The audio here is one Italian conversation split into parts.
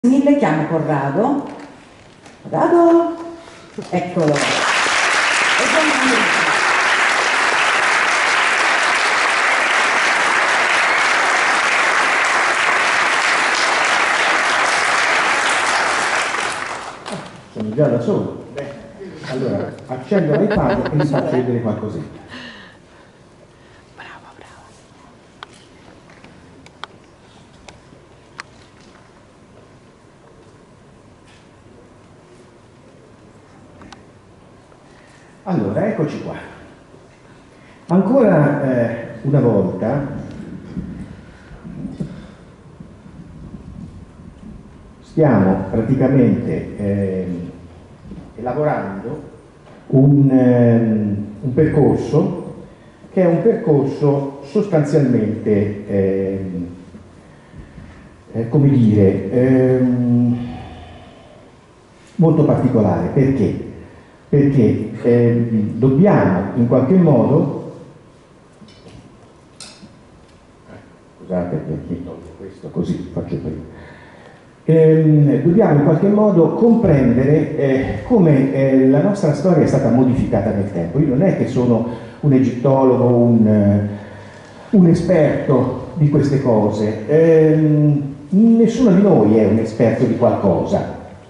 Mille, chiamo Corrado. Corrado, eccolo. Sono già da solo. Allora, accendo l'iPad e mi faccio vedere qualcosina. Bravo, bravo. Allora, eccoci qua. Ancora una volta stiamo praticamente elaborando un percorso che è un percorso sostanzialmente, come dire, molto particolare. Perché? Perché dobbiamo in qualche modo, scusate perché tolgo questo così faccio prima. Dobbiamo in qualche modo comprendere come la nostra storia è stata modificata nel tempo. Io non è che sono un egittologo, un esperto di queste cose, nessuno di noi è un esperto di qualcosa,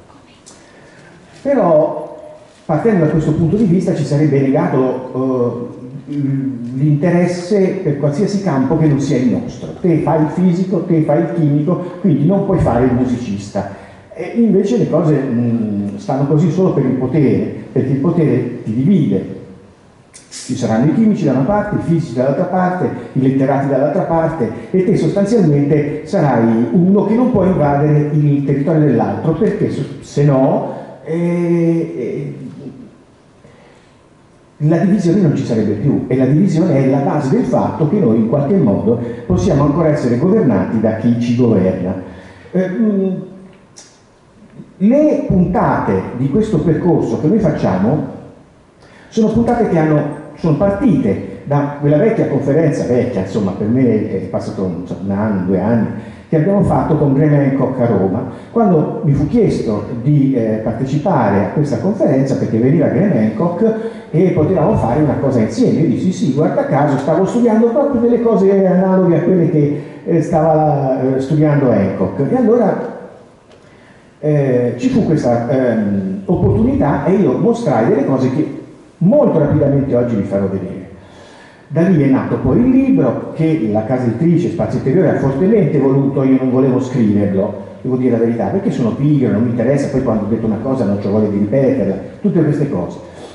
però partendo da questo punto di vista ci sarebbe negato l'interesse per qualsiasi campo che non sia il nostro. Te fai il fisico, te fai il chimico, quindi non puoi fare il musicista. E invece le cose stanno così solo per il potere, perché il potere ti divide. Ci saranno i chimici da una parte, i fisici dall'altra parte, i letterati dall'altra parte, e te sostanzialmente sarai uno che non può invadere il territorio dell'altro, perché se no la divisione non ci sarebbe più, e la divisione è la base del fatto che noi in qualche modo possiamo ancora essere governati da chi ci governa. Le puntate di questo percorso che noi facciamo sono puntate che sono partite da quella vecchia conferenza, vecchia, insomma per me è passato un anno, 2 anni, che abbiamo fatto con Graham Hancock a Roma, quando mi fu chiesto di partecipare a questa conferenza perché veniva Graham Hancock e potevamo fare una cosa insieme. Io dissi sì, guarda caso, stavo studiando proprio delle cose analoghe a quelle che stava studiando Hancock, e allora ci fu questa opportunità e io mostrai delle cose che molto rapidamente oggi vi farò vedere. Da lì è nato poi il libro che la casa editrice Spazio Interiore ha fortemente voluto. Io non volevo scriverlo, devo dire la verità, perché sono pigro, non mi interessa, poi quando ho detto una cosa non c'ho voglia di ripeterla, tutte queste cose.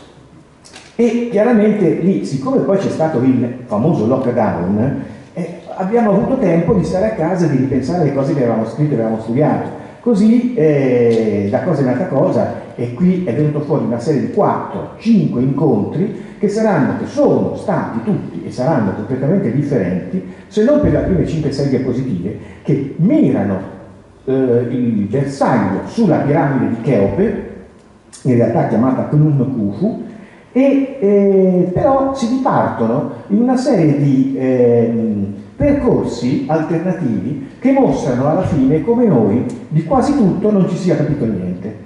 E chiaramente lì, siccome poi c'è stato il famoso lockdown, abbiamo avuto tempo di stare a casa e di ripensare alle cose che avevamo scritto e avevamo studiato. Così da cosa è nata cosa, e qui è venuto fuori una serie di 4-5 incontri che sono stati tutti e saranno completamente differenti, se non per le prime 5-6 diapositive, che mirano il bersaglio sulla piramide di Cheope, in realtà chiamata Khnum Khufu, e però si dipartono in una serie di percorsi alternativi che mostrano alla fine come noi di quasi tutto non ci sia capito niente.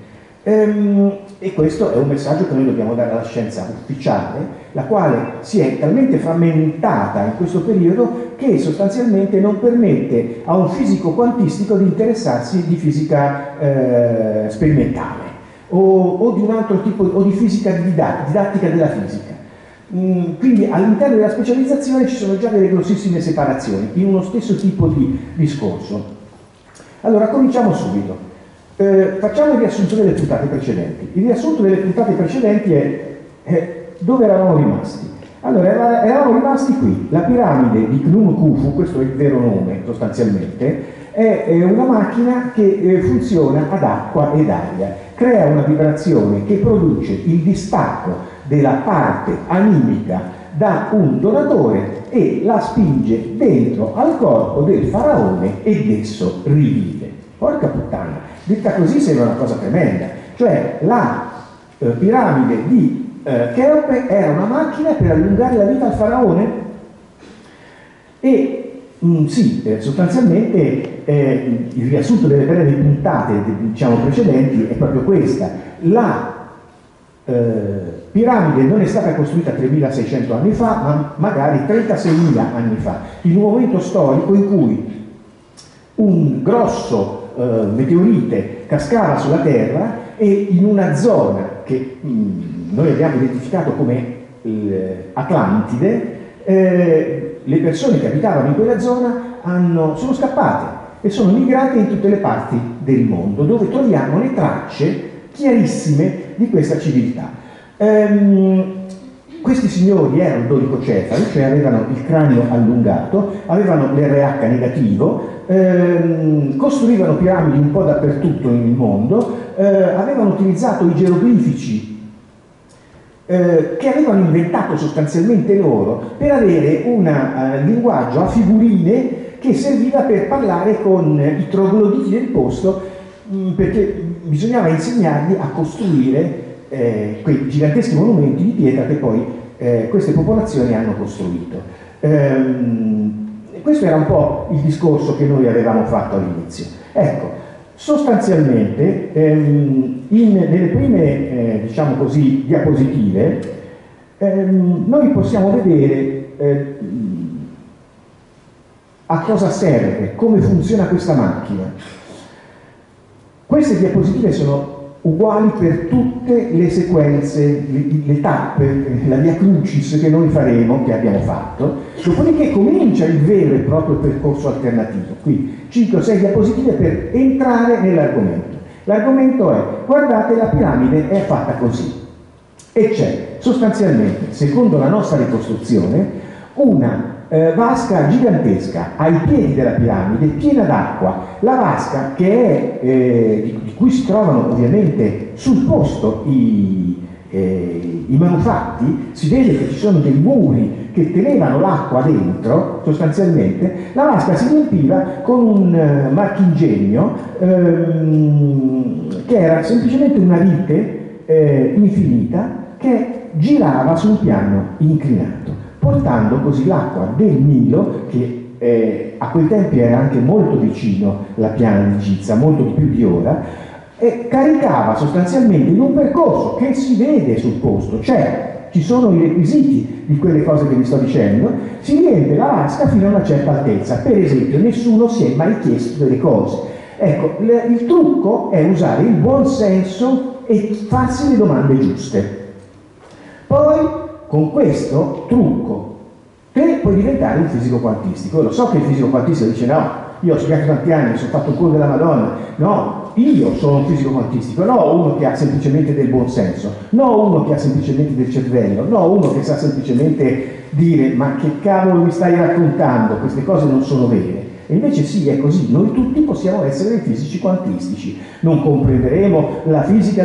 E questo è un messaggio che noi dobbiamo dare alla scienza ufficiale, la quale si è talmente frammentata in questo periodo che sostanzialmente non permette a un fisico quantistico di interessarsi di fisica sperimentale o di un altro tipo, o di fisica didattica della fisica. Quindi all'interno della specializzazione ci sono già delle grossissime separazioni in uno stesso tipo di discorso. Allora cominciamo subito. Facciamo il riassunto delle puntate precedenti. Il riassunto delle puntate precedenti è dove eravamo rimasti. Allora, eravamo rimasti qui. La piramide di Khnum Khufu, questo è il vero nome sostanzialmente, è una macchina che funziona ad acqua ed aria. Crea una vibrazione che produce il distacco della parte animica da un donatore e la spinge dentro al corpo del faraone ed esso rivive. Porca puttana! Detta così sembra una cosa tremenda, cioè la piramide di Cheope era una macchina per allungare la vita al faraone, e Sì, sostanzialmente il riassunto delle brevi puntate, diciamo, precedenti è proprio questa. La piramide non è stata costruita 3600 anni fa, ma magari 36.000 anni fa, in un momento storico in cui un grosso meteorite cascava sulla Terra e in una zona che noi abbiamo identificato come Atlantide, le persone che abitavano in quella zona sono scappate e sono migrate in tutte le parti del mondo, dove troviamo le tracce chiarissime di questa civiltà. Questi signori erano doricocefali, cioè avevano il cranio allungato, avevano l'RH negativo, costruivano piramidi un po' dappertutto nel mondo, avevano utilizzato i geroglifici che avevano inventato sostanzialmente loro per avere un linguaggio a figurine che serviva per parlare con i trogloditi del posto, perché bisognava insegnargli a costruire quei giganteschi monumenti di pietra che poi queste popolazioni hanno costruito. Questo era un po' il discorso che noi avevamo fatto all'inizio. Ecco, sostanzialmente nelle prime diciamo così, diapositive noi possiamo vedere a cosa serve, come funziona questa macchina. Queste diapositive sono uguali per tutte le sequenze, le tappe, la via crucis che noi faremo, che abbiamo fatto, dopodiché comincia il vero e proprio percorso alternativo. Qui 5 o 6 diapositive per entrare nell'argomento. L'argomento è: guardate, la piramide è fatta così e c'è sostanzialmente, secondo la nostra ricostruzione, una vasca gigantesca ai piedi della piramide, piena d'acqua. La vasca che è, di cui si trovano ovviamente sul posto i manufatti, si vede che ci sono dei muri che tenevano l'acqua dentro, sostanzialmente. La vasca si riempiva con un marchingegno che era semplicemente una vite infinita che girava su un piano inclinato, portando così l'acqua del Nilo, che a quei tempi era anche molto vicino alla piana di Giza, molto di più di ora, e caricava sostanzialmente in un percorso che si vede sul posto, cioè ci sono i requisiti di quelle cose che vi sto dicendo, si riempie la vasca fino a una certa altezza. Per esempio, nessuno si è mai chiesto delle cose. Ecco, il trucco è usare il buon senso e farsi le domande giuste. Poi, con questo trucco, te puoi diventare un fisico quantistico. Lo so che il fisico quantistico dice: no, io ho studiato tanti anni, mi sono fatto un culo della Madonna. No, io sono un fisico quantistico, no uno che ha semplicemente del buon senso, no uno che ha semplicemente del cervello, no uno che sa semplicemente dire: ma che cavolo mi stai raccontando, queste cose non sono vere. E invece sì, è così, noi tutti possiamo essere dei fisici quantistici. Non comprenderemo la fisica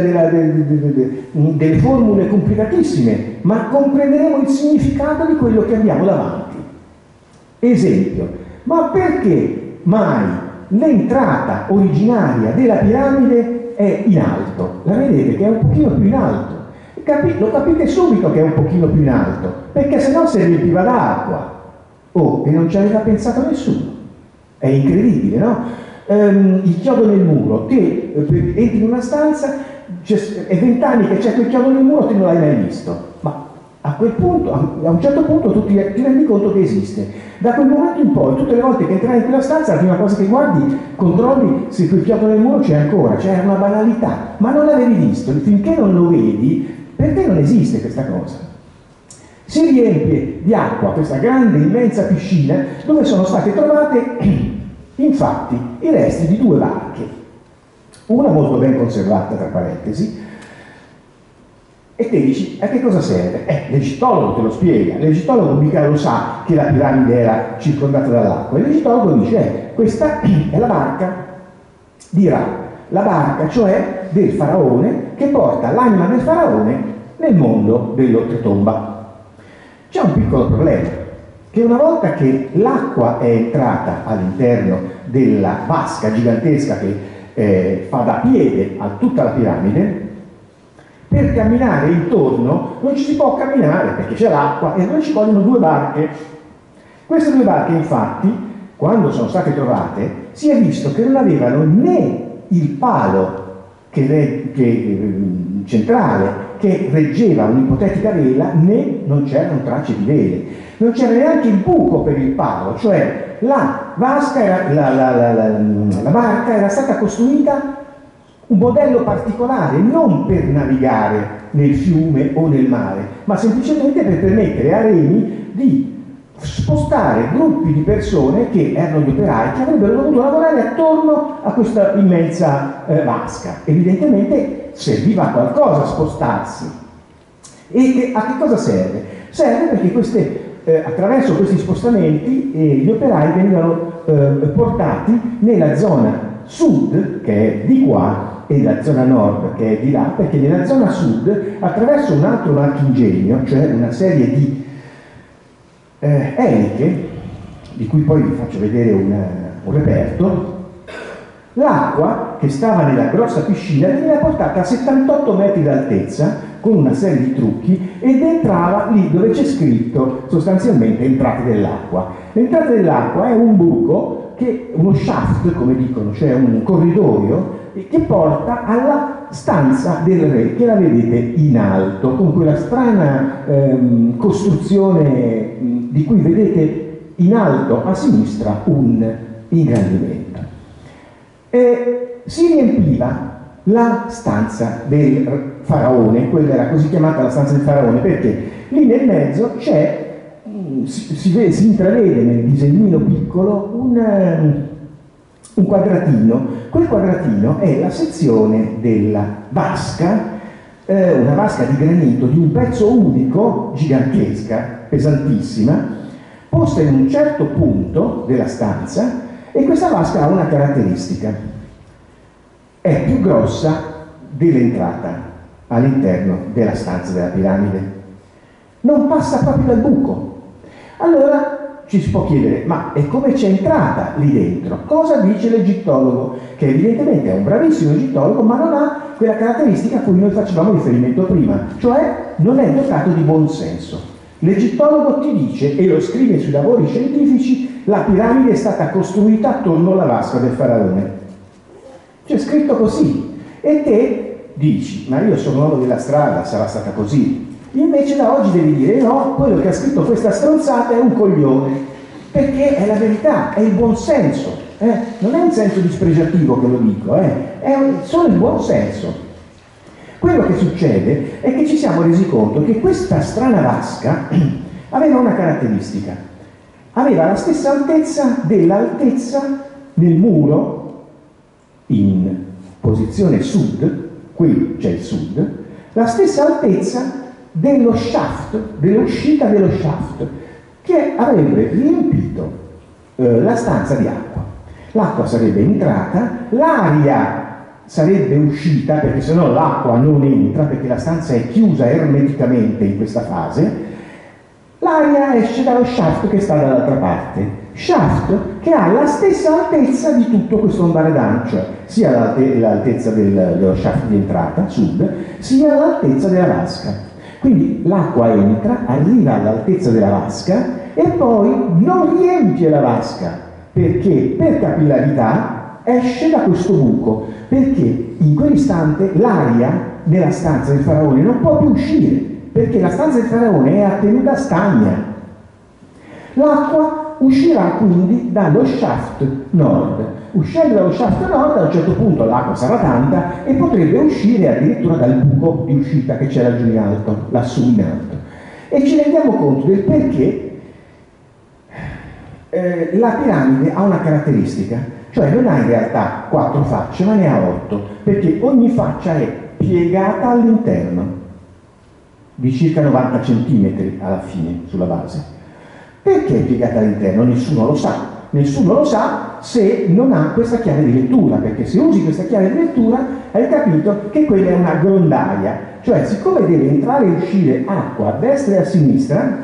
delle formule complicatissime, ma comprenderemo il significato di quello che abbiamo davanti. Esempio: ma perché mai l'entrata originaria della piramide è in alto? La vedete che è un pochino più in alto. Lo capite subito che è un pochino più in alto, perché se no si riempiva d'acqua. Oh, e non ci aveva pensato nessuno. È incredibile, no? Il chiodo nel muro, te entri in una stanza, è 20 anni che c'è quel chiodo nel muro, te non l'hai mai visto, ma a quel punto, a un certo punto tu ti rendi conto che esiste. Da quel momento in poi, tutte le volte che entrai in quella stanza, la prima cosa che guardi, controlli se quel chiodo nel muro c'è ancora, cioè è una banalità, ma non l'avevi visto. Finché non lo vedi, per te non esiste questa cosa. Si riempie di acqua questa grande, immensa piscina, dove sono state trovate infatti i resti di 2 barche, una molto ben conservata, tra parentesi. E te dici: a che cosa serve? L'egittologo te lo spiega. L'egittologo mica lo sa che la piramide era circondata dall'acqua. L'egittologo dice: questa è la barca di Ra, la barca cioè del faraone che porta l'anima del faraone nel mondo dell'oltretomba. C'è un piccolo problema, che una volta che l'acqua è entrata all'interno della vasca gigantesca che fa da piede a tutta la piramide, per camminare intorno non ci si può camminare perché c'è l'acqua e allora ci vogliono 2 barche. Queste 2 barche infatti quando sono state trovate, si è visto che non avevano né il palo centrale che reggeva un'ipotetica vela, né non c'erano tracce di vele. Non c'era neanche il buco per il palo, cioè la vasca, la barca era stata costruita un modello particolare, non per navigare nel fiume o nel mare, ma semplicemente per permettere a remi di spostare gruppi di persone che erano gli operai che avrebbero dovuto lavorare attorno a questa immensa vasca. Evidentemente serviva a qualcosa a spostarsi. E a che cosa serve? Serve perché attraverso questi spostamenti gli operai venivano portati nella zona sud, che è di qua, e la zona nord, che è di là, perché nella zona sud, attraverso un altro marchingegno, cioè una serie di eliche, di cui poi vi faccio vedere un reperto, l'acqua che stava nella grossa piscina veniva portata a 78 metri d'altezza con una serie di trucchi ed entrava lì dove c'è scritto sostanzialmente entrate dell'acqua. L'entrata dell'acqua è un buco, uno shaft, come dicono, cioè un corridoio che porta alla stanza del re, che la vedete in alto, con quella strana costruzione di cui vedete in alto a sinistra un ingrandimento. Si riempiva la stanza del faraone, quella era così chiamata la stanza del faraone, perché lì nel mezzo c'è, si intravede nel disegnino piccolo un quadratino. Quel quadratino è la sezione della vasca, una vasca di granito di un pezzo unico, gigantesca, pesantissima, posta in un certo punto della stanza, e questa vasca ha una caratteristica: è più grossa dell'entrata all'interno della stanza della piramide. Non passa proprio dal buco. Allora ci si può chiedere, ma e come c'è entrata lì dentro? Cosa dice l'egittologo? Che evidentemente è un bravissimo egittologo, ma non ha quella caratteristica a cui noi facevamo riferimento prima, cioè non è dotato di buon senso. L'egittologo ti dice, e lo scrive sui lavori scientifici, la piramide è stata costruita attorno alla vasca del faraone. C'è scritto così. E te dici, ma io sono uomo della strada, sarà stata così. Invece da oggi devi dire, no, quello che ha scritto questa stronzata è un coglione, perché è la verità, è il buon senso. Non è un senso dispregiativo che lo dico, è solo il buon senso. Quello che succede è che ci siamo resi conto che questa strana vasca aveva una caratteristica: aveva la stessa altezza dell'altezza nel muro in posizione sud, qui c'è il sud, la stessa altezza dello shaft, dell'uscita dello shaft, che avrebbe riempito la stanza di acqua. L'acqua sarebbe entrata, l'aria sarebbe uscita, perché sennò l'acqua non entra, perché la stanza è chiusa ermeticamente in questa fase. L'aria esce dallo shaft che sta dall'altra parte, shaft che ha la stessa altezza di tutto questo ombaredan, cioè sia l'altezza dello shaft di entrata, sud, sia l'altezza della vasca. Quindi l'acqua entra, arriva all'altezza della vasca e poi non riempie la vasca, perché per capillarità esce da questo buco, perché in quell'istante l'aria nella stanza del faraone non può più uscire, perché la stanza del faraone è a tenuta stagna. L'acqua uscirà quindi dallo shaft nord. Uscendo dallo shaft nord, a un certo punto l'acqua sarà tanta e potrebbe uscire addirittura dal buco di uscita che c'era giù in alto, lassù in alto. E ci rendiamo conto del perché la piramide ha una caratteristica, cioè non ha in realtà 4 facce, ma ne ha 8, perché ogni faccia è piegata all'interno, di circa 90 cm alla fine, sulla base. Perché è piegata all'interno? Nessuno lo sa. Nessuno lo sa se non ha questa chiave di lettura, perché se usi questa chiave di lettura hai capito che quella è una grondaia, cioè siccome deve entrare e uscire acqua a destra e a sinistra,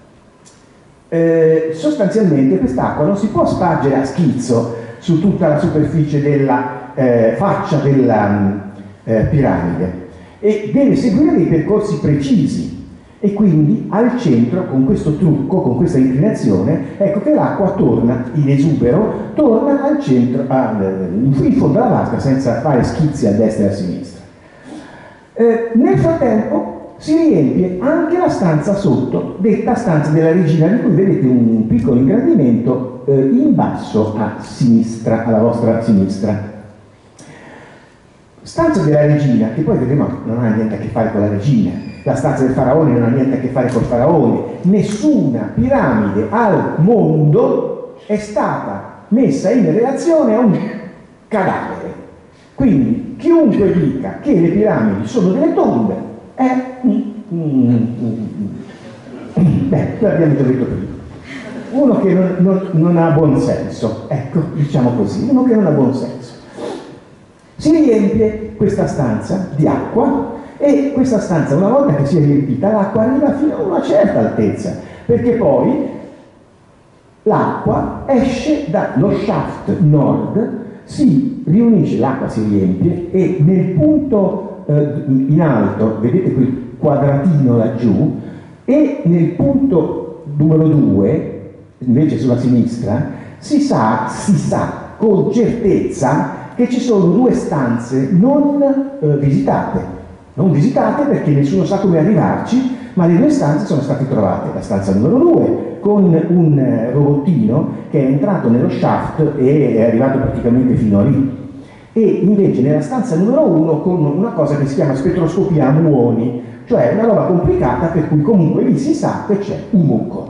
sostanzialmente quest'acqua non si può spargere a schizzo su tutta la superficie della faccia della piramide, e deve seguire dei percorsi precisi. E quindi al centro, con questo trucco, con questa inclinazione, ecco che l'acqua torna in esubero, torna al centro, in fondo alla vasca, senza fare schizzi a destra e a sinistra. Nel frattempo si riempie anche la stanza sotto, detta stanza della regina, di cui vedete un piccolo ingrandimento in basso a sinistra, alla vostra sinistra. Stanza della regina, che poi vedremo non ha niente a che fare con la regina, la stanza del faraone non ha niente a che fare col faraone, nessuna piramide al mondo è stata messa in relazione a un cadavere. Quindi chiunque dica che le piramidi sono delle tombe è... beh, l'abbiamo già detto prima. Uno che non ha buon senso, ecco, diciamo così, uno che non ha buon senso. Si riempie questa stanza di acqua e questa stanza, una volta che si è riempita, l'acqua arriva fino a una certa altezza, perché poi l'acqua esce dallo shaft nord, si riunisce, l'acqua si riempie e nel punto in alto, vedete quel quadratino laggiù, e nel punto numero 2, invece sulla sinistra, si sa con certezza che ci sono due stanze non visitate perché nessuno sa come arrivarci, ma le due stanze sono state trovate. La stanza numero 2 con un robottino che è entrato nello shaft e è arrivato praticamente fino a lì, e invece nella stanza numero 1 con una cosa che si chiama spettroscopia a muoni, cioè una roba complicata per cui comunque lì si sa che c'è un buco.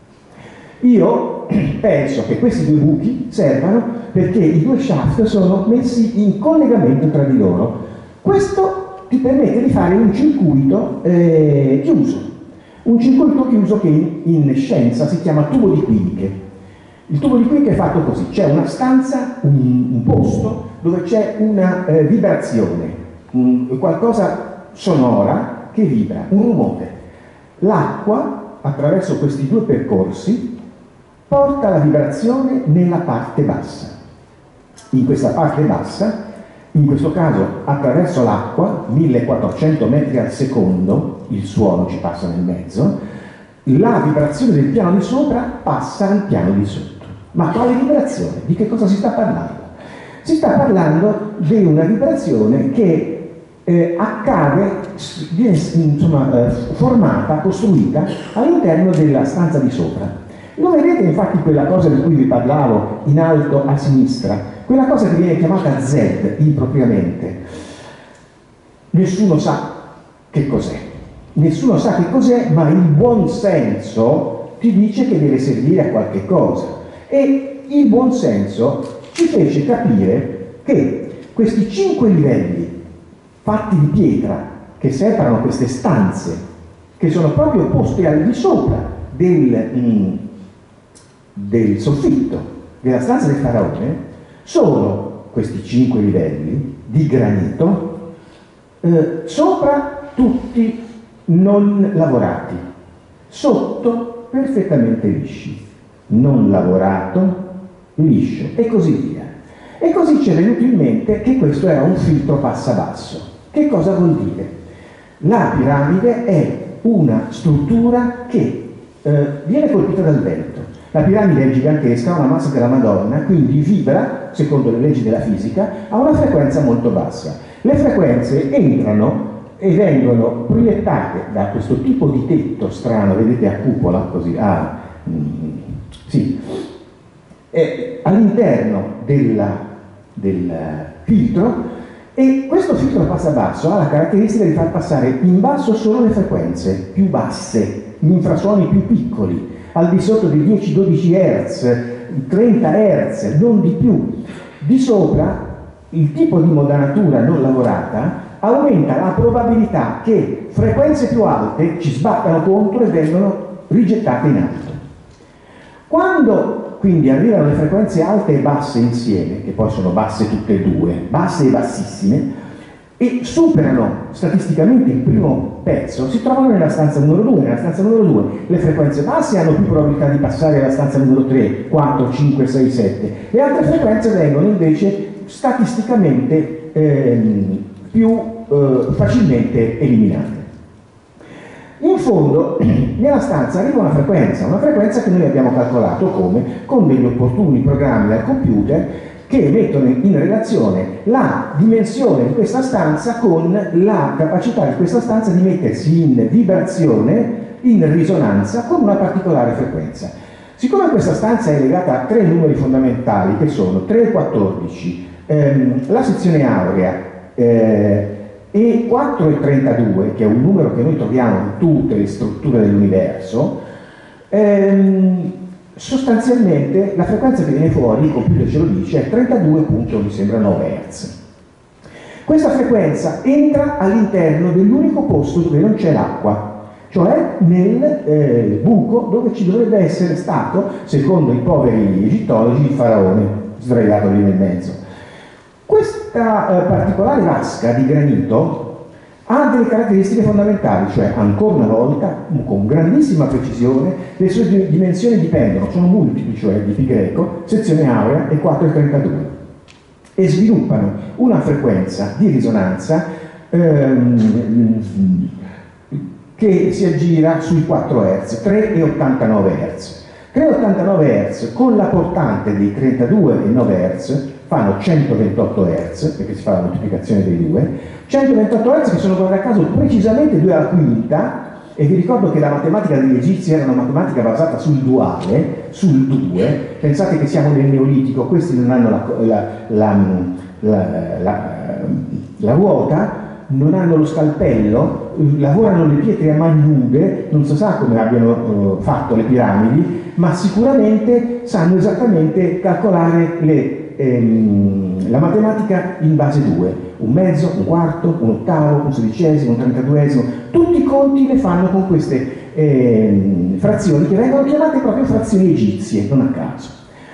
Io penso che questi due buchi servano perché i due shaft sono messi in collegamento tra di loro. Questo ti permette di fare un circuito chiuso. Un circuito chiuso che in scienza si chiama tubo di Quincke. Il tubo di Quincke è fatto così: c'è una stanza, un posto dove c'è una vibrazione, qualcosa sonora che vibra, un rumore. L'acqua, attraverso questi due percorsi, porta la vibrazione nella parte bassa. In questa parte bassa, in questo caso attraverso l'acqua, 1400 metri al secondo, il suono ci passa nel mezzo, la vibrazione del piano di sopra passa al piano di sotto. Ma quale vibrazione? Di che cosa si sta parlando? Si sta parlando di una vibrazione che accade, viene formata, costruita all'interno della stanza di sopra. Lo vedete infatti quella cosa di cui vi parlavo in alto a sinistra, quella cosa che viene chiamata Z impropriamente. Nessuno sa che cos'è. Nessuno sa che cos'è, ma il buon senso ti dice che deve servire a qualche cosa. E il buon senso ci fece capire che questi 5 livelli fatti di pietra che separano queste stanze, che sono proprio poste al di sopra del soffitto della stanza del faraone, sono questi 5 livelli di granito, sopra tutti non lavorati, sotto perfettamente lisci, non lavorato, liscio e così via. E così ci è venuto in mente che questo era un filtro passabasso. Che cosa vuol dire? La piramide è una struttura che viene colpita dal vento. La piramide è gigantesca, ha una massa della Madonna, quindi vibra, secondo le leggi della fisica, a una frequenza molto bassa. Le frequenze entrano e vengono proiettate da questo tipo di tetto strano, vedete, a cupola, così, all'interno del filtro, e questo filtro passabasso ha la caratteristica di far passare in basso solo le frequenze più basse, gli infrasuoni più piccoli, al di sotto di 10-12 Hz, 30 Hz, non di più. Di sopra, il tipo di modanatura non lavorata aumenta la probabilità che frequenze più alte ci sbattano contro e vengono rigettate in alto. Quando quindi arrivano le frequenze alte e basse insieme, che poi sono basse tutte e due, basse e bassissime, e superano statisticamente il primo pezzo, si trovano nella stanza numero 2. Nella stanza numero 2 le frequenze basse hanno più probabilità di passare alla stanza numero 3, 4, 5, 6, 7. Le altre frequenze vengono invece statisticamente più facilmente eliminate. fondo nella stanza arriva una frequenza che noi abbiamo calcolato come? Con degli opportuni programmi al computer che mettono in relazione la dimensione di questa stanza con la capacità di questa stanza di mettersi in vibrazione, in risonanza con una particolare frequenza. Siccome questa stanza è legata a tre numeri fondamentali che sono 3 e 14, la sezione aurea e 4 e 32, che è un numero che noi troviamo in tutte le strutture dell'universo, sostanzialmente la frequenza che viene fuori, il computer ce lo dice, è 32,9 Hz. Questa frequenza entra all'interno dell'unico posto dove non c'è l'acqua, cioè nel buco dove ci dovrebbe essere stato, secondo i poveri egittologi, il faraone sdraiato lì nel mezzo. Questa particolare vasca di granito ha delle caratteristiche fondamentali, cioè ancora una volta, con grandissima precisione, le sue dimensioni dipendono, sono multipli, cioè di pi greco, sezione aurea e 4 e 32, e sviluppano una frequenza di risonanza che si aggira sui 4 Hz, 3,89 Hz. 3,89 Hz con la portante dei 32,9 Hz fanno 128 Hz, perché si fa la moltiplicazione dei due, 128 Hz che sono, guarda caso, precisamente 2 alla quinta, e vi ricordo che la matematica degli egizi era una matematica basata sul duale, sul 2, pensate che siamo nel Neolitico, questi non hanno la ruota, non hanno lo scalpello, lavorano le pietre a mani nude, non si sa come abbiano fatto le piramidi, ma sicuramente sanno esattamente calcolare la matematica in base 2, un mezzo, un quarto, un ottavo, un sedicesimo, un trentaduesimo, tutti i conti le fanno con queste frazioni che vengono chiamate proprio frazioni egizie, non a caso.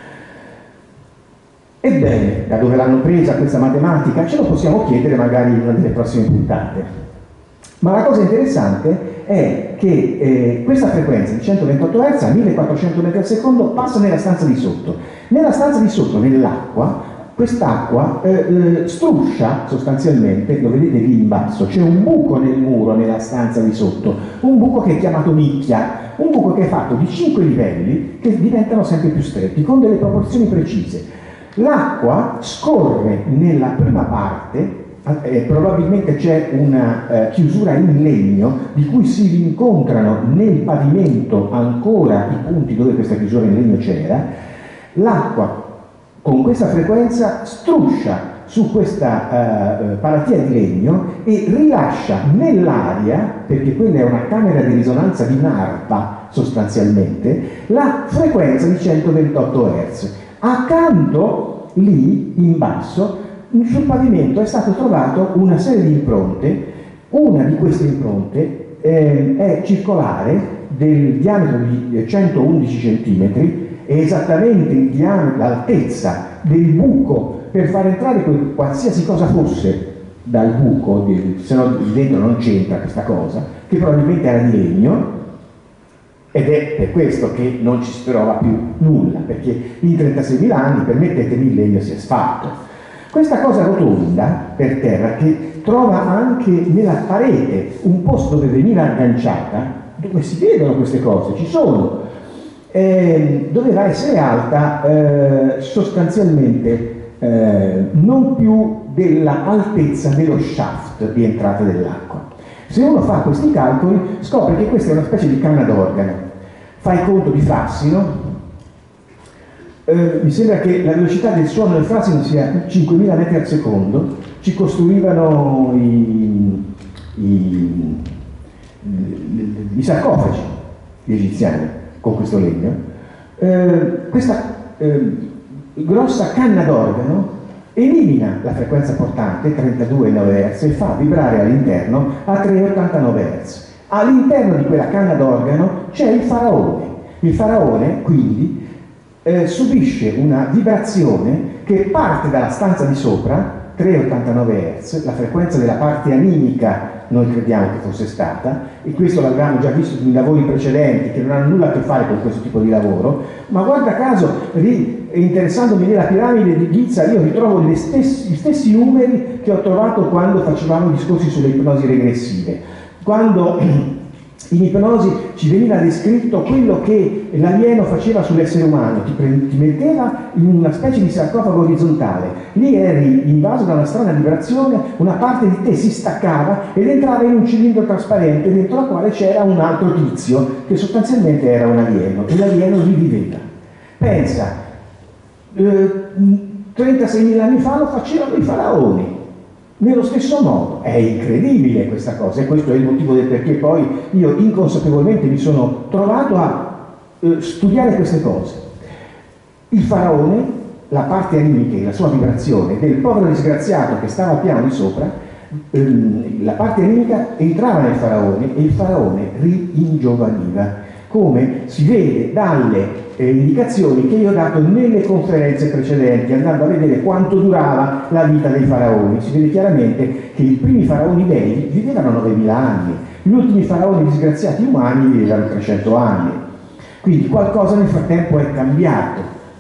Ebbene, da dove l'hanno presa questa matematica? Ce lo possiamo chiedere magari in una delle prossime puntate. Ma la cosa interessante è che questa frequenza di 128 Hz a 1400 metri al secondo passa nella stanza di sotto. Nella stanza di sotto, nell'acqua, quest'acqua struscia sostanzialmente, lo vedete lì in basso, c'è un buco nel muro nella stanza di sotto, un buco che è chiamato nicchia, un buco che è fatto di 5 livelli che diventano sempre più stretti, con delle proporzioni precise. L'acqua scorre nella prima parte, probabilmente c'è una chiusura in legno di cui si rincontrano nel pavimento ancora i punti dove questa chiusura in legno c'era. L'acqua con questa frequenza struscia su questa paratia di legno e rilascia nell'aria, perché quella è una camera di risonanza di un'arpa sostanzialmente, la frequenza di 128 Hz. Accanto, lì in basso, sul pavimento è stato trovato una serie di impronte. Una di queste impronte è circolare, del diametro di 111 cm, è esattamente il diametro, l'altezza del buco per far entrare qualsiasi cosa fosse dal buco, se no dentro non c'entra questa cosa, che probabilmente era di legno. Ed è per questo che non ci si trova più nulla, perché in 36.000 anni, permettetemi, il legno si è sfatto. Questa cosa rotonda per terra, che trova anche nella parete un posto dove veniva agganciata, dove si vedono queste cose, ci sono, doveva essere alta sostanzialmente non più dell'altezza dello shaft di entrata dell'acqua. Se uno fa questi calcoli scopre che questa è una specie di canna d'organo. Fai conto di Frassino, mi sembra che la velocità del suono del Frassino sia 5.000 metri al secondo, ci costruivano i sarcofagi, gli egiziani, con questo legno. Questa grossa canna d'organo elimina la frequenza portante 32,9 Hz e fa vibrare all'interno a 3,89 Hz. All'interno di quella canna d'organo c'è il faraone. Il faraone quindi subisce una vibrazione che parte dalla stanza di sopra, 3,89 Hz, la frequenza della parte animica noi crediamo che fosse stata, e questo l'avevamo già visto in lavori precedenti che non hanno nulla a che fare con questo tipo di lavoro, ma guarda caso, interessandomi nella piramide di Giza, io ritrovo gli stessi numeri che ho trovato quando facevamo i discorsi sulle ipnosi regressive. Quando In ipnosi ci veniva descritto quello che l'alieno faceva sull'essere umano, ti metteva in una specie di sarcofago orizzontale, lì eri invaso da una strana vibrazione, una parte di te si staccava ed entrava in un cilindro trasparente dentro la quale c'era un altro tizio che sostanzialmente era un alieno e l'alieno riviveva. Pensa, 36.000 anni fa lo facevano i faraoni. Nello stesso modo, è incredibile questa cosa e questo è il motivo del perché poi io inconsapevolmente mi sono trovato a studiare queste cose. Il faraone, la parte animica, la sua vibrazione del povero disgraziato che stava al piano di sopra, la parte animica entrava nel faraone e il faraone ringiovaniva, come si vede dalle indicazioni che io ho dato nelle conferenze precedenti, andando a vedere quanto durava la vita dei faraoni. Si vede chiaramente che i primi faraoni dei vivevano 9.000 anni, gli ultimi faraoni disgraziati umani vivevano 300 anni. Quindi qualcosa nel frattempo è cambiato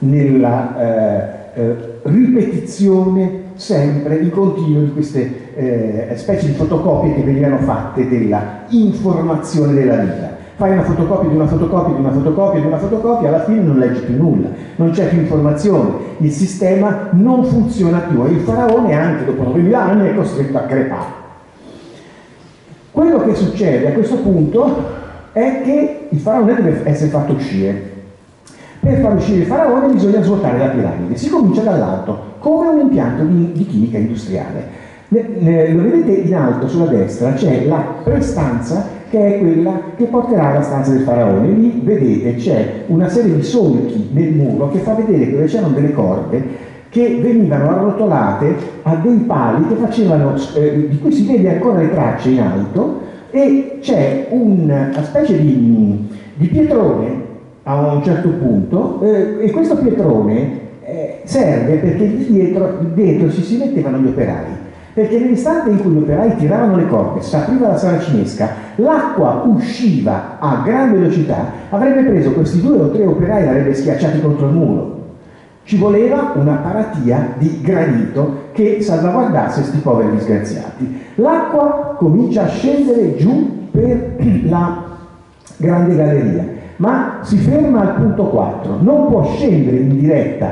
nella ripetizione sempre in continuo di queste specie di fotocopie che venivano fatte della informazione della vita. Fai una fotocopia di una fotocopia di una fotocopia di una fotocopia, alla fine non leggi più nulla, non c'è più informazione, il sistema non funziona più e il faraone anche dopo 9.000 anni è costretto a crepare. Quello che succede a questo punto è che il faraone deve essere fatto uscire. Per far uscire il faraone bisogna svuotare la piramide, si comincia dall'alto, come un impianto di chimica industriale. Lo vedete in alto sulla destra, c'è la prestanza che è quella che porterà alla stanza del faraone. Lì vedete c'è una serie di solchi nel muro che fa vedere che c'erano delle corde che venivano arrotolate a dei pali che facevano, di cui si vede ancora le tracce in alto, e c'è una specie di pietrone a un certo punto, e questo pietrone serve perché dietro si mettevano gli operai. Perché nell'istante in cui gli operai tiravano le corde, si apriva la saracinesca, l'acqua usciva a gran velocità, avrebbe preso questi 2 o 3 operai e l'avrebbe schiacciati contro il muro. Ci voleva una paratia di granito che salvaguardasse questi poveri disgraziati. L'acqua comincia a scendere giù per la grande galleria, ma si ferma al punto 4, non può scendere in diretta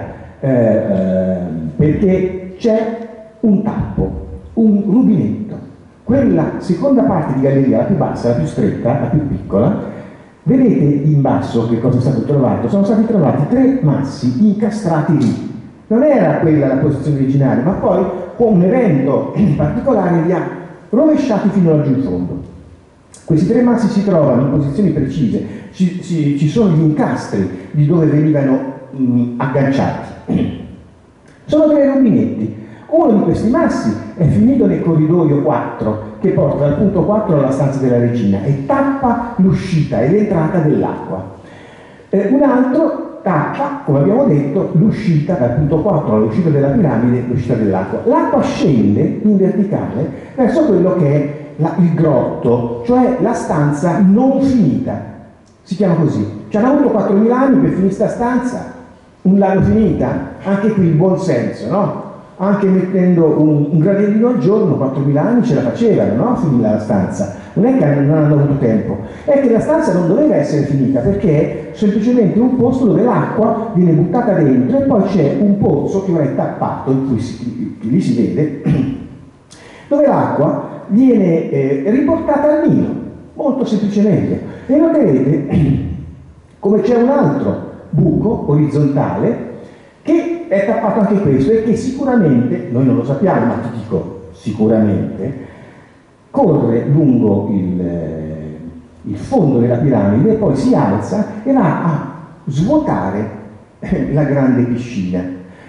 perché c'è un tappo, un rubinetto. Quella seconda parte di galleria, la più bassa, la più stretta, la più piccola, vedete in basso che cosa è stato trovato? Sono stati trovati 3 massi incastrati lì. Non era quella la posizione originale, ma poi con un evento particolare li ha rovesciati fino laggiù in fondo. Questi 3 massi si trovano in posizioni precise, ci sono gli incastri di dove venivano agganciati. Sono 3 rubinetti. Uno di questi massi è finito nel corridoio 4 che porta dal punto 4 alla stanza della regina e tappa l'uscita e l'entrata dell'acqua. Un altro tappa, come abbiamo detto, l'uscita dal punto 4 all'uscita della piramide, l'uscita dell'acqua. L'acqua scende in verticale verso quello che è il grotto, cioè la stanza non finita. Si chiama così. Ci hanno avuto 4.000 anni per finire questa stanza, un l'hanno finita, anche qui il buon senso, no? Anche mettendo un granellino al giorno, 4.000 anni ce la facevano, no? Finire la stanza. Non è che non hanno avuto tempo, è che la stanza non doveva essere finita perché è semplicemente un posto dove l'acqua viene buttata dentro e poi c'è un pozzo che ora è tappato, in cui lì si vede, dove l'acqua viene riportata al Nilo, molto semplicemente. E noterete come c'è un altro buco orizzontale che è tappato anche questo e che sicuramente, noi non lo sappiamo, ma ti dico sicuramente, corre lungo il fondo della piramide e poi si alza e va a svuotare la grande piscina.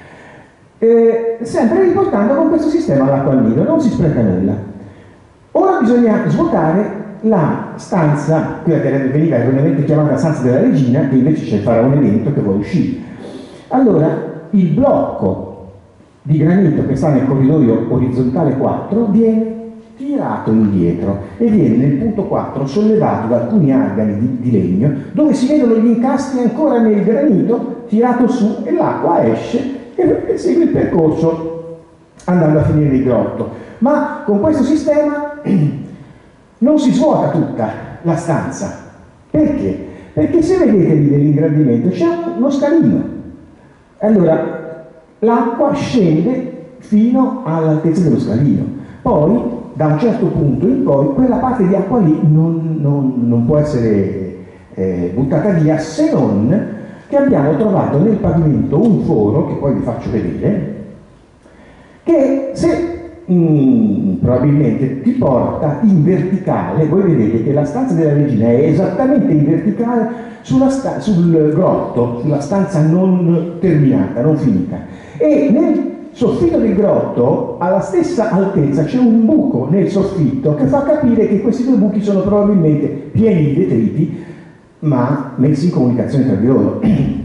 Sempre riportando con questo sistema l'acqua al Nilo, non si spreca nulla. Ora bisogna svuotare la stanza, quella che veniva erroneamente chiamata stanza della regina, che invece c'è il faraone dentro che vuole uscire. Allora, il blocco di granito che sta nel corridoio orizzontale 4 viene tirato indietro e viene nel punto 4 sollevato da alcuni argani di legno dove si vedono gli incastri ancora nel granito tirato su e l'acqua esce e segue il percorso andando a finire nel grotto. Ma con questo sistema non si svuota tutta la stanza. Perché? Perché se vedete lì nell'ingrandimento c'è uno scalino. Allora l'acqua scende fino all'altezza dello scalino. Poi, da un certo punto in poi, quella parte di acqua lì non può essere buttata via, se non che abbiamo trovato nel pavimento un foro, che poi vi faccio vedere, che se probabilmente ti porta in verticale. Voi vedete che la stanza della regina è esattamente in verticale sul grotto, sulla stanza non terminata, non finita, e nel soffitto del grotto alla stessa altezza c'è un buco nel soffitto che fa capire che questi due buchi sono probabilmente pieni di detriti, ma messi in comunicazione tra di loro.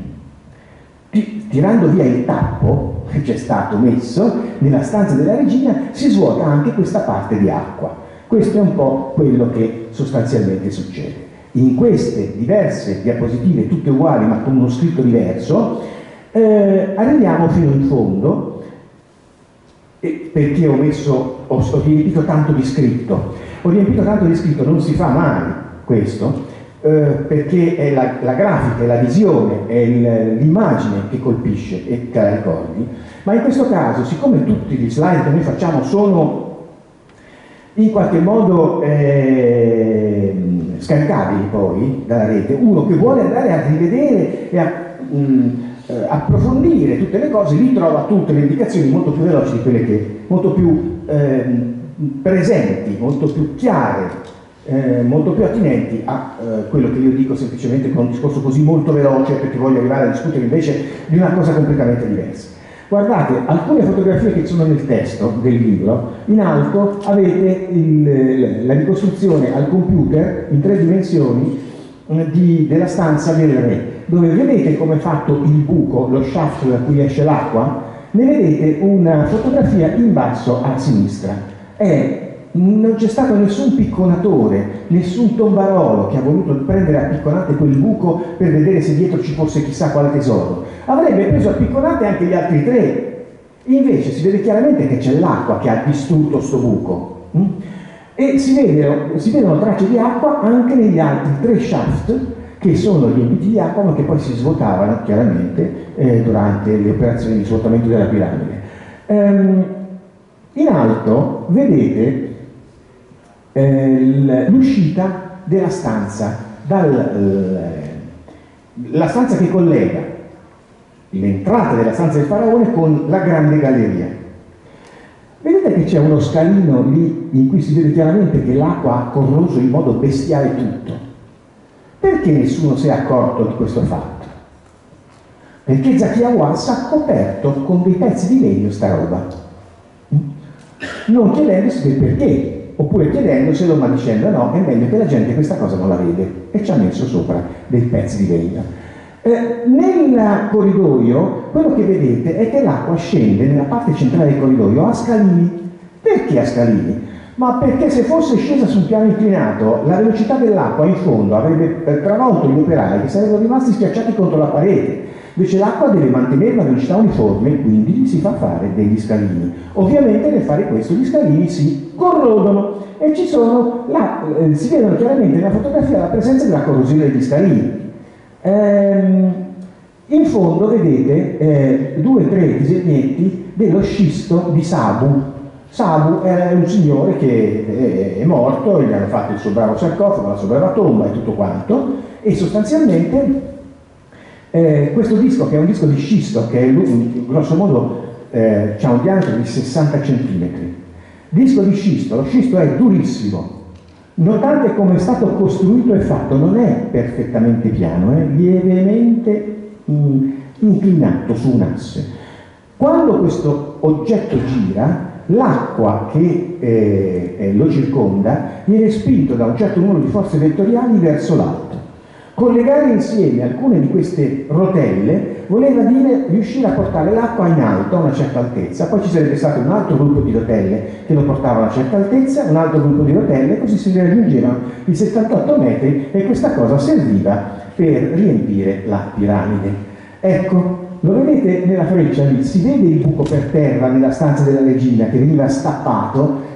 Tirando via il tappo che c'è stato messo nella stanza della regina si svuota anche questa parte di acqua. Questo è un po' quello che sostanzialmente succede. In queste diverse diapositive, tutte uguali ma con uno scritto diverso, arriviamo fino in fondo, perché ho riempito tanto di scritto. Ho riempito tanto di scritto, non si fa mai questo, perché è la grafica, è la visione, è l'immagine che colpisce e te la ricordi, ma in questo caso, siccome tutti gli slide che noi facciamo sono in qualche modo scaricabili poi dalla rete, uno che vuole andare a rivedere e a approfondire tutte le cose, lì trova tutte le indicazioni molto più veloci di quelle che, molto più presenti, molto più chiare, molto più attinenti a quello che io dico semplicemente con un discorso così molto veloce, perché voglio arrivare a discutere invece di una cosa completamente diversa. Guardate, alcune fotografie che sono nel testo del libro, in alto avete la ricostruzione al computer in 3 dimensioni della stanza del re, dove vedete come è fatto il buco, lo shaft da cui esce l'acqua. Ne vedete una fotografia in basso a sinistra. Non c'è stato nessun picconatore, nessun tombarolo che ha voluto prendere a picconate quel buco per vedere se dietro ci fosse chissà quale tesoro. Avrebbe preso a picconate anche gli altri 3. Invece si vede chiaramente che c'è l'acqua che ha distrutto sto buco. E si vedono tracce di acqua anche negli altri 3 shaft che sono riempiti di acqua, ma che poi si svuotavano chiaramente durante le operazioni di svuotamento della piramide. In alto vedete l'uscita della stanza, la stanza che collega l'entrata della stanza del faraone con la grande galleria. Vedete che c'è uno scalino lì in cui si vede chiaramente che l'acqua ha corroso in modo bestiale tutto. Perché nessuno si è accorto di questo fatto? Perché Zakia Hawass ha coperto con dei pezzi di legno sta roba, non chiedendosi del perché, oppure chiedendoselo ma dicendo no, è meglio che la gente questa cosa non la vede, e ci ha messo sopra dei pezzi di legno. Nel corridoio quello che vedete è che l'acqua scende nella parte centrale del corridoio a scalini. Perché a scalini? Ma perché se fosse scesa su un piano inclinato la velocità dell'acqua in fondo avrebbe travolto gli operai che sarebbero rimasti schiacciati contro la parete. Invece l'acqua deve mantenere una velocità uniforme, quindi gli si fa fare degli scalini. Ovviamente nel fare questo gli scalini si corrodono e si vedono chiaramente nella fotografia la presenza della corrosione degli scalini. In fondo vedete 2 o 3 disegnetti dello scisto di Sabu. Sabu è un signore che è morto, gli hanno fatto il suo bravo sarcofago, la sua brava tomba e tutto quanto, e sostanzialmente questo disco, che è un disco di scisto, che è grosso modo ha un diametro di 60 cm. Disco di scisto, lo scisto è durissimo. Notate come è stato costruito e fatto, non è perfettamente piano, è lievemente inclinato su un asse. Quando questo oggetto gira, l'acqua che lo circonda viene spinto da un certo numero di forze vettoriali verso l'alto. Collegare insieme alcune di queste rotelle voleva dire riuscire a portare l'acqua in alto a una certa altezza, poi ci sarebbe stato un altro gruppo di rotelle che lo portava a una certa altezza, un altro gruppo di rotelle, così si raggiungevano i 78 metri e questa cosa serviva per riempire la piramide. Ecco, lo vedete nella freccia lì, si vede il buco per terra nella stanza della regina che veniva stappato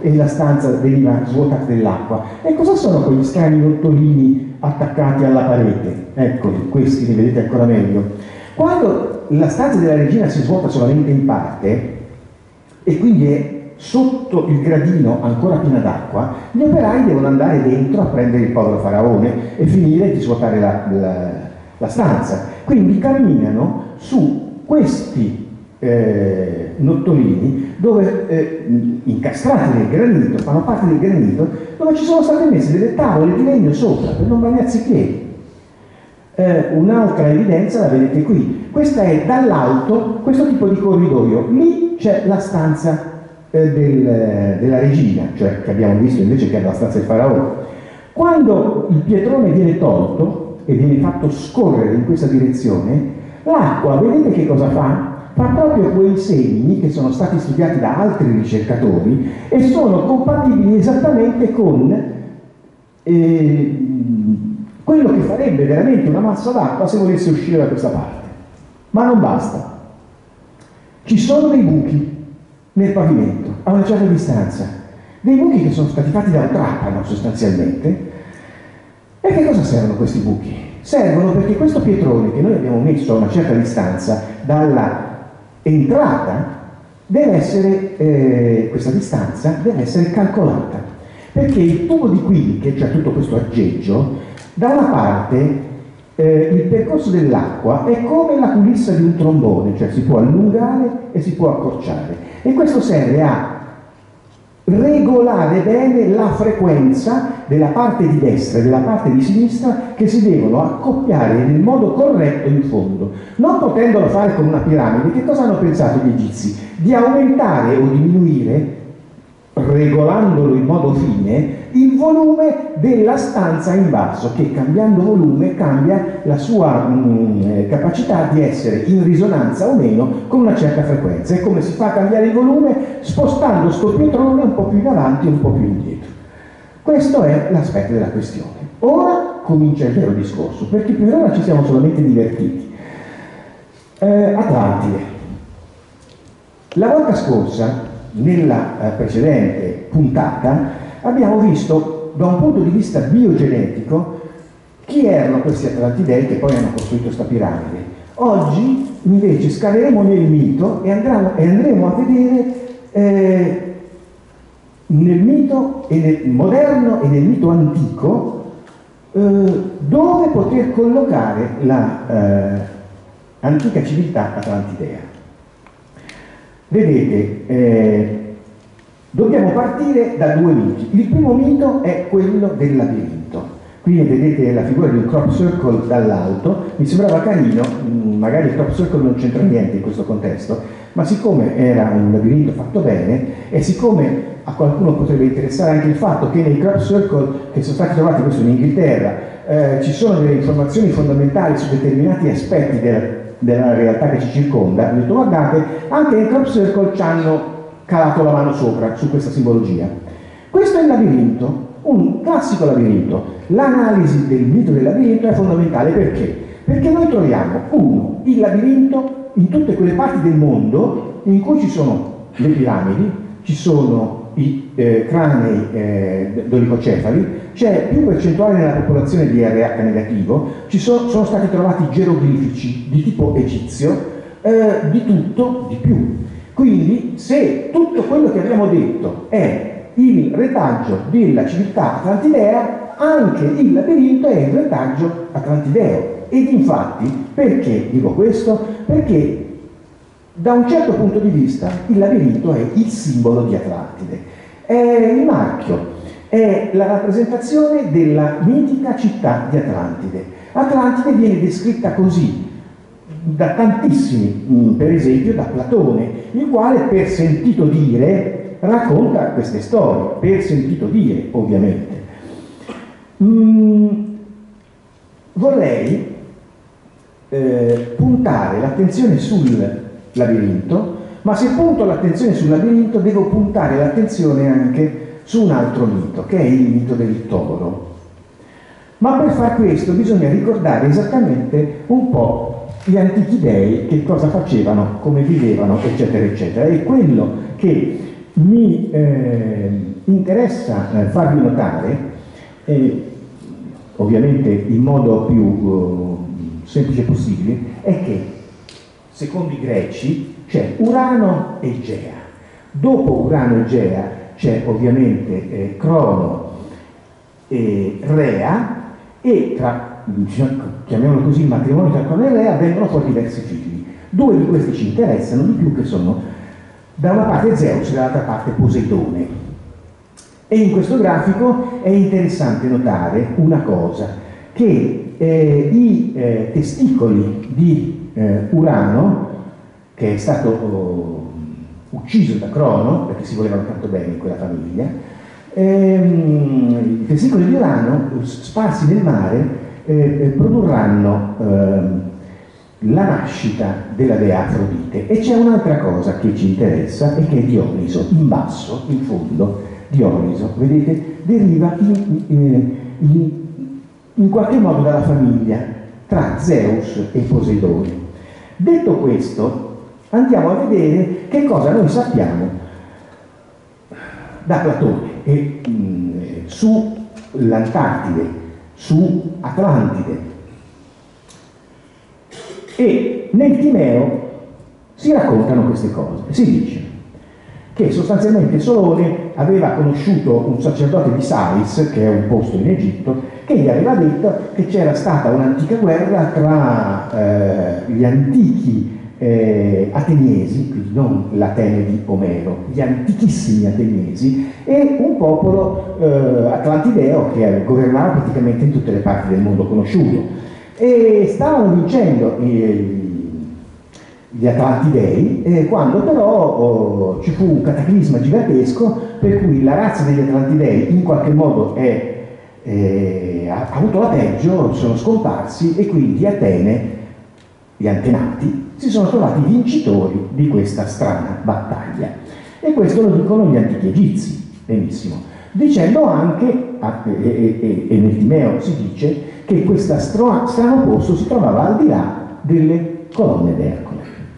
e la stanza veniva svuotata dell'acqua. E cosa sono quegli strani nottolini attaccati alla parete? Eccoli, questi li vedete ancora meglio. Quando la stanza della regina si svuota solamente in parte e quindi è sotto il gradino ancora piena d'acqua, gli operai devono andare dentro a prendere il povero faraone e finire di svuotare la stanza. Quindi camminano su questi nottolini dove incastrati nel granito, fanno parte del granito, dove ci sono state messe delle tavole di legno sopra per non bagnarsi i piedi. Un'altra evidenza la vedete qui, questa è dall'alto questo tipo di corridoio, lì c'è la stanza della regina, cioè che abbiamo visto invece che è la stanza del faraone. Quando il pietrone viene tolto e viene fatto scorrere in questa direzione, l'acqua, vedete che cosa fa? Fa proprio quei segni che sono stati studiati da altri ricercatori e sono compatibili esattamente con quello che farebbe veramente una massa d'acqua se volesse uscire da questa parte. Ma non basta. Ci sono dei buchi nel pavimento, a una certa distanza. Dei buchi che sono stati fatti da un trapano, sostanzialmente. E che cosa servono questi buchi? Servono perché questo pietrone che noi abbiamo messo a una certa distanza dalla entrata deve essere, questa distanza deve essere calcolata. Perché il tubo di quiliche, cioè tutto questo aggeggio, da una parte il percorso dell'acqua è come la culissa di un trombone, cioè si può allungare e si può accorciare, e questo serve a regolare bene la frequenza della parte di destra e della parte di sinistra che si devono accoppiare nel modo corretto in fondo. Non potendolo fare con una piramide, che cosa hanno pensato gli egizi? Di aumentare o diminuire, regolandolo in modo fine, il volume della stanza in basso, che cambiando volume cambia la sua capacità di essere in risonanza o meno con una certa frequenza. E come si fa a cambiare il volume? Spostando sto pietrone un po' più in avanti e un po' più indietro. Questo è l'aspetto della questione. Ora comincia il vero discorso, perché per ora ci siamo solamente divertiti. Atlantide. La volta scorsa, nella precedente puntata, abbiamo visto da un punto di vista biogenetico chi erano questi Atlantidei che poi hanno costruito questa piramide. Oggi invece scaleremo nel mito e andremo a vedere nel mito e nel moderno e nel mito antico dove poter collocare la antica civiltà atlantidea. Vedete, dobbiamo partire da due miti. Il primo mito è quello del labirinto. Qui vedete la figura di un crop circle dall'alto, mi sembrava carino, magari il crop circle non c'entra niente in questo contesto, ma siccome era un labirinto fatto bene e siccome a qualcuno potrebbe interessare anche il fatto che nei crop circle che sono stati trovati, questo in Inghilterra, ci sono delle informazioni fondamentali su determinati aspetti della realtà che ci circonda, ho detto guardate, anche nei crop circle ci hanno calato la mano sopra su questa simbologia. Questo è il labirinto, un classico labirinto. L'analisi del mito del labirinto è fondamentale perché? Perché noi troviamo, il labirinto in tutte quelle parti del mondo in cui ci sono le piramidi, ci sono i cranei dolicocefali, c'è più percentuale nella popolazione di RH negativo, sono stati trovati geroglifici di tipo egizio, di tutto, di più. Quindi se tutto quello che abbiamo detto è il retaggio della civiltà atlantidea, anche il labirinto è il retaggio atlantideo. Ed infatti, perché dico questo? Perché da un certo punto di vista il labirinto è il simbolo di Atlantide, è il marchio, è la rappresentazione della mitica città di Atlantide. Atlantide viene descritta così da tantissimi, per esempio da Platone, il quale per sentito dire racconta queste storie, per sentito dire ovviamente. Vorrei puntare l'attenzione sul labirinto, ma se punto l'attenzione sul labirinto devo puntare l'attenzione anche su un altro mito, che è il mito del toro. Ma per far questo bisogna ricordare esattamente un po' gli antichi dei, che cosa facevano, come vivevano, eccetera, eccetera. E quello che mi interessa farvi notare, ovviamente in modo più semplice possibile, è che secondo i greci c'è Urano e Gea. Dopo Urano e Gea c'è ovviamente Crono e Rea, e tra, chiamiamolo così, il matrimonio tra Crono e Rea avvengono poi diversi figli. Due di questi ci interessano di più, che sono da una parte Zeus e dall'altra parte Poseidone. E in questo grafico è interessante notare una cosa, che i testicoli di Urano, che è stato ucciso da Crono, perché si volevano tanto bene in quella famiglia, i testicoli di Urano sparsi nel mare produrranno la nascita della dea Afrodite. E c'è un'altra cosa che ci interessa, e che è Dioniso. In basso, in fondo, Dioniso, vedete, deriva in qualche modo dalla famiglia tra Zeus e Poseidone. Detto questo, andiamo a vedere che cosa noi sappiamo da Platone sull'Antartide, su Atlantide. E nel Timeo si raccontano queste cose. Si dice che sostanzialmente Solone aveva conosciuto un sacerdote di Sais, che è un posto in Egitto, che gli aveva detto che c'era stata un'antica guerra tra gli antichi ateniesi, quindi non l'Atene di Omero, gli antichissimi ateniesi, e un popolo atlantideo che governava praticamente in tutte le parti del mondo conosciuto. E stavano vincendo gli Atlantidei, quando però ci fu un cataclisma gigantesco per cui la razza degli Atlantidei in qualche modo ha avuto la peggio, sono scomparsi, e quindi Atene, gli antenati, si sono trovati vincitori di questa strana battaglia. E questo lo dicono gli antichi egizi, benissimo, dicendo anche, e nel Timeo si dice, che questo strano posto si trovava al di là delle colonne d'Ercole.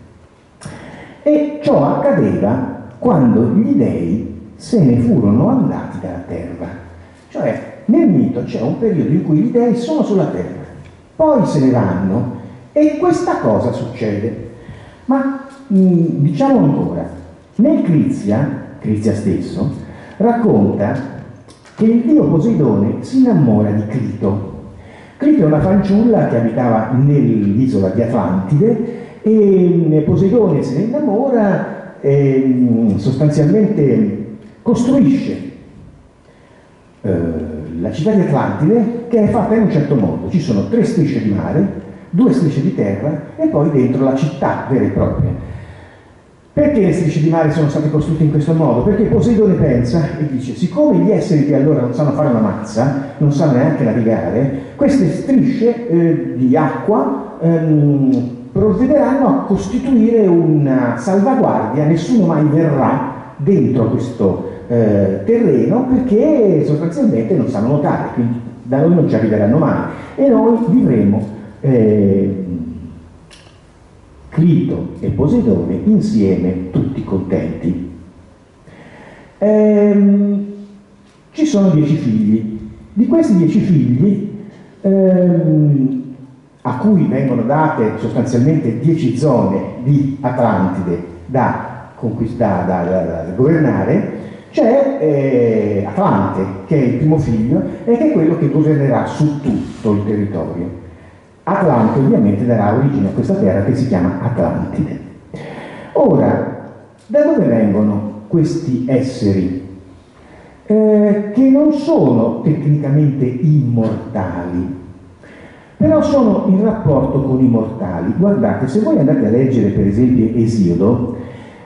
E ciò accadeva quando gli dei se ne furono andati dalla terra. Cioè, nel mito c'è un periodo in cui gli dei sono sulla terra, poi se ne vanno, e questa cosa succede. Ma diciamo ancora, nel Crizia stesso racconta che il dio Poseidone si innamora di Clito. Clito è una fanciulla che abitava nell'isola di Atlantide, e Poseidone se ne innamora e sostanzialmente costruisce la città di Atlantide, che è fatta in un certo modo. Ci sono 3 strisce di mare, 2 strisce di terra e poi dentro la città vera e propria. Perché le strisce di mare sono state costruite in questo modo? Perché Poseidone pensa e dice: siccome gli esseri che allora non sanno fare una mazza, non sanno neanche navigare, queste strisce di acqua provvederanno a costituire una salvaguardia, nessuno mai verrà dentro questo terreno, perché sostanzialmente non sanno nuotare, quindi da noi non ci arriveranno mai, e noi vivremo Clito e Poseidone insieme, tutti contenti. Ci sono 10 figli. Di questi 10 figli, a cui vengono date sostanzialmente 10 zone di Atlantide da governare, c'è Atlante, che è il primo figlio e che è quello che governerà su tutto il territorio. Atlante ovviamente darà origine a questa terra che si chiama Atlantide. Ora, da dove vengono questi esseri? Che non sono tecnicamente immortali, però sono in rapporto con i mortali. Guardate, se voi andate a leggere per esempio Esiodo,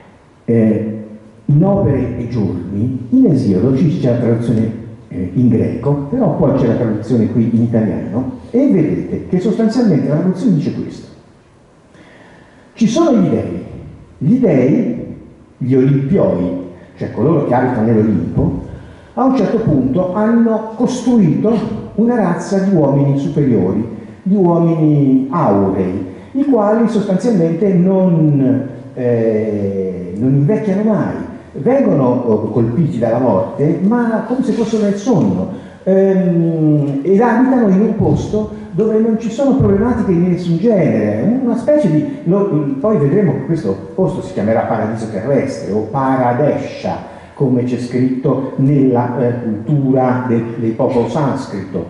in Opere e Giorni, in Esiodo c'è la traduzione in greco, però poi c'è la traduzione qui in italiano, e vedete che sostanzialmente la traduzione dice questo: ci sono gli dei, gli olimpioi, cioè coloro che abitano nell'Olimpo, a un certo punto hanno costruito una razza di uomini superiori, di uomini aurei, i quali sostanzialmente non invecchiano mai, vengono colpiti dalla morte, ma come se fossero nel sonno, ed abitano in un posto dove non ci sono problematiche di nessun genere, una specie di... poi vedremo che questo posto si chiamerà paradiso terrestre o paradesha, come c'è scritto nella cultura del popolo sanscrito.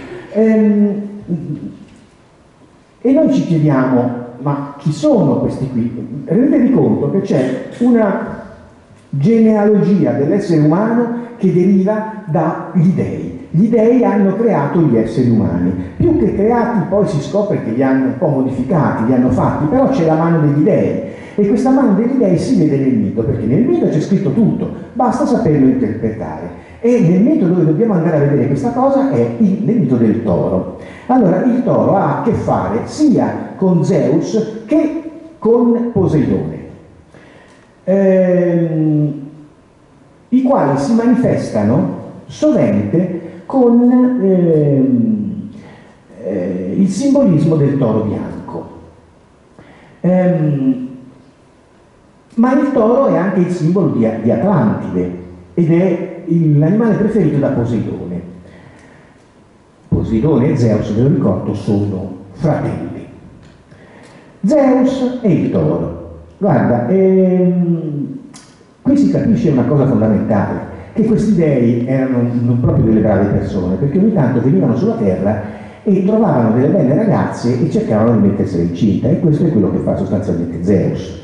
E noi ci chiediamo, ma chi sono questi qui? Rendetevi conto che c'è una genealogia dell'essere umano che deriva dagli dei. Gli dei hanno creato gli esseri umani. Più che creati, poi si scopre che li hanno un po' modificati, li hanno fatti, però c'è la mano degli dei. E questa mano degli dei si vede nel mito, perché nel mito c'è scritto tutto, basta saperlo interpretare. E nel mito dove dobbiamo andare a vedere questa cosa è nel mito del toro. Allora, il toro ha a che fare sia con Zeus che con Poseidone, i quali si manifestano sovente con il simbolismo del toro bianco. Ma il toro è anche il simbolo di Atlantide ed è l'animale preferito da Poseidone. Poseidone e Zeus, ve lo ricordo, sono fratelli. Zeus e il toro. Guarda, qui si capisce una cosa fondamentale, che questi dei erano non proprio delle brave persone, perché ogni tanto venivano sulla terra e trovavano delle belle ragazze e cercavano di mettersele incinta, e questo è quello che fa sostanzialmente Zeus.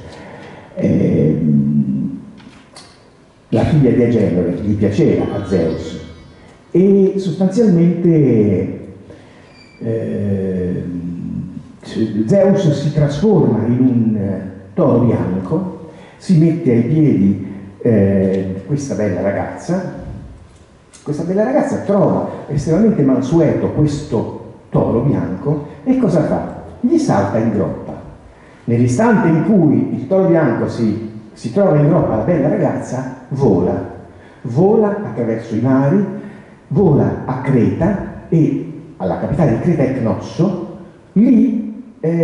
La figlia di Agenore gli piaceva a Zeus e sostanzialmente Zeus si trasforma in un toro bianco, si mette ai piedi questa bella ragazza trova estremamente mansueto questo toro bianco e cosa fa? Gli salta in groppa. Nell'istante in cui il toro bianco si trova in groppa la bella ragazza, vola attraverso i mari, vola a Creta e alla capitale di Creta è Cnosso, lì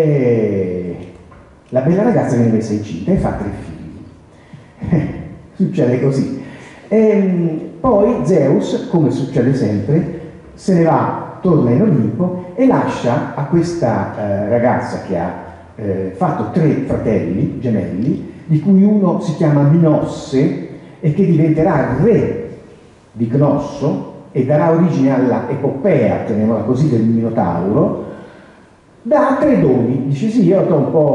la bella ragazza viene messa incinta e fa 3 figli. Succede così. Poi Zeus, come succede sempre, se ne va, torna in Olimpo e lascia a questa ragazza che ha fatto 3 fratelli gemelli, di cui uno si chiama Minosse e che diventerà re di Cnosso e darà origine alla epopea, chiamiamola così, del Minotauro. Dà 3 doni, dice sì, io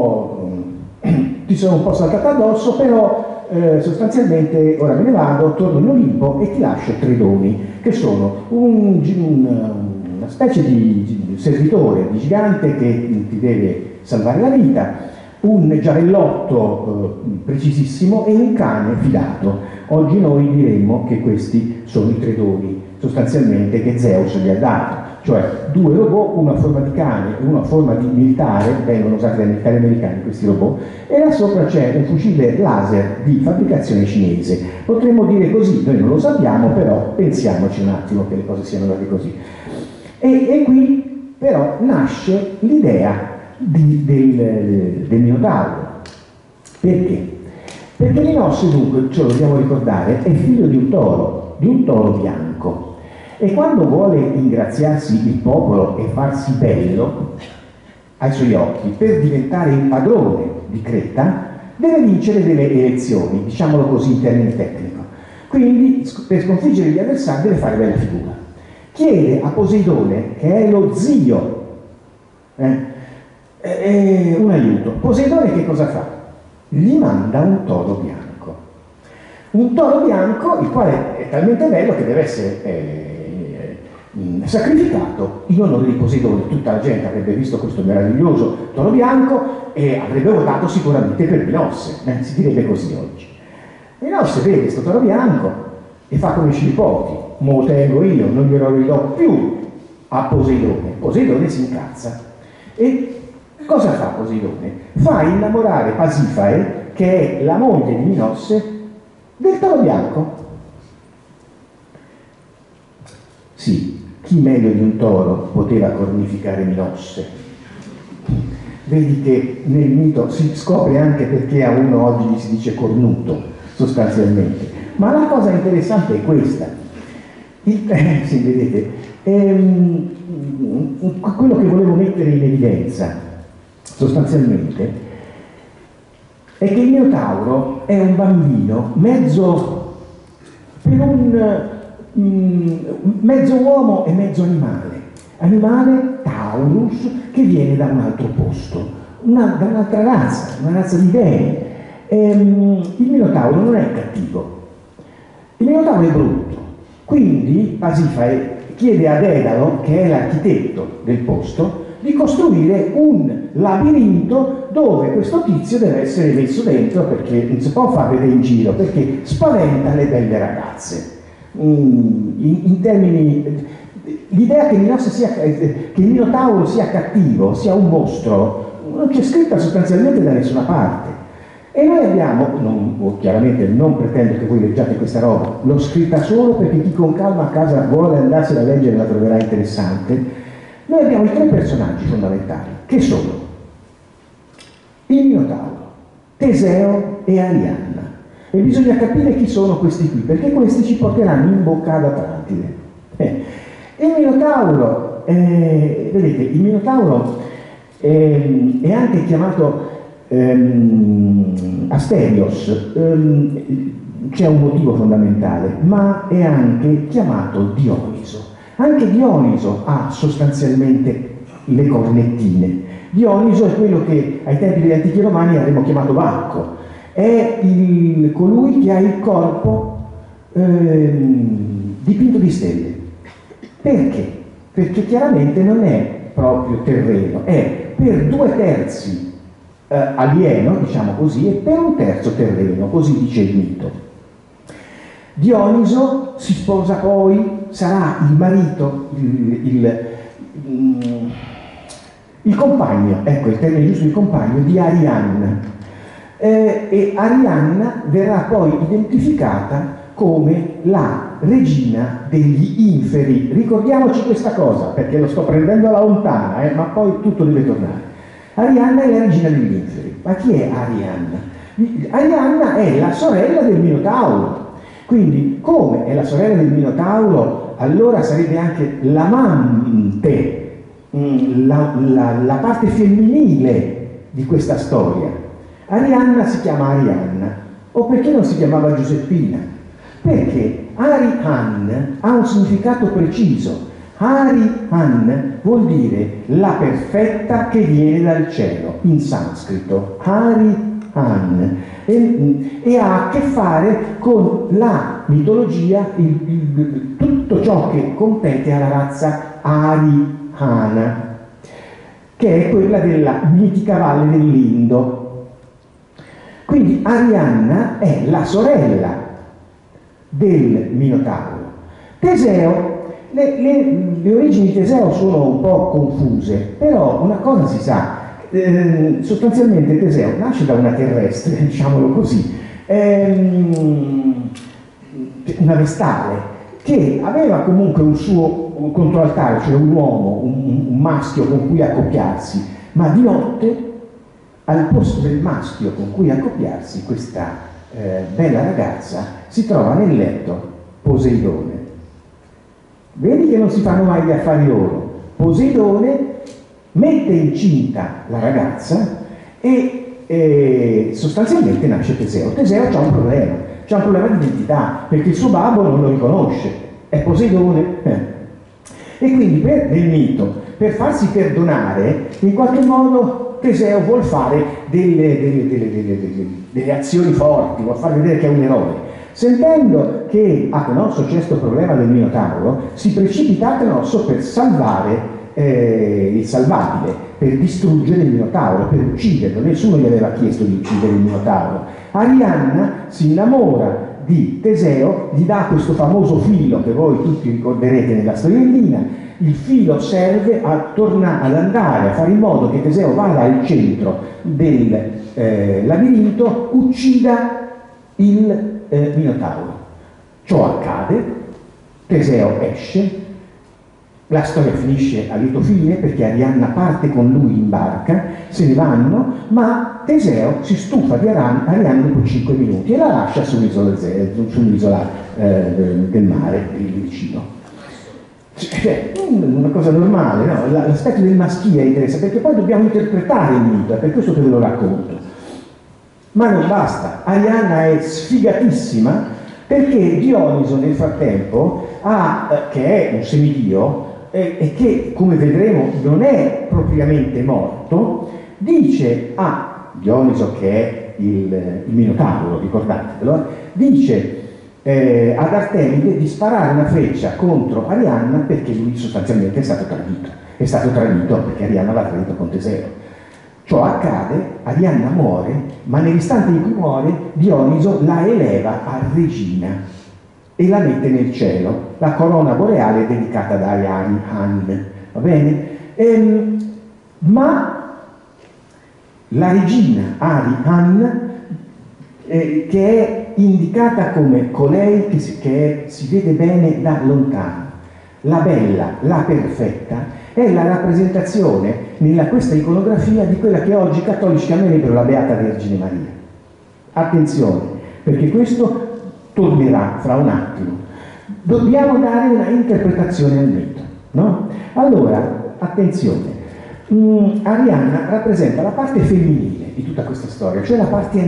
ti sono un po' saltata addosso, però sostanzialmente ora me ne vado, torno in Olimpo e ti lascio 3 doni, che sono una specie di servitore, di gigante che ti deve salvare la vita, un giavellotto precisissimo e un cane fidato. Oggi noi diremmo che questi sono i 3 doni sostanzialmente che Zeus gli ha dato, cioè 2 robot, una a forma di cane e una a forma di militare, vengono usati dai militari americani questi robot, e là sopra c'è un fucile laser di fabbricazione cinese. Potremmo dire così, noi non lo sappiamo, però pensiamoci un attimo che le cose siano andate così. E qui però nasce l'idea del Minotauro. Perché? Perché Minosse, dunque, ce lo dobbiamo ricordare, è figlio di un toro bianco, e quando vuole ingraziarsi il popolo e farsi bello ai suoi occhi per diventare il padrone di Creta, deve vincere delle elezioni, diciamolo così in termini tecnico. Quindi per sconfiggere gli avversari deve fare bella figura. Chiede a Poseidone, che è lo zio, un aiuto. Poseidone che cosa fa? Gli manda un toro bianco. Un toro bianco, il quale è talmente bello che deve essere sacrificato in onore di Poseidone. Tutta la gente avrebbe visto questo meraviglioso toro bianco e avrebbe votato sicuramente per Minosse, si direbbe così oggi. Minosse vede questo toro bianco e fa come i Scilipoti: mo tengo io, non glielo ridò più a Poseidone. Poseidone si incazza e cosa fa Poseidone? Fa innamorare Pasifae, che è la moglie di Minosse, del toro bianco. Sì, chi meglio di un toro poteva cornificare Minosse? Vedi che nel mito si scopre anche perché a uno oggi gli si dice cornuto. sostanzialmente. Ma la cosa interessante è questa. Sì, vedete, quello che volevo mettere in evidenza sostanzialmente è che il Minotauro è un bambino mezzo uomo e mezzo animale Taurus, che viene da un altro posto, da un'altra razza, una razza di dei. Il Minotauro non è cattivo, il Minotauro è brutto. Quindi Pasifae chiede a Dedalo, che è l'architetto del posto, di costruire un labirinto dove questo tizio deve essere messo dentro, perché non si può far vedere in giro, perché spaventa le belle ragazze. In termini, l'idea che il Minotauro sia cattivo, sia un mostro, non c'è scritta sostanzialmente da nessuna parte. E noi abbiamo, chiaramente non pretendo che voi leggiate questa roba, l'ho scritta solo perché chi con calma a casa vuole andarsela a leggere la troverà interessante. Noi abbiamo i tre personaggi fondamentali, che sono il Minotauro, Teseo e Arianna. E bisogna capire chi sono questi qui, perché questi ci porteranno in bocca ad Atlantide. Il Minotauro, vedete, il Minotauro è anche chiamato Asterios, c'è un motivo fondamentale, ma è anche chiamato Dioniso. Anche Dioniso ha sostanzialmente le cornettine. Dioniso è quello che ai tempi degli antichi romani avremmo chiamato Bacco, è colui che ha il corpo dipinto di stelle. Perché? Perché chiaramente non è proprio terreno, è per 2/3 alieno, diciamo così, e per 1/3 terreno, così dice il mito. Dioniso si sposa poi, sarà il marito, il compagno, ecco il termine giusto, il compagno di Arianna. E Arianna verrà poi identificata come la regina degli inferi. Ricordiamoci questa cosa, perché lo sto prendendo alla lontana, ma poi tutto deve tornare. Arianna è la regina degli inferi. Ma chi è Arianna? Arianna è la sorella del Minotauro. Quindi, come è la sorella del Minotauro, allora sarebbe anche l'amante, la parte femminile di questa storia. Arianna si chiama Arianna. O perché non si chiamava Giuseppina? Perché Arihan ha un significato preciso. Arihan vuol dire la perfetta che viene dal cielo, in sanscrito. Arihan. E ha a che fare con la mitologia, tutto ciò che compete alla razza Arihana, che è quella della mitica valle dell'Indo. Quindi Arianna è la sorella del Minotauro. Teseo, le origini di Teseo sono un po' confuse, però una cosa si sa, sostanzialmente Teseo nasce da una terrestre, diciamolo così, una vestale, che aveva comunque un suo controaltare, cioè un uomo, un maschio con cui accoppiarsi, ma di notte, al posto del maschio con cui accoppiarsi, questa bella ragazza si trova nel letto Poseidone. Vedi che non si fanno mai gli affari loro. Poseidone mette incinta la ragazza e sostanzialmente nasce Teseo. Teseo ha un problema di identità, perché il suo babbo non lo riconosce, è Poseidone. E quindi nel mito, per farsi perdonare, in qualche modo Teseo vuol fare delle azioni forti, vuol far vedere che è un eroe. Sentendo che a Cnosso c'è questo problema del Minotauro, si precipita a Cnosso per salvare il salvabile, per distruggere il Minotauro, per ucciderlo. Nessuno gli aveva chiesto di uccidere il Minotauro. Arianna si innamora di Teseo, gli dà questo famoso filo che voi tutti ricorderete nella storiellina. Il filo serve ad andare a fare in modo che Teseo vada al centro del labirinto, uccida il Minotauro. Ciò accade, Teseo esce, La storia finisce a lieto fine perché Arianna parte con lui in barca, se ne vanno, ma Teseo si stufa di Arianna dopo 5 minuti e la lascia su un'isola del mare, lì vicino. Cioè, una cosa normale, no? L'aspetto del maschile interessa, perché poi dobbiamo interpretare il mito, è per questo che ve lo racconto. Ma non basta, Arianna è sfigatissima perché Dioniso nel frattempo che è un semidio, e che, come vedremo, non è propriamente morto, dice a Dioniso, che è il Minotauro, ricordatevelo, dice ad Artemide di sparare una freccia contro Arianna perché lui sostanzialmente è stato tradito perché Arianna l'ha tradito con Teseo. Ciò accade, Arianna muore, ma nell'istante in cui muore Dioniso la eleva a regina e la mette nel cielo. La corona boreale è dedicata ad Arianna, va bene? Ma la regina Arianna, che è indicata come colei che si vede bene da lontano, la bella, la perfetta, è la rappresentazione nella questa iconografia di quella che oggi i cattolici chiamerebbero la Beata Vergine Maria. Attenzione, perché questo tornerà fra un attimo. Dobbiamo dare una interpretazione al mito, no? Allora, attenzione, Arianna rappresenta la parte femminile di tutta questa storia, cioè la parte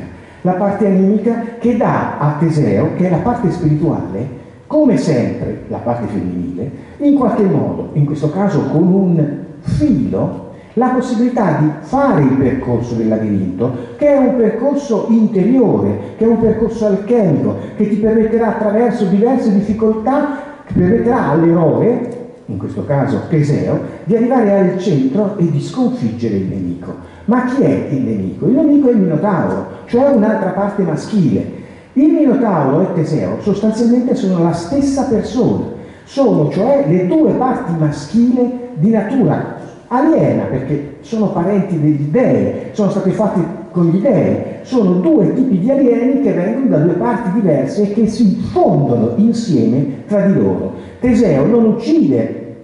animica che dà a Teseo, che è la parte spirituale, come sempre la parte femminile, in qualche modo, in questo caso con un filo, la possibilità di fare il percorso del labirinto, che è un percorso interiore, che è un percorso alchemico, che ti permetterà attraverso diverse difficoltà, che permetterà all'eroe, in questo caso Teseo, di arrivare al centro e di sconfiggere il nemico. Ma chi è il nemico? Il nemico è il Minotauro, cioè un'altra parte maschile. Il Minotauro e Teseo sostanzialmente sono la stessa persona, sono cioè le due parti maschili di natura aliena, perché sono parenti degli dei, sono stati fatti con gli dei, sono due tipi di alieni che vengono da due parti diverse e che si fondono insieme tra di loro. Teseo non uccide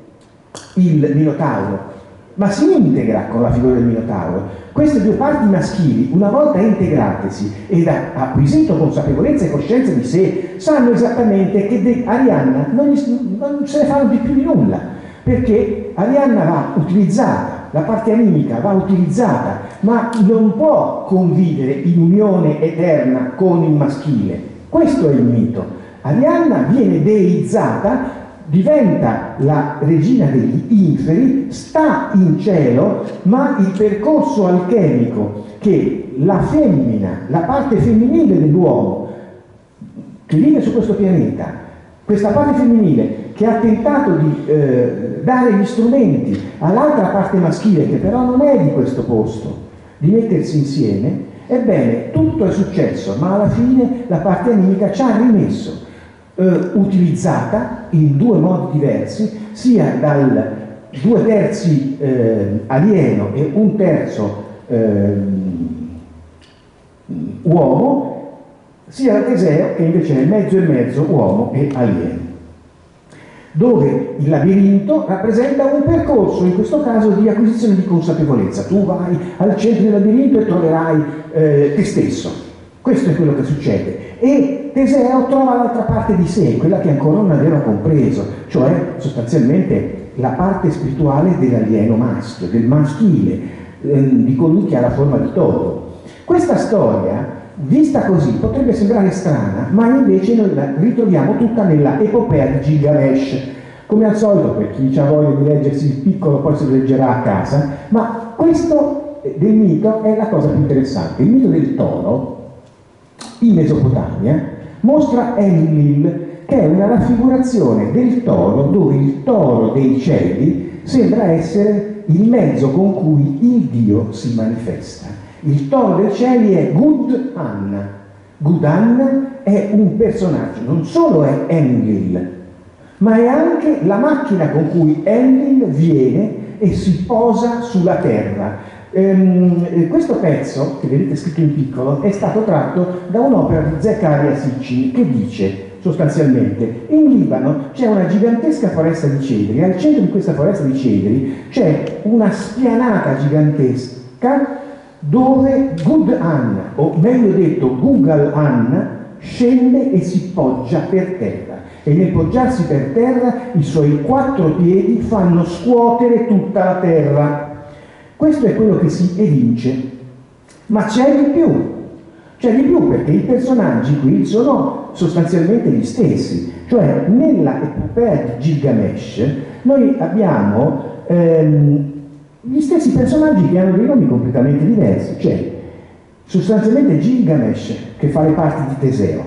il Minotauro, ma si integra con la figura del Minotauro. Queste due parti maschili, una volta integratesi ed acquisito consapevolezza e coscienza di sé, sanno esattamente che Arianna non se ne fanno di più di nulla, perché Arianna va utilizzata, la parte animica va utilizzata, ma non può convivere in unione eterna con il maschile. Questo è il mito. Arianna viene deizzata, diventa la regina degli inferi, sta in cielo, ma il percorso alchemico che la femmina, la parte femminile dell'uomo che vive su questo pianeta, questa parte femminile che ha tentato di dare gli strumenti all'altra parte maschile, che però non è di questo posto, di mettersi insieme, ebbene, tutto è successo, ma alla fine la parte animica ci ha rimesso, utilizzata in due modi diversi, sia dal 2/3 alieno e 1/3 uomo, sia da Teseo, che invece è mezzo e mezzo uomo e alieno, dove il labirinto rappresenta un percorso, in questo caso di acquisizione di consapevolezza. Tu vai al centro del labirinto e troverai te stesso. Questo è quello che succede. E Teseo trova l'altra parte di sé, quella che ancora non aveva compreso, cioè sostanzialmente la parte spirituale dell'alieno maschio, del maschile, di colui che ha la forma di toro. Questa storia, vista così, potrebbe sembrare strana, ma invece noi la ritroviamo tutta nella epopea di Gilgamesh. Come al solito, per chi ha voglia di leggersi il piccolo poi se lo leggerà a casa, ma questo del mito è la cosa più interessante. Il mito del toro in Mesopotamia mostra Enlil, che è una raffigurazione del toro, dove il toro dei cieli sembra essere il mezzo con cui il Dio si manifesta. Il toro dei cieli è Gud-An. Gud-An è un personaggio, non solo è Enlil, ma è anche la macchina con cui Enlil viene e si posa sulla terra. Questo pezzo, che vedete scritto in piccolo, è stato tratto da un'opera di Zaccaria Sitchin che dice: sostanzialmente. In Libano c'è una gigantesca foresta di cedri, al centro di questa foresta di cedri c'è una spianata gigantesca dove Gud-an, o meglio detto Gugal-an, scende e si poggia per terra, e nel poggiarsi per terra i suoi 4 piedi fanno scuotere tutta la terra. Questo è quello che si evince, ma c'è di più perché i personaggi qui sono sostanzialmente gli stessi, cioè nella epopea di Gilgamesh noi abbiamo gli stessi personaggi che hanno dei nomi completamente diversi. C'è sostanzialmente Gilgamesh che fa le parti di Teseo,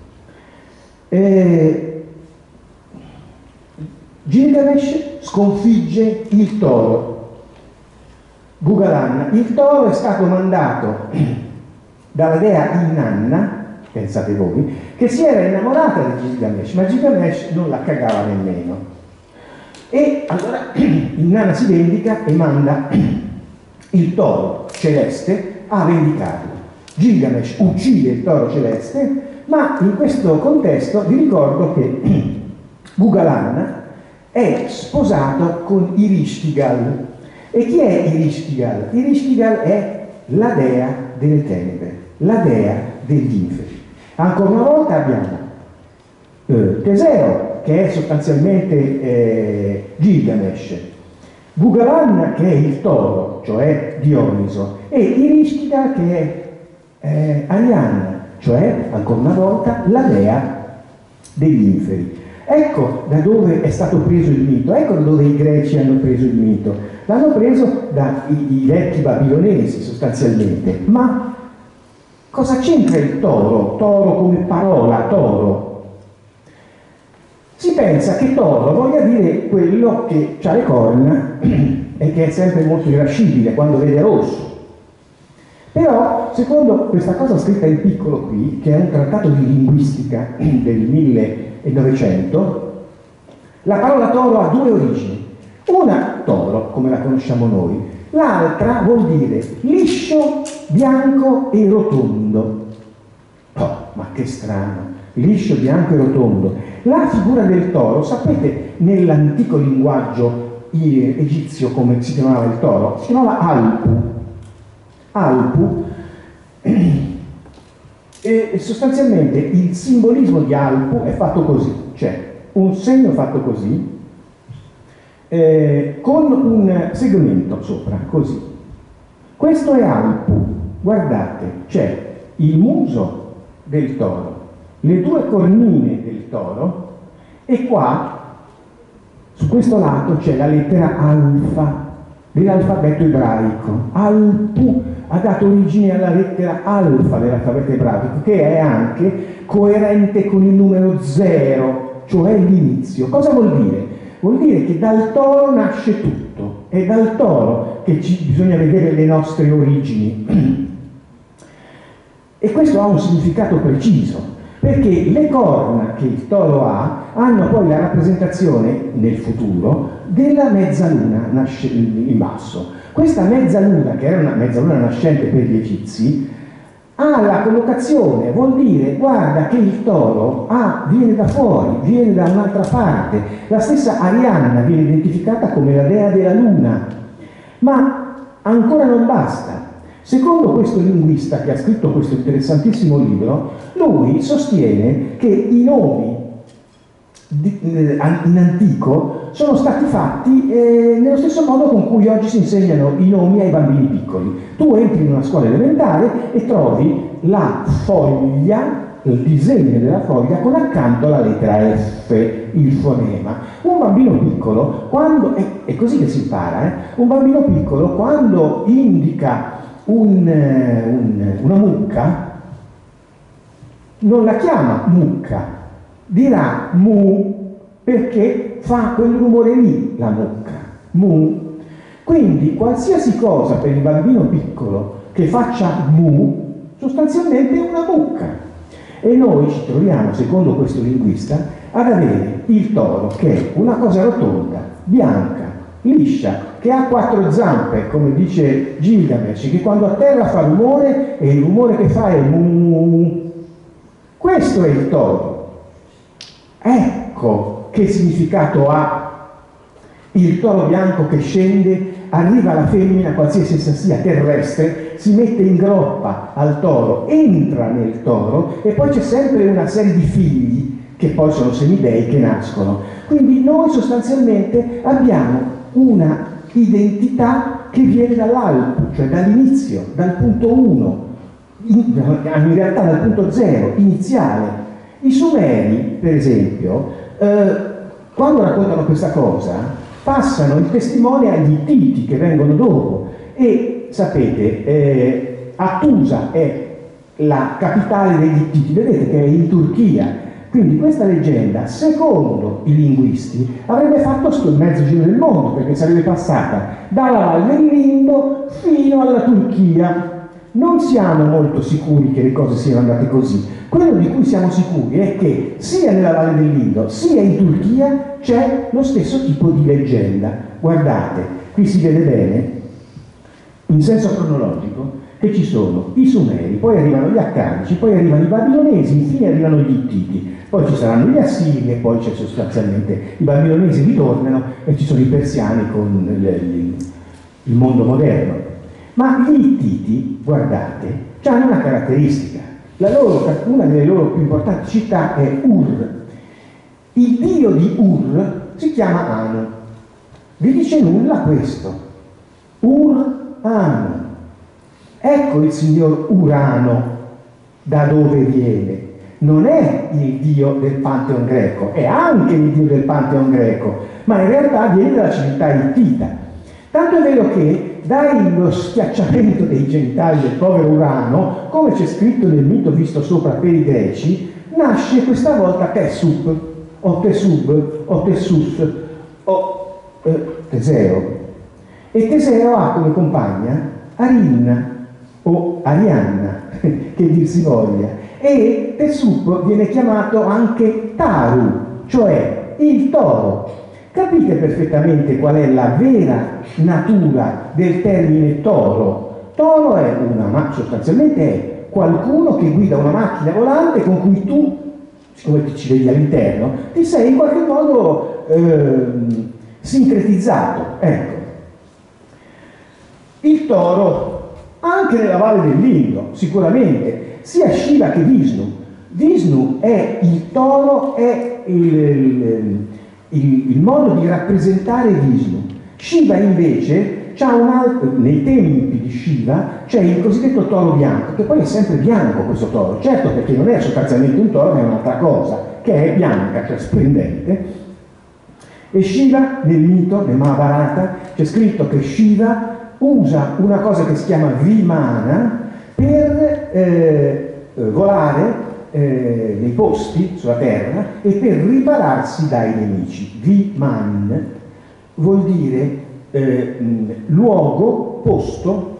Gilgamesh sconfigge il toro, Gugalan. Il toro è stato mandato dalla dea Inanna, pensate voi, che si era innamorata di Gilgamesh, ma Gilgamesh non la cagava nemmeno. E allora Inanna si vendica e manda il toro celeste a vendicarlo. Gilgamesh uccide il toro celeste, ma in questo contesto vi ricordo che Gugalan è sposato con Irishkigal. E chi è Irishkigal? Irishkigal è la dea delle tenebre, la dea degli inferi. Ancora una volta abbiamo Teseo, che è sostanzialmente Gilgamesh, Gugalan, che è il toro, cioè Dioniso, e Irishkigal, che è Arianna, cioè ancora una volta la dea degli inferi. Ecco da dove è stato preso il mito, ecco da dove i greci hanno preso il mito. L'hanno preso dai vecchi babilonesi sostanzialmente. Ma cosa c'entra il toro? Toro come parola, toro. Si pensa che toro voglia dire quello che ha le corna e che è sempre molto irascibile quando vede rosso. Però, secondo questa cosa scritta in piccolo qui, che è un trattato di linguistica del 1900, la parola toro ha 2 origini. Una, toro, come la conosciamo noi, l'altra vuol dire liscio, bianco e rotondo. Oh, ma che strano, liscio, bianco e rotondo. La figura del toro, sapete nell'antico linguaggio egizio come si chiamava il toro? Si chiamava Alpu. Alpu, e sostanzialmente il simbolismo di Alpu è fatto così, cioè un segno fatto così, con un segmento sopra, così. Questo è Alpu, guardate, c'è il muso del toro, le 2 cornine del toro, e qua, su questo lato, c'è la lettera alfa dell'alfabeto ebraico. Alpu ha dato origine alla lettera alfa dell'alfabeto ebraico, che è anche coerente con il numero 0, cioè l'inizio. Cosa vuol dire? Vuol dire che dal toro nasce tutto, è dal toro che bisogna vedere le nostre origini. E questo ha un significato preciso, perché le corna che il toro ha hanno poi la rappresentazione, nel futuro, della mezzaluna in basso. Questa mezzaluna, che era una mezzaluna nascente per gli egizi, ha la collocazione, vuol dire guarda che il toro viene da fuori, viene da un'altra parte. La stessa Arianna viene identificata come la dea della luna, ma ancora non basta. Secondo questo linguista che ha scritto questo interessantissimo libro, lui sostiene che i nomi in antico sono stati fatti nello stesso modo con cui oggi si insegnano i nomi ai bambini piccoli. Tu entri in una scuola elementare e trovi la foglia, il disegno della foglia con accanto la lettera F, il fonema. Un bambino piccolo, quando è così che si impara, un bambino piccolo quando indica una mucca non la chiama mucca, dirà mu, perché fa quel rumore lì la mucca, mu. Quindi qualsiasi cosa per il bambino piccolo che faccia mu sostanzialmente è una mucca. E noi ci troviamo, secondo questo linguista, ad avere il toro che è una cosa rotonda, bianca, liscia, che ha 4 zampe, come dice Gilgamesh, che quando a terra fa rumore e il rumore che fa è mu. Questo è il toro. Ecco che significato ha il toro bianco che scende, arriva alla femmina, qualsiasi essa sia, terrestre, si mette in groppa al toro, entra nel toro e poi c'è sempre una serie di figli che poi sono semidei che nascono. Quindi noi sostanzialmente abbiamo una identità che viene dall'alto, cioè dall'inizio, dal punto 1, in realtà dal punto 0, iniziale. I Sumeri, per esempio, quando raccontano questa cosa, passano il testimone agli Ittiti che vengono dopo e sapete, Attusa è la capitale degli Ittiti, vedete che è in Turchia, quindi questa leggenda, secondo i linguisti, avrebbe fatto il mezzo giro del mondo, perché sarebbe passata dalla Valle dell'Indo fino alla Turchia. Non siamo molto sicuri che le cose siano andate così. Quello di cui siamo sicuri è che sia nella Valle dell'Indo sia in Turchia c'è lo stesso tipo di leggenda. Guardate, qui si vede bene, in senso cronologico, che ci sono i Sumeri, poi arrivano gli Accadici, poi arrivano i Babilonesi, infine arrivano gli Ittiti, poi ci saranno gli Assiri e poi c'è sostanzialmente i Babilonesi ritornano e ci sono i Persiani con il mondo moderno. Ma gli Ittiti, guardate, hanno una caratteristica. Una delle loro più importanti città è Ur. Il dio di Ur si chiama Anu. Vi dice nulla questo? Ur-Anu. Ecco il signor Urano da dove viene. Non è il dio del Pantheon greco, è anche il dio del Pantheon greco, ma in realtà viene dalla civiltà ittita. Tanto è vero che dallo schiacciamento dei genitali del povero Urano, come c'è scritto nel mito visto sopra per i greci, nasce questa volta Tessup, o Tesub, o Tessus, o Teseo. E Teseo ha come compagna Arinna, o Arianna, che dir si voglia. E Tessup viene chiamato anche Taru, cioè il toro. Capite perfettamente qual è la vera natura del termine toro. Toro è sostanzialmente è qualcuno che guida una macchina volante con cui tu, siccome ti ci vedi all'interno, ti sei in qualche modo sincretizzato. Ecco. Il toro, anche nella Valle dell'Indo, sicuramente, sia Shiva che Vishnu. Vishnu è il toro, è il modo di rappresentare Vishnu. Shiva invece nei tempi di Shiva c'è il cosiddetto toro bianco, che poi è sempre bianco questo toro, certo perché non è sostanzialmente un toro ma è un'altra cosa, che è bianca, cioè splendente. E Shiva nel mito, nel Mahabharata, c'è scritto che Shiva usa una cosa che si chiama Vimana per volare nei posti sulla terra e per ripararsi dai nemici. Viman vuol dire luogo, posto,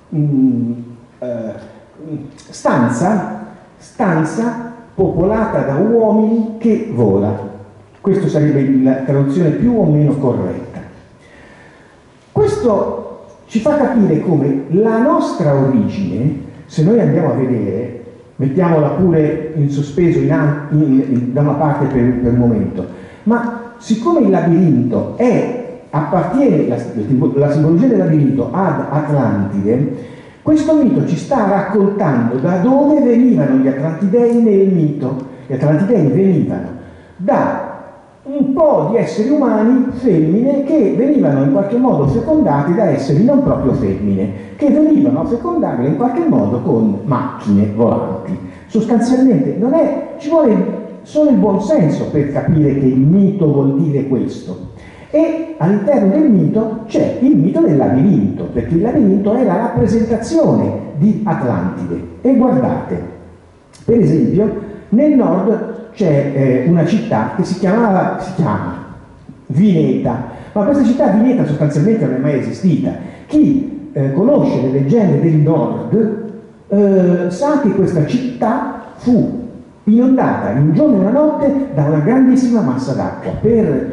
stanza popolata da uomini che vola. Questa sarebbe la traduzione più o meno corretta. Questo ci fa capire come la nostra origine, se noi andiamo a vedere, mettiamola pure in sospeso da una parte per un momento, ma siccome il labirinto appartiene, la simbologia del labirinto ad Atlantide, questo mito ci sta raccontando da dove venivano gli Atlantidei nel mito. Gli Atlantidei venivano da un po' di esseri umani femmine che venivano in qualche modo fecondati da esseri non proprio femmine, che venivano a fecondarle in qualche modo con macchine volanti. Sostanzialmente ci vuole solo il buon senso per capire che il mito vuol dire questo. E all'interno del mito c'è il mito del labirinto, perché il labirinto è la rappresentazione di Atlantide. E guardate, per esempio, nel nord c'è una città che si chiama Vineta, ma questa città Vineta sostanzialmente non è mai esistita. Chi conosce le leggende del nord sa che questa città fu inondata in un giorno e una notte da una grandissima massa d'acqua per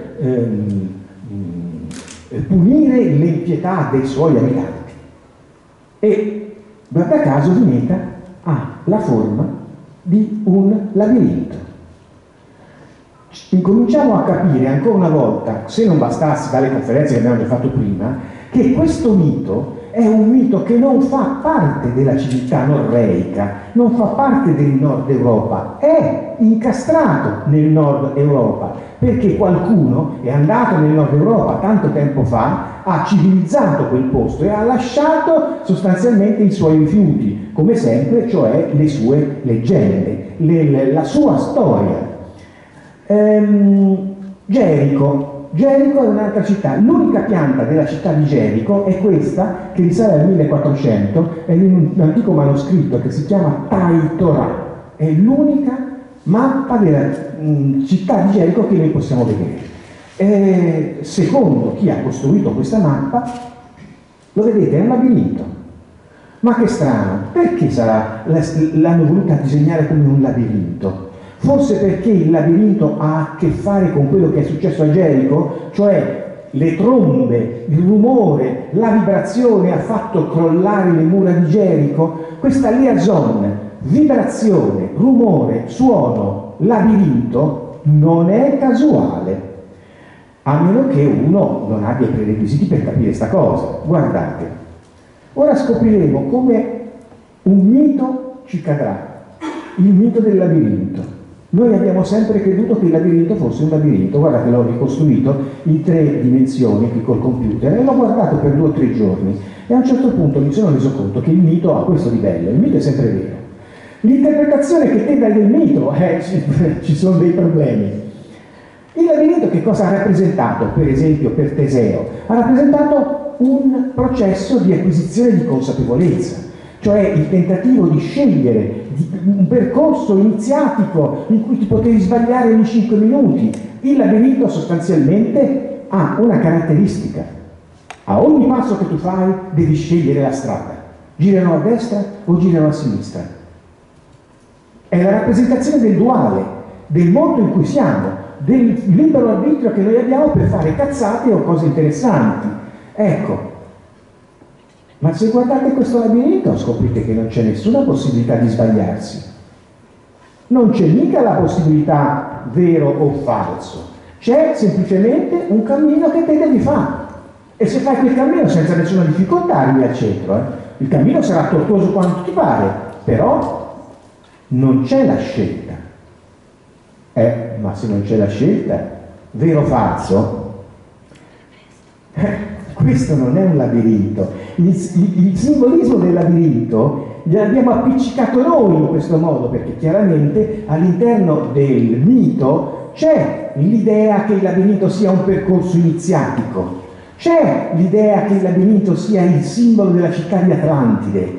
punire l'impietà dei suoi abitanti. E guarda caso Vineta ha la forma di un labirinto. incominciamo a capire ancora una volta, se non bastasse dalle conferenze che abbiamo già fatto prima, che questo mito è un mito che non fa parte della civiltà norreica, non fa parte del nord Europa, è incastrato nel nord Europa, perché qualcuno è andato nel nord Europa tanto tempo fa, ha civilizzato quel posto e ha lasciato sostanzialmente i suoi rifiuti, come sempre, cioè le sue leggende, la sua storia. Gerico è un'altra città, l'unica pianta della città di Gerico è questa, che risale al 1400, è in un antico manoscritto che si chiama Taitorà, è l'unica mappa della città di Gerico che noi possiamo vedere. Secondo chi ha costruito questa mappa, lo vedete, è un labirinto. Ma che strano, perché l'hanno voluta disegnare come un labirinto? Forse perché il labirinto ha a che fare con quello che è successo a Gerico, cioè le trombe, il rumore, la vibrazione ha fatto crollare le mura di Gerico. Questa liaison, vibrazione, rumore, suono, labirinto, non è casuale, a meno che uno non abbia i prerequisiti per capire questa cosa. Guardate, ora scopriremo come un mito ci cadrà, il mito del labirinto. Noi abbiamo sempre creduto che il labirinto fosse un labirinto. Guardate, l'ho ricostruito in 3 dimensioni qui col computer e l'ho guardato per 2 o 3 giorni e a un certo punto mi sono reso conto che il mito ha questo livello. Il mito è sempre vero. L'interpretazione che te dai del mito, ci sono dei problemi. Il labirinto che cosa ha rappresentato, per esempio, per Teseo? Ha rappresentato un processo di acquisizione di consapevolezza, cioè il tentativo di scegliere un percorso iniziatico in cui ti potevi sbagliare ogni 5 minuti. Il labirinto sostanzialmente ha una caratteristica: a ogni passo che tu fai devi scegliere la strada, girano a destra o girano a sinistra. È la rappresentazione del duale, del mondo in cui siamo, del libero arbitrio che noi abbiamo per fare cazzate o cose interessanti. Ecco, ma se guardate questo labirinto scoprite che non c'è nessuna possibilità di sbagliarsi. Non c'è mica la possibilità vero o falso. C'è semplicemente un cammino che te devi fare. E se fai quel cammino senza nessuna difficoltà arrivi al centro. Il cammino sarà tortuoso quanto ti pare, però non c'è la scelta. Ma se non c'è la scelta, vero o falso? Questo non è un labirinto. Il simbolismo del labirinto l'abbiamo appiccicato noi in questo modo, perché chiaramente all'interno del mito c'è l'idea che il labirinto sia un percorso iniziatico, c'è l'idea che il labirinto sia il simbolo della città di Atlantide,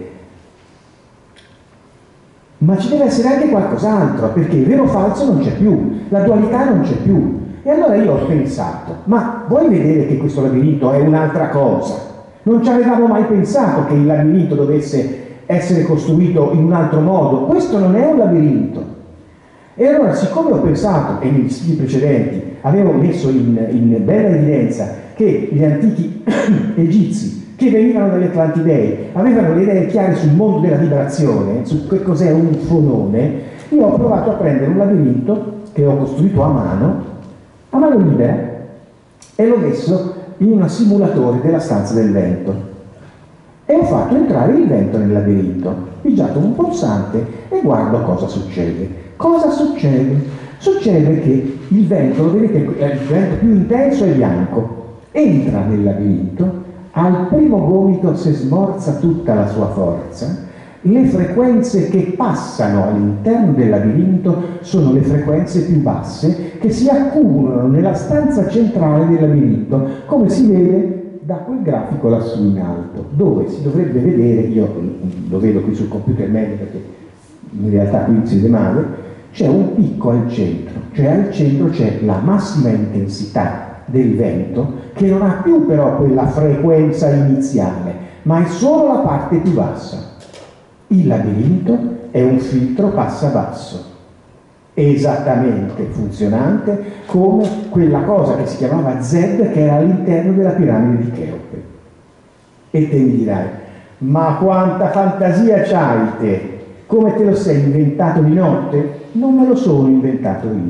ma ci deve essere anche qualcos'altro, perché il vero o falso non c'è più, la dualità non c'è più. E allora io ho pensato, ma vuoi vedere che questo labirinto è un'altra cosa? Non ci avevamo mai pensato che il labirinto dovesse essere costruito in un altro modo. Questo non è un labirinto. E allora, siccome ho pensato, e negli studi precedenti avevo messo in bella evidenza che gli antichi egizi che venivano dalle Atlantidee avevano le idee chiare sul mondo della vibrazione, su che cos'è un fonone, io ho provato a prendere un labirinto che ho costruito a mano libera, e l'ho messo in un simulatore della stanza del vento e ho fatto entrare il vento nel labirinto, pigiato un pulsante e guardo cosa succede. Cosa succede? Succede che il vento, lo vedete, il vento più intenso è bianco, entra nel labirinto, al primo gomito si smorza tutta la sua forza. Le frequenze che passano all'interno del labirinto sono le frequenze più basse che si accumulano nella stanza centrale del labirinto, come si vede da quel grafico lassù in alto, dove si dovrebbe vedere, io lo vedo qui sul computer medio perché in realtà qui si vede male, c'è un picco al centro, cioè al centro c'è la massima intensità del vento che non ha più però quella frequenza iniziale, ma è solo la parte più bassa. Il labirinto è un filtro passa-basso, esattamente funzionante come quella cosa che si chiamava Z che era all'interno della piramide di Cheope. E te mi dirai, ma quanta fantasia c'hai te? Come te lo sei inventato di notte? Non me lo sono inventato io.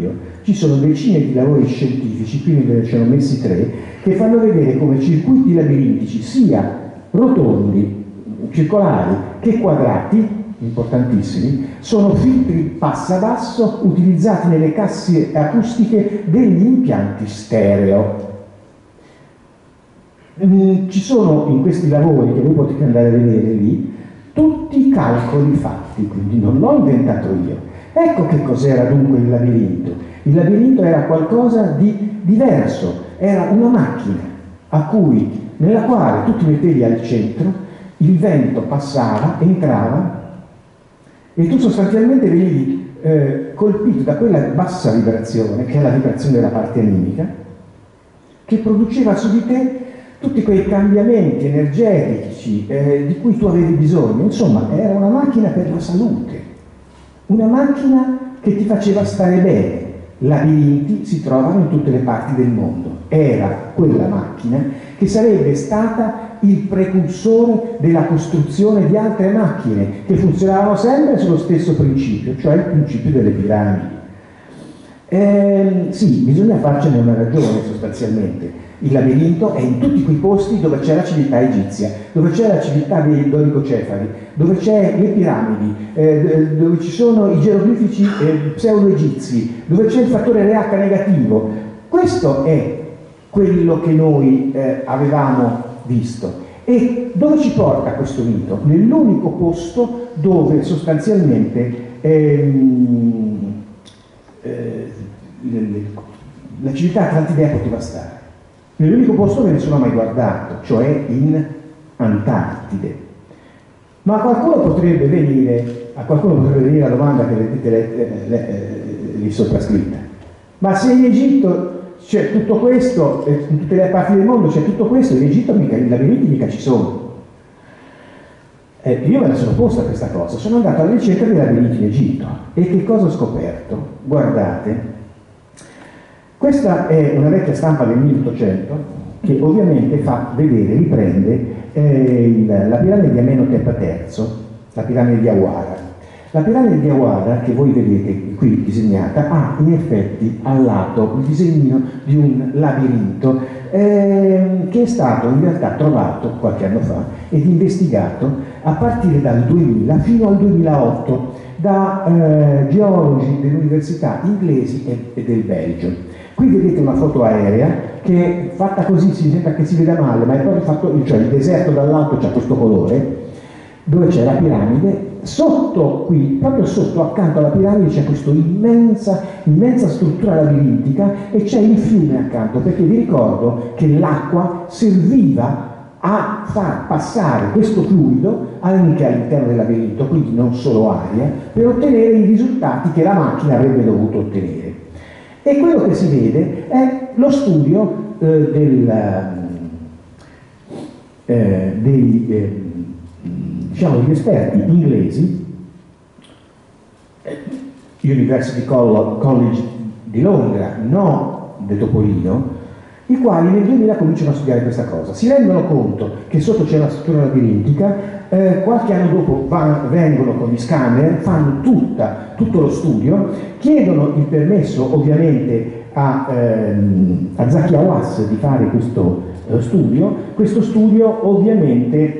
ci sono decine di lavori scientifici, qui ce ne ho messi 3, che fanno vedere come circuiti labirintici, sia rotondi, circolari che quadrati, importantissimi, sono filtri passa-basso utilizzati nelle casse acustiche degli impianti stereo. Ci sono in questi lavori, che voi potete andare a vedere lì, tutti i calcoli fatti, quindi non l'ho inventato io. Ecco che cos'era dunque il labirinto. Il labirinto era qualcosa di diverso, era una macchina nella quale tu ti mettevi al centro, il vento passava, entrava e tu sostanzialmente venivi colpito da quella bassa vibrazione, che è la vibrazione della parte animica, che produceva su di te tutti quei cambiamenti energetici di cui tu avevi bisogno. Insomma, era una macchina per la salute, una macchina che ti faceva stare bene. Labirinti si trovano in tutte le parti del mondo. Era quella macchina che sarebbe stata il precursore della costruzione di altre macchine che funzionavano sempre sullo stesso principio, cioè il principio delle piramidi. Sì, bisogna farcene una ragione sostanzialmente. Il labirinto è in tutti quei posti dove c'è la civiltà egizia, dove c'è la civiltà dei doricocefali, dove c'è le piramidi, dove ci sono i geroglifici pseudo-egizi, dove c'è il fattore RH negativo. Questo è quello che noi avevamo visto. E dove ci porta questo mito? Nell'unico posto dove sostanzialmente la civiltà atlantidea poteva stare. Nell'unico posto dove nessuno ha mai guardato, cioè in Antartide. Ma a qualcuno potrebbe venire la domanda che vedete lì soprascritta. Ma se in Egitto c'è tutto questo, in tutte le parti del mondo c'è tutto questo, in Egitto i labirinti mica ci sono. Io me la sono posta questa cosa, sono andato alla ricerca dei labirinti in Egitto. E che cosa ho scoperto? Guardate, questa è una vecchia stampa del 1800 che ovviamente riprende la piramide di Amenhotep III, la piramide di Awara. La piramide di Awara, che voi vedete qui disegnata, ha in effetti al lato il disegnino di un labirinto che è stato in realtà trovato qualche anno fa ed investigato a partire dal 2000 fino al 2008 da geologi dell'università inglesi e del Belgio. Qui vedete una foto aerea che fatta così si sembra che si veda male, ma è proprio fatto, cioè il deserto dall'alto c'ha questo colore, dove c'è la piramide. Sotto qui, proprio sotto, accanto alla piramide, c'è questa immensa struttura labirintica e c'è il fiume accanto, perché vi ricordo che l'acqua serviva a far passare questo fluido anche all'interno del labirinto, quindi non solo aria, per ottenere i risultati che la macchina avrebbe dovuto ottenere. E quello che si vede è lo studio degli esperti inglesi, University College di Londra, no di Topolino, i quali nel 2000 cominciano a studiare questa cosa. Si rendono conto che sotto c'è una struttura labirintica, qualche anno dopo vengono con gli scanner, fanno tutto lo studio, chiedono il permesso ovviamente a Zahi Hawass di fare questo studio. Questo studio ovviamente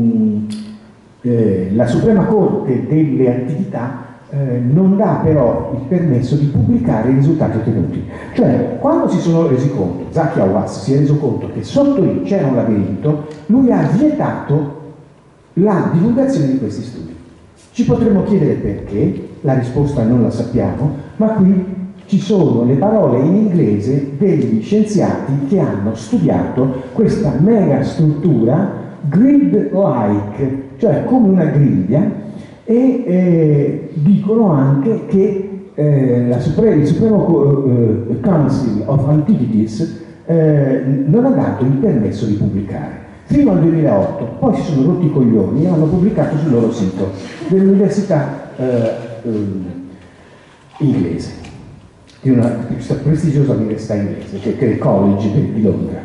la Suprema Corte delle Antichità non dà però il permesso di pubblicare i risultati ottenuti. Cioè, quando si sono resi conto, Zahi Hawass si è reso conto che sotto lì c'era un labirinto, lui ha vietato la divulgazione di questi studi. Ci potremmo chiedere perché, la risposta non la sappiamo, ma qui ci sono le parole in inglese degli scienziati che hanno studiato questa mega struttura grid-like, cioè come una griglia, e dicono anche che il Supremo Council of Antiquities non ha dato il permesso di pubblicare fino al 2008, poi si sono rotti i coglioni e hanno pubblicato sul loro sito dell'università inglese, di una prestigiosa università inglese che è il College di Londra.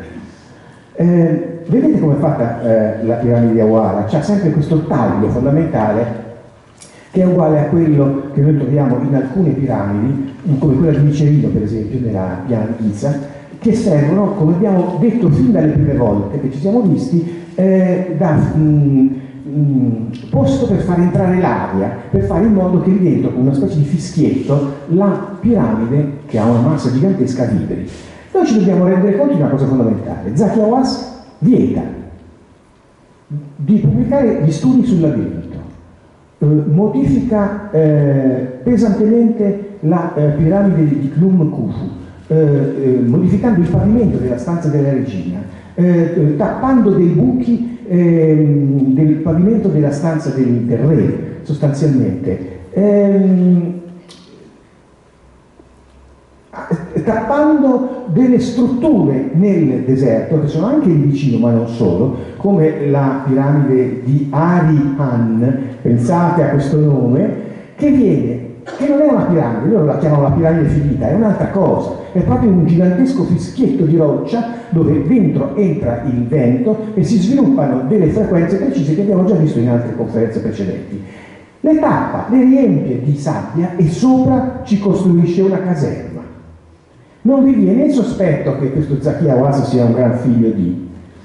Vedete come è fatta la piramide di Awara? C'ha sempre questo taglio fondamentale che è uguale a quello che noi troviamo in alcune piramidi, come quella di Micerino per esempio, nella piana di Giza, che servono, come abbiamo detto fin dalle prime volte che ci siamo visti, da posto per far entrare l'aria, per fare in modo che lì dentro, con una specie di fischietto, la piramide, che ha una massa gigantesca, vibri. Noi ci dobbiamo rendere conto di una cosa fondamentale. Zaki Hawass vieta di pubblicare gli studi sul labirinto, modifica pesantemente la piramide di Khnum Khufu, modificando il pavimento della stanza della regina, tappando dei buchi del pavimento della stanza del re, sostanzialmente, tappando delle strutture nel deserto, che sono anche lì vicino, ma non solo, come la piramide di Ari-Han, pensate a questo nome, che non è una piramide, loro la chiamano la piramide finita, è un'altra cosa, è proprio un gigantesco fischietto di roccia dove dentro entra il vento e si sviluppano delle frequenze precise che abbiamo già visto in altre conferenze precedenti. Le tappa, le riempie di sabbia e sopra ci costruisce una caserma. Non vi viene il sospetto che questo Zaki Hawass sia un gran figlio di...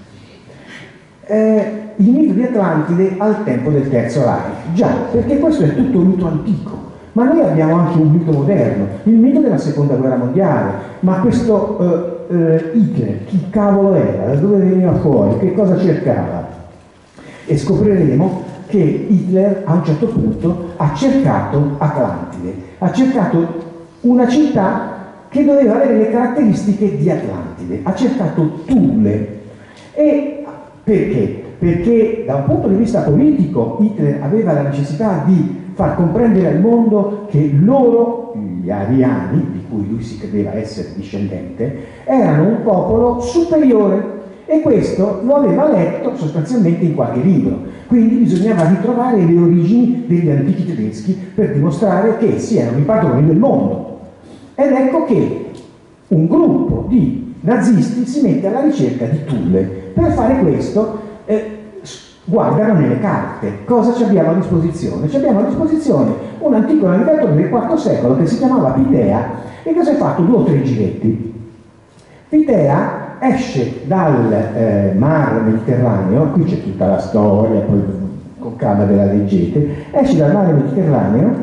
il mito di Atlantide al tempo del Terzo Reich. Già, perché questo è tutto un mito antico. Ma noi abbiamo anche un mito moderno, il mito della Seconda Guerra Mondiale. Ma questo Hitler, chi cavolo era? Da dove veniva fuori? Che cosa cercava? E scopriremo che Hitler a un certo punto ha cercato Atlantide, ha cercato una città che doveva avere le caratteristiche di Atlantide, ha cercato Thule. E perché? Perché da un punto di vista politico Hitler aveva la necessità di far comprendere al mondo che loro, gli ariani, di cui lui si credeva essere discendente, erano un popolo superiore, e questo lo aveva letto sostanzialmente in qualche libro. Quindi bisognava ritrovare le origini degli antichi tedeschi per dimostrare che essi erano i padroni del mondo. Ed ecco che un gruppo di nazisti si mette alla ricerca di Thule. Per fare questo guardano nelle carte. Cosa ci abbiamo a disposizione? Ci abbiamo a disposizione un antico navigatore del IV secolo che si chiamava Pitea e che si è fatto 2 o 3 giretti. Pitea esce dal mar Mediterraneo, qui c'è tutta la storia, poi con calma ve la leggete, esce dal mare Mediterraneo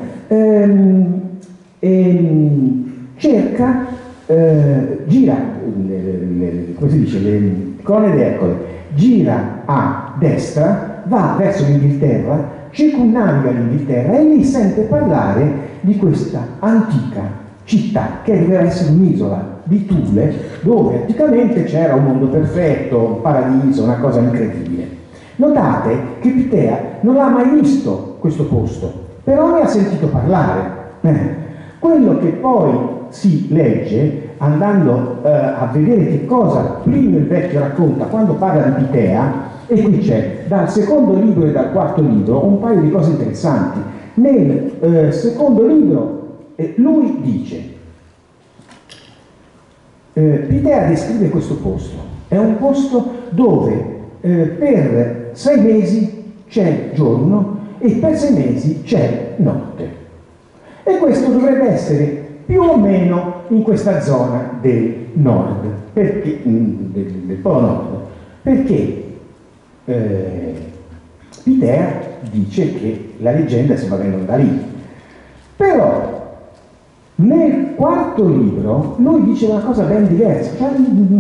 e cerca, gira, come si dice, le colonne d'Ercole, gira a destra, va verso l'Inghilterra, circumnaviga l'Inghilterra e lì sente parlare di questa antica città che doveva essere un'isola di Thule, dove anticamente c'era un mondo perfetto, un paradiso, una cosa incredibile. Notate che Pitea non ha mai visto questo posto, però ne ha sentito parlare. Quello che poi si legge, andando a vedere che cosa Plinio il Vecchio racconta quando parla di Pitea, e qui c'è dal secondo libro e dal quarto libro un paio di cose interessanti. Nel secondo libro lui dice, Pitea descrive questo posto, è un posto dove per 6 mesi c'è giorno e per 6 mesi c'è notte. E questo dovrebbe essere più o meno in questa zona del nord, perché, del Polo Nord, perché Pitea dice che la leggenda si va venendo da lì. Però nel quarto libro lui dice una cosa ben diversa, cioè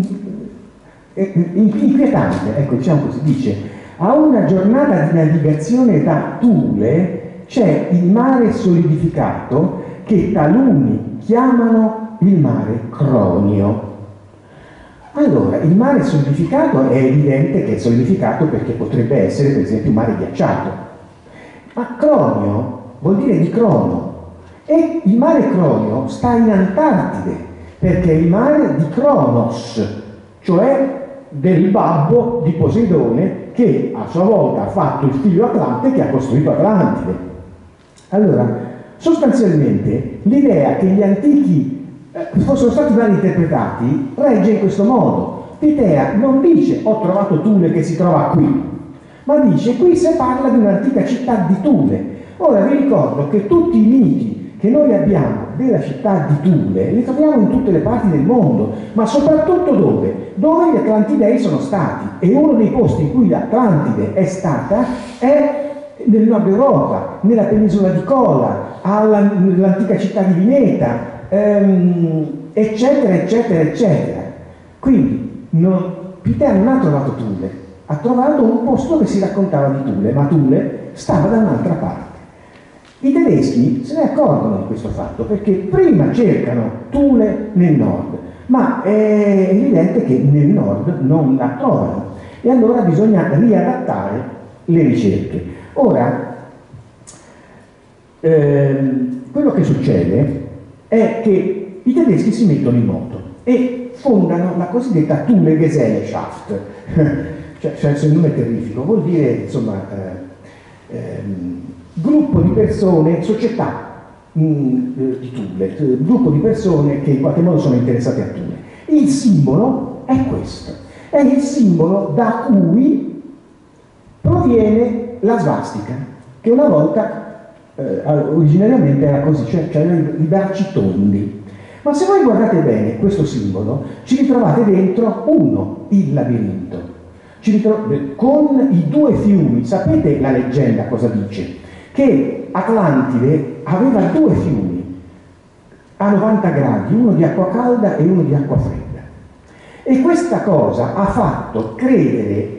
inquietante, ecco, diciamo così, dice: a una giornata di navigazione da Thule c'è il mare solidificato che taluni chiamano il mare Cronio. Allora, il mare solidificato è evidente che è solidificato perché potrebbe essere per esempio un mare ghiacciato, ma Cronio vuol dire di crono, e il mare Cronio sta in Antartide perché è il mare di Cronos, cioè del babbo di Poseidone, che a sua volta ha fatto il figlio Atlante che ha costruito Atlantide. Allora, sostanzialmente l'idea che gli antichi fossero stati mal interpretati regge in questo modo. Pitea non dice ho trovato Thule che si trova qui, ma dice qui si parla di un'antica città di Thule. Ora vi ricordo che tutti i miti che noi abbiamo della città di Thule li troviamo in tutte le parti del mondo, ma soprattutto dove? Dove gli Atlantidei sono stati, e uno dei posti in cui l'Atlantide è stata è nel nord Europa, nella penisola di Kola, nell'antica città di Vineta, eccetera, eccetera, eccetera. Quindi Peter non ha trovato Thule, ha trovato un posto dove si raccontava di Thule, ma Thule stava da un'altra parte. I tedeschi se ne accorgono di questo fatto, perché prima cercano Thule nel nord, ma è evidente che nel nord non la trovano, e allora bisogna riadattare le ricerche. Ora, quello che succede è che i tedeschi si mettono in moto e fondano la cosiddetta Thule Gesellschaft, cioè il nome è terrifico, vuol dire insomma gruppo di persone, società di Thule, gruppo di persone che in qualche modo sono interessate a Thule. Il simbolo è questo, è il simbolo da cui proviene la svastica, che una volta originariamente era così, cioè c'erano i bracci tondi. Ma se voi guardate bene questo simbolo, ci ritrovate dentro il labirinto, con i due fiumi. Sapete la leggenda cosa dice? Che Atlantide aveva due fiumi a 90 gradi, uno di acqua calda e uno di acqua fredda. E questa cosa ha fatto credere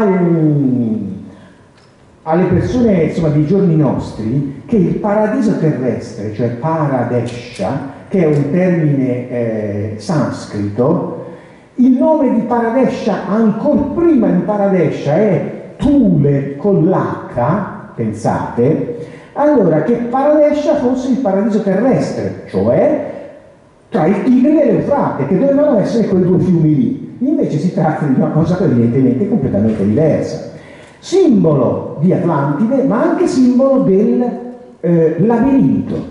alle persone insomma dei giorni nostri che il paradiso terrestre, cioè Paradesha, che è un termine sanscrito, il nome di Paradesha, ancora prima di Paradesha, è Thule con l'H, pensate, allora che Paradesha fosse il paradiso terrestre, cioè tra il Tigri e l'Eufrate, che dovevano essere quei due fiumi lì. Invece si tratta di una cosa evidentemente completamente diversa. Simbolo di Atlantide, ma anche simbolo del labirinto.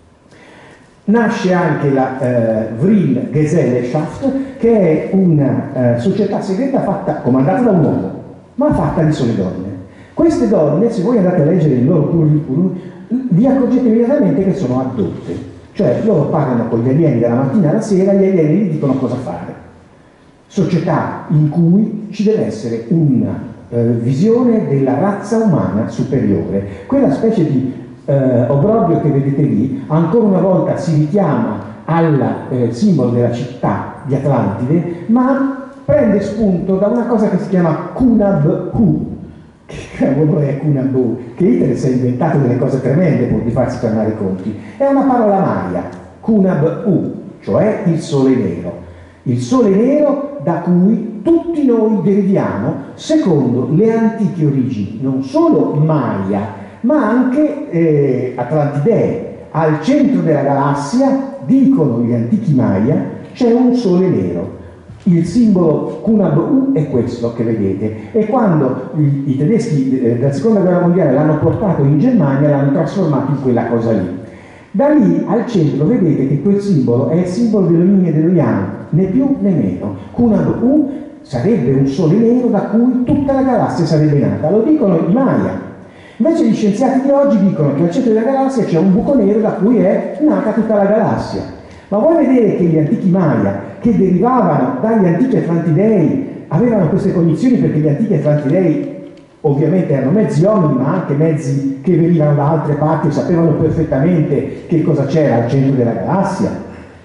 Nasce anche la Vril Gesellschaft, che è una società segreta comandata da un uomo, ma fatta di sole donne. Queste donne, se voi andate a leggere il loro curriculum, vi accorgete immediatamente che sono addotte, cioè loro parlano con gli alieni dalla mattina alla sera, gli alieni gli dicono cosa fare. Società in cui ci deve essere una visione della razza umana superiore, quella specie di obbrobrio che vedete lì, ancora una volta si richiama al simbolo della città di Atlantide, ma prende spunto da una cosa che si chiama Kunab-Hu. Che cavolo è Kunab-Hu? Che Hitler si è inventato delle cose tremende pur di farsi tornare i conti. È una parola maya, Kunab-Hu, cioè il sole nero. Il sole nero da cui tutti noi deriviamo secondo le antiche origini, non solo maya, ma anche atlantidee. Al centro della galassia, dicono gli antichi maya, c'è un sole nero. Il simbolo Kunab-Hu è questo che vedete, e quando i tedeschi della seconda guerra mondiale l'hanno portato in Germania, l'hanno trasformato in quella cosa lì. Da lì al centro vedete che quel simbolo è il simbolo dello yin e dello yang, né più né meno. Kunab-Hu sarebbe un sole nero da cui tutta la galassia sarebbe nata, lo dicono i Maya. Invece gli scienziati di oggi dicono che al centro della galassia c'è un buco nero da cui è nata tutta la galassia. Ma vuoi vedere che gli antichi Maya, che derivavano dagli antichi Atlantidei, avevano queste cognizioni, perché gli antichi Atlantidei ovviamente erano mezzi uomini, ma anche mezzi che venivano da altre parti e sapevano perfettamente che cosa c'era al centro della galassia?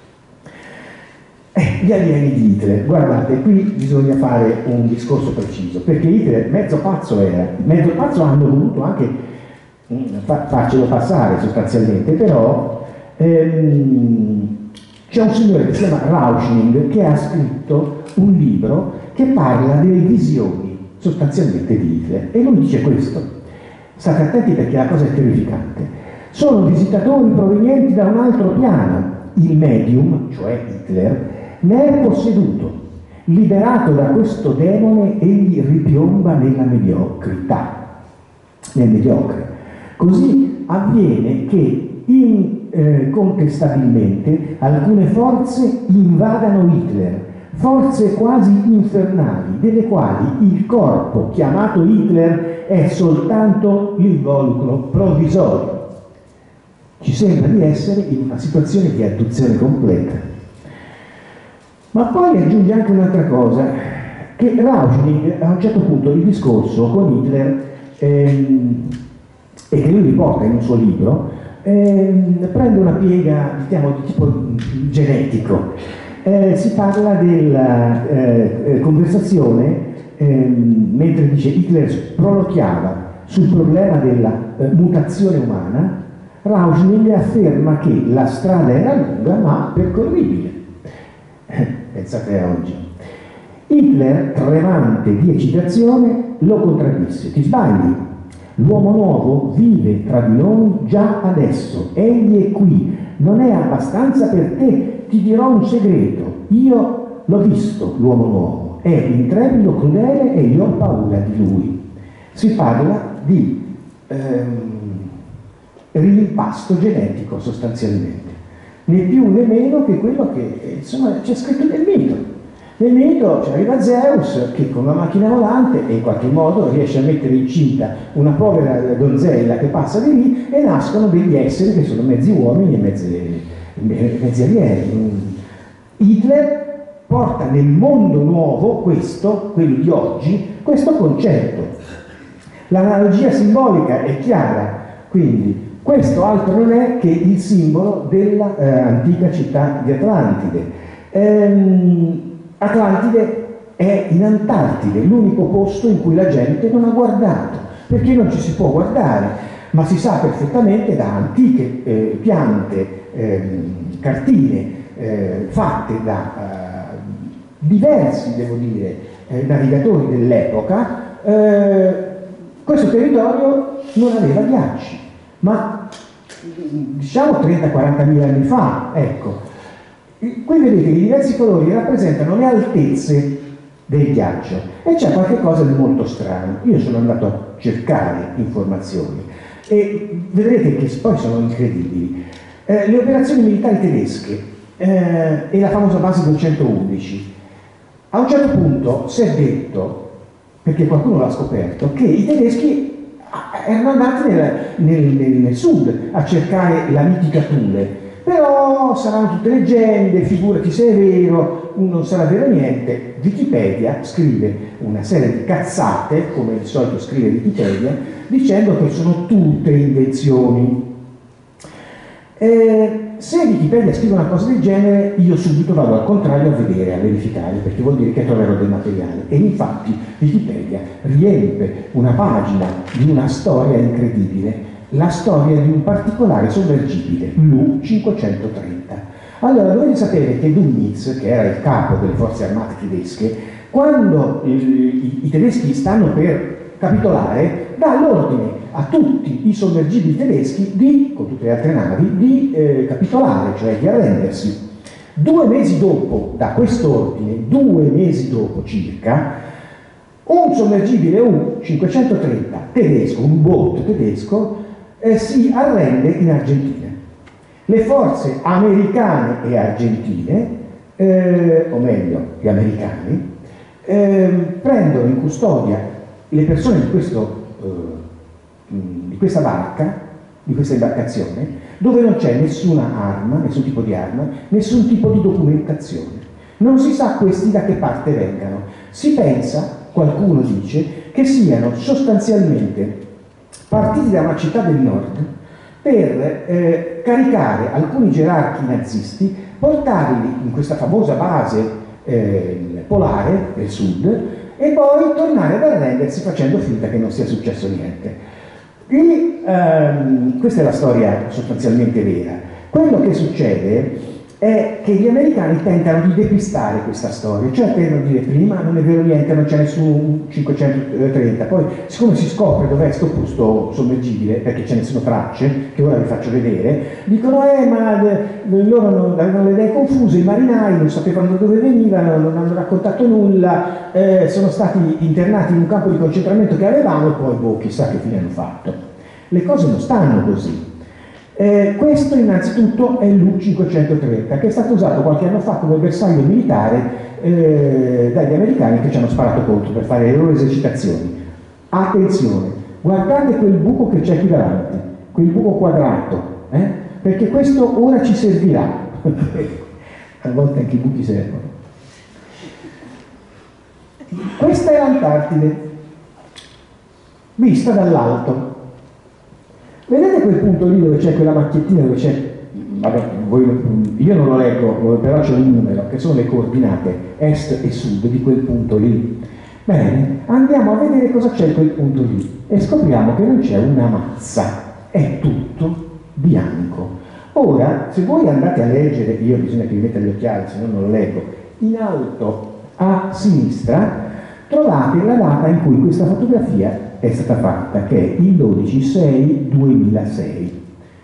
Gli alieni di Hitler, guardate, qui bisogna fare un discorso preciso, perché Hitler mezzo pazzo era, mezzo pazzo hanno voluto anche farcelo passare sostanzialmente, però c'è un signore che si chiama Rauschning che ha scritto un libro che parla delle visioni sostanzialmente di Hitler, e lui dice questo, state attenti perché la cosa è terrificante: sono visitatori provenienti da un altro piano, il medium, cioè Hitler, ne è posseduto, liberato da questo demone egli ripiomba nella mediocrità, nel mediocre. Così avviene che incontestabilmente alcune forze invadano Hitler, forze quasi infernali, delle quali il corpo chiamato Hitler è soltanto l'involucro provvisorio. Ci sembra di essere in una situazione di adduzione completa. Ma poi aggiunge anche un'altra cosa, che Rauschning a un certo punto di discorso con Hitler, e che lui riporta in un suo libro, prende una piega, diciamo, di tipo genetico. Si parla della conversazione mentre dice Hitler proloquiava sul problema della mutazione umana. Rauschning afferma che la strada era lunga ma percorribile. Pensate a oggi. Hitler, tremante di eccitazione, lo contraddisse: ti sbagli, l'uomo nuovo vive tra di noi già adesso, egli è qui, non è abbastanza per te, ti dirò un segreto, io l'ho visto l'uomo nuovo, è intrepido, crudele e io ho paura di lui. Si parla di rimpasto genetico sostanzialmente, né più né meno che quello che insomma c'è scritto nel mito. Nel mito arriva Zeus che con una macchina volante e in qualche modo riesce a mettere incinta una povera donzella che passa di lì e nascono degli esseri che sono mezzi uomini e mezzi alieni. Hitler porta nel mondo nuovo questo, quello di oggi, questo concetto. L'analogia simbolica è chiara, quindi questo altro non è che il simbolo dell'antica città di Atlantide. Atlantide è in Antartide, l'unico posto in cui la gente non ha guardato, perché non ci si può guardare, ma si sa perfettamente da antiche piante, cartine fatte da diversi, devo dire, navigatori dell'epoca, questo territorio non aveva ghiacci, ma diciamo 30-40 mila anni fa, ecco. Qui vedete che i diversi colori rappresentano le altezze del ghiaccio e c'è qualcosa di molto strano. Io sono andato a cercare informazioni e vedrete che poi sono incredibili. Le operazioni militari tedesche e la famosa base del 111. A un certo punto si è detto, perché qualcuno l'ha scoperto, che i tedeschi erano andati nel sud a cercare la mitica Thule. Però saranno tutte leggende, figurati se è vero, non sarà vero niente. Wikipedia scrive una serie di cazzate, come di solito scrive Wikipedia, dicendo che sono tutte invenzioni. Se Wikipedia scrive una cosa del genere, io subito vado al contrario a vedere, a verificare, perché vuol dire che troverò del materiale. E infatti Wikipedia riempie una pagina di una storia incredibile, la storia di un particolare sommergibile, l'U-530. Allora, dovete sapere che Dönitz, che era il capo delle forze armate tedesche, quando i tedeschi stanno per capitolare, dà l'ordine a tutti i sommergibili tedeschi, con tutte le altre navi, di capitolare, cioè di arrendersi. 2 mesi dopo, da quest'ordine, 2 mesi dopo circa, un sommergibile U-530 tedesco, un boat tedesco, si arrende in Argentina. Le forze americane e argentine, o meglio, gli americani, prendono in custodia le persone di questa barca, di questa imbarcazione, dove non c'è nessuna arma, nessun tipo di arma, nessun tipo di documentazione. Non si sa questi da che parte vengano. Si pensa, qualcuno dice, che siano sostanzialmente partiti da una città del nord per caricare alcuni gerarchi nazisti, portarli in questa famosa base polare del sud e poi tornare ad arrendersi facendo finta che non sia successo niente. Quindi questa è la storia sostanzialmente vera. Quello che succede è che gli americani tentano di depistare questa storia, cioè tentano di dire prima non è vero niente, non c'è nessun 530, poi siccome si scopre dov'è sto posto sommergibile, perché ce ne sono tracce, che ora vi faccio vedere, dicono ma loro avevano le idee confuse, i marinai non sapevano da dove venivano, non hanno raccontato nulla, sono stati internati in un campo di concentramento che avevamo e poi chissà che fine hanno fatto. Le cose non stanno così. Questo innanzitutto è l'U-530, che è stato usato qualche anno fa come bersaglio militare dagli americani che ci hanno sparato contro per fare le loro esercitazioni. Attenzione, guardate quel buco che c'è qui davanti, quel buco quadrato, perché questo ora ci servirà. A volte anche i buchi servono. Questa è l'Antartide, vista dall'alto. Vedete quel punto lì dove c'è quella macchiettina, dove c'è, vabbè, io non lo leggo, però c'è un numero, che sono le coordinate est e sud di quel punto lì. Bene, andiamo a vedere cosa c'è in quel punto lì e scopriamo che non c'è una mazza, è tutto bianco. Ora, se voi andate a leggere, io bisogna che vi metta gli occhiali, se no non lo leggo, in alto a sinistra trovate la data in cui questa fotografia è stata fatta, che è il 12/6/2006.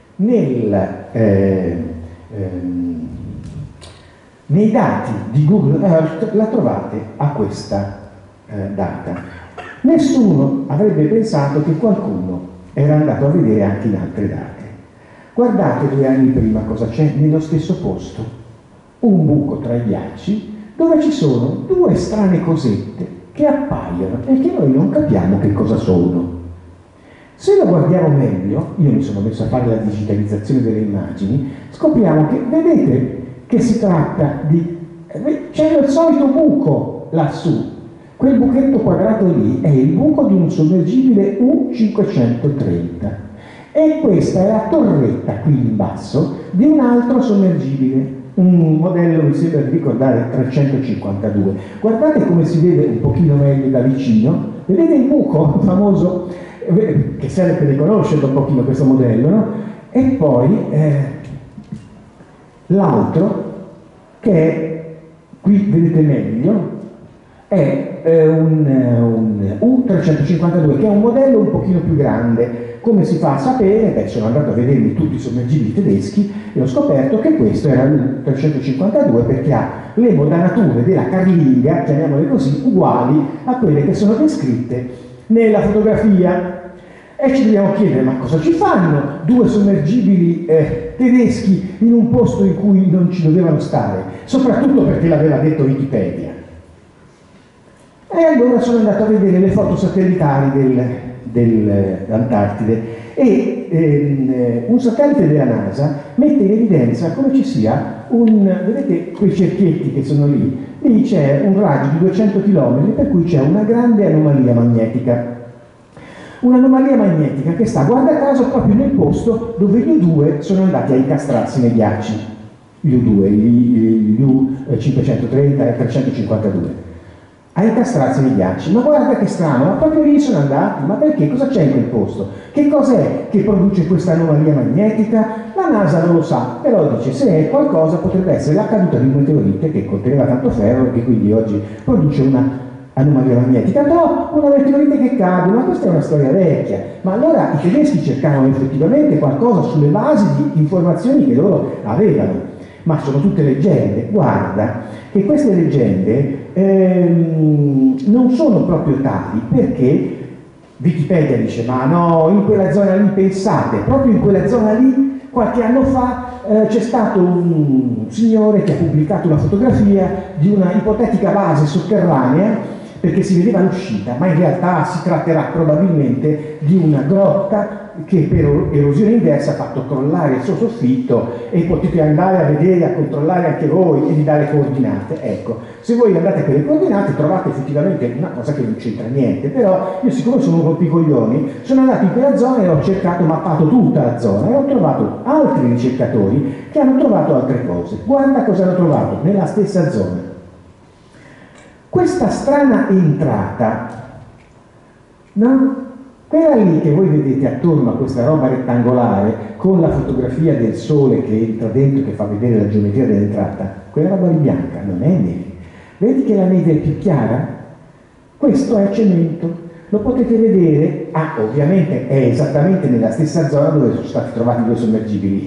Nei dati di Google Earth la trovate a questa data. Nessuno avrebbe pensato che qualcuno era andato a vedere anche in altre date. Guardate 2 anni prima cosa c'è nello stesso posto, un buco tra i ghiacci dove ci sono 2 strane cosette che appaiono e che noi non capiamo che cosa sono. Se lo guardiamo meglio, io mi sono messo a fare la digitalizzazione delle immagini, scopriamo che, vedete, che si tratta di... c'è il solito buco lassù, quel buchetto quadrato lì è il buco di un sommergibile U530 e questa è la torretta qui in basso di un altro sommergibile, un modello mi sembra di ricordare 352. Guardate come si vede un pochino meglio da vicino, vedete il buco famoso che serve per riconoscerlo un pochino questo modello, no? E poi l'altro che è, qui vedete meglio, è un U352 che è un modello un pochino più grande. Come si fa a sapere? Beh, sono andato a vedermi tutti i sommergibili tedeschi e ho scoperto che questo era il 352 perché ha le modanature della carlinga, chiamiamole così, uguali a quelle che sono descritte nella fotografia. E ci dobbiamo chiedere, ma cosa ci fanno 2 sommergibili tedeschi in un posto in cui non ci dovevano stare? Soprattutto perché l'aveva detto Wikipedia. E allora sono andato a vedere le foto satellitari dell'Antartide e un satellite della NASA mette in evidenza come ci sia vedete quei cerchietti che sono lì? Lì c'è un raggio di 200 km per cui c'è una grande anomalia magnetica. Un'anomalia magnetica che sta, guarda caso, proprio nel posto dove gli U2 sono andati a incastrarsi nei ghiacci. Gli U2, gli U530 e 352. A incastrarsi nei ghiacci, ma guarda che strano, ma proprio lì sono andati, ma perché? Cosa c'è in quel posto? Che cos'è che produce questa anomalia magnetica? La NASA non lo sa, però dice se è qualcosa potrebbe essere la caduta di un meteorite che conteneva tanto ferro e che quindi oggi produce una anomalia magnetica. No, una meteorite che cade, ma questa è una storia vecchia. Ma allora i tedeschi cercavano effettivamente qualcosa sulle basi di informazioni che loro avevano. Ma sono tutte leggende. Guarda che queste leggende non sono proprio tali, perché Wikipedia dice ma no, in quella zona lì pensate, proprio in quella zona lì qualche anno fa c'è stato un signore che ha pubblicato una fotografia di una ipotetica base sotterranea perché si vedeva l'uscita, ma in realtà si tratterà probabilmente di una grotta che per erosione inversa ha fatto crollare il suo soffitto e potete andare a vedere, a controllare anche voi e di dare coordinate. Ecco, se voi andate a quelle coordinate trovate effettivamente una cosa che non c'entra niente, però io siccome sono un rompicoglioni sono andato in quella zona e ho cercato, mappato tutta la zona e ho trovato altri ricercatori che hanno trovato altre cose. Guarda cosa hanno trovato nella stessa zona. Questa strana entrata, no? Quella lì che voi vedete attorno a questa roba rettangolare con la fotografia del sole che entra dentro, che fa vedere la geometria dell'entrata, quella roba di bianca non è neve. Vedi che la neve è più chiara? Questo è cemento, lo potete vedere, ovviamente è esattamente nella stessa zona dove sono stati trovati 2 sommergibili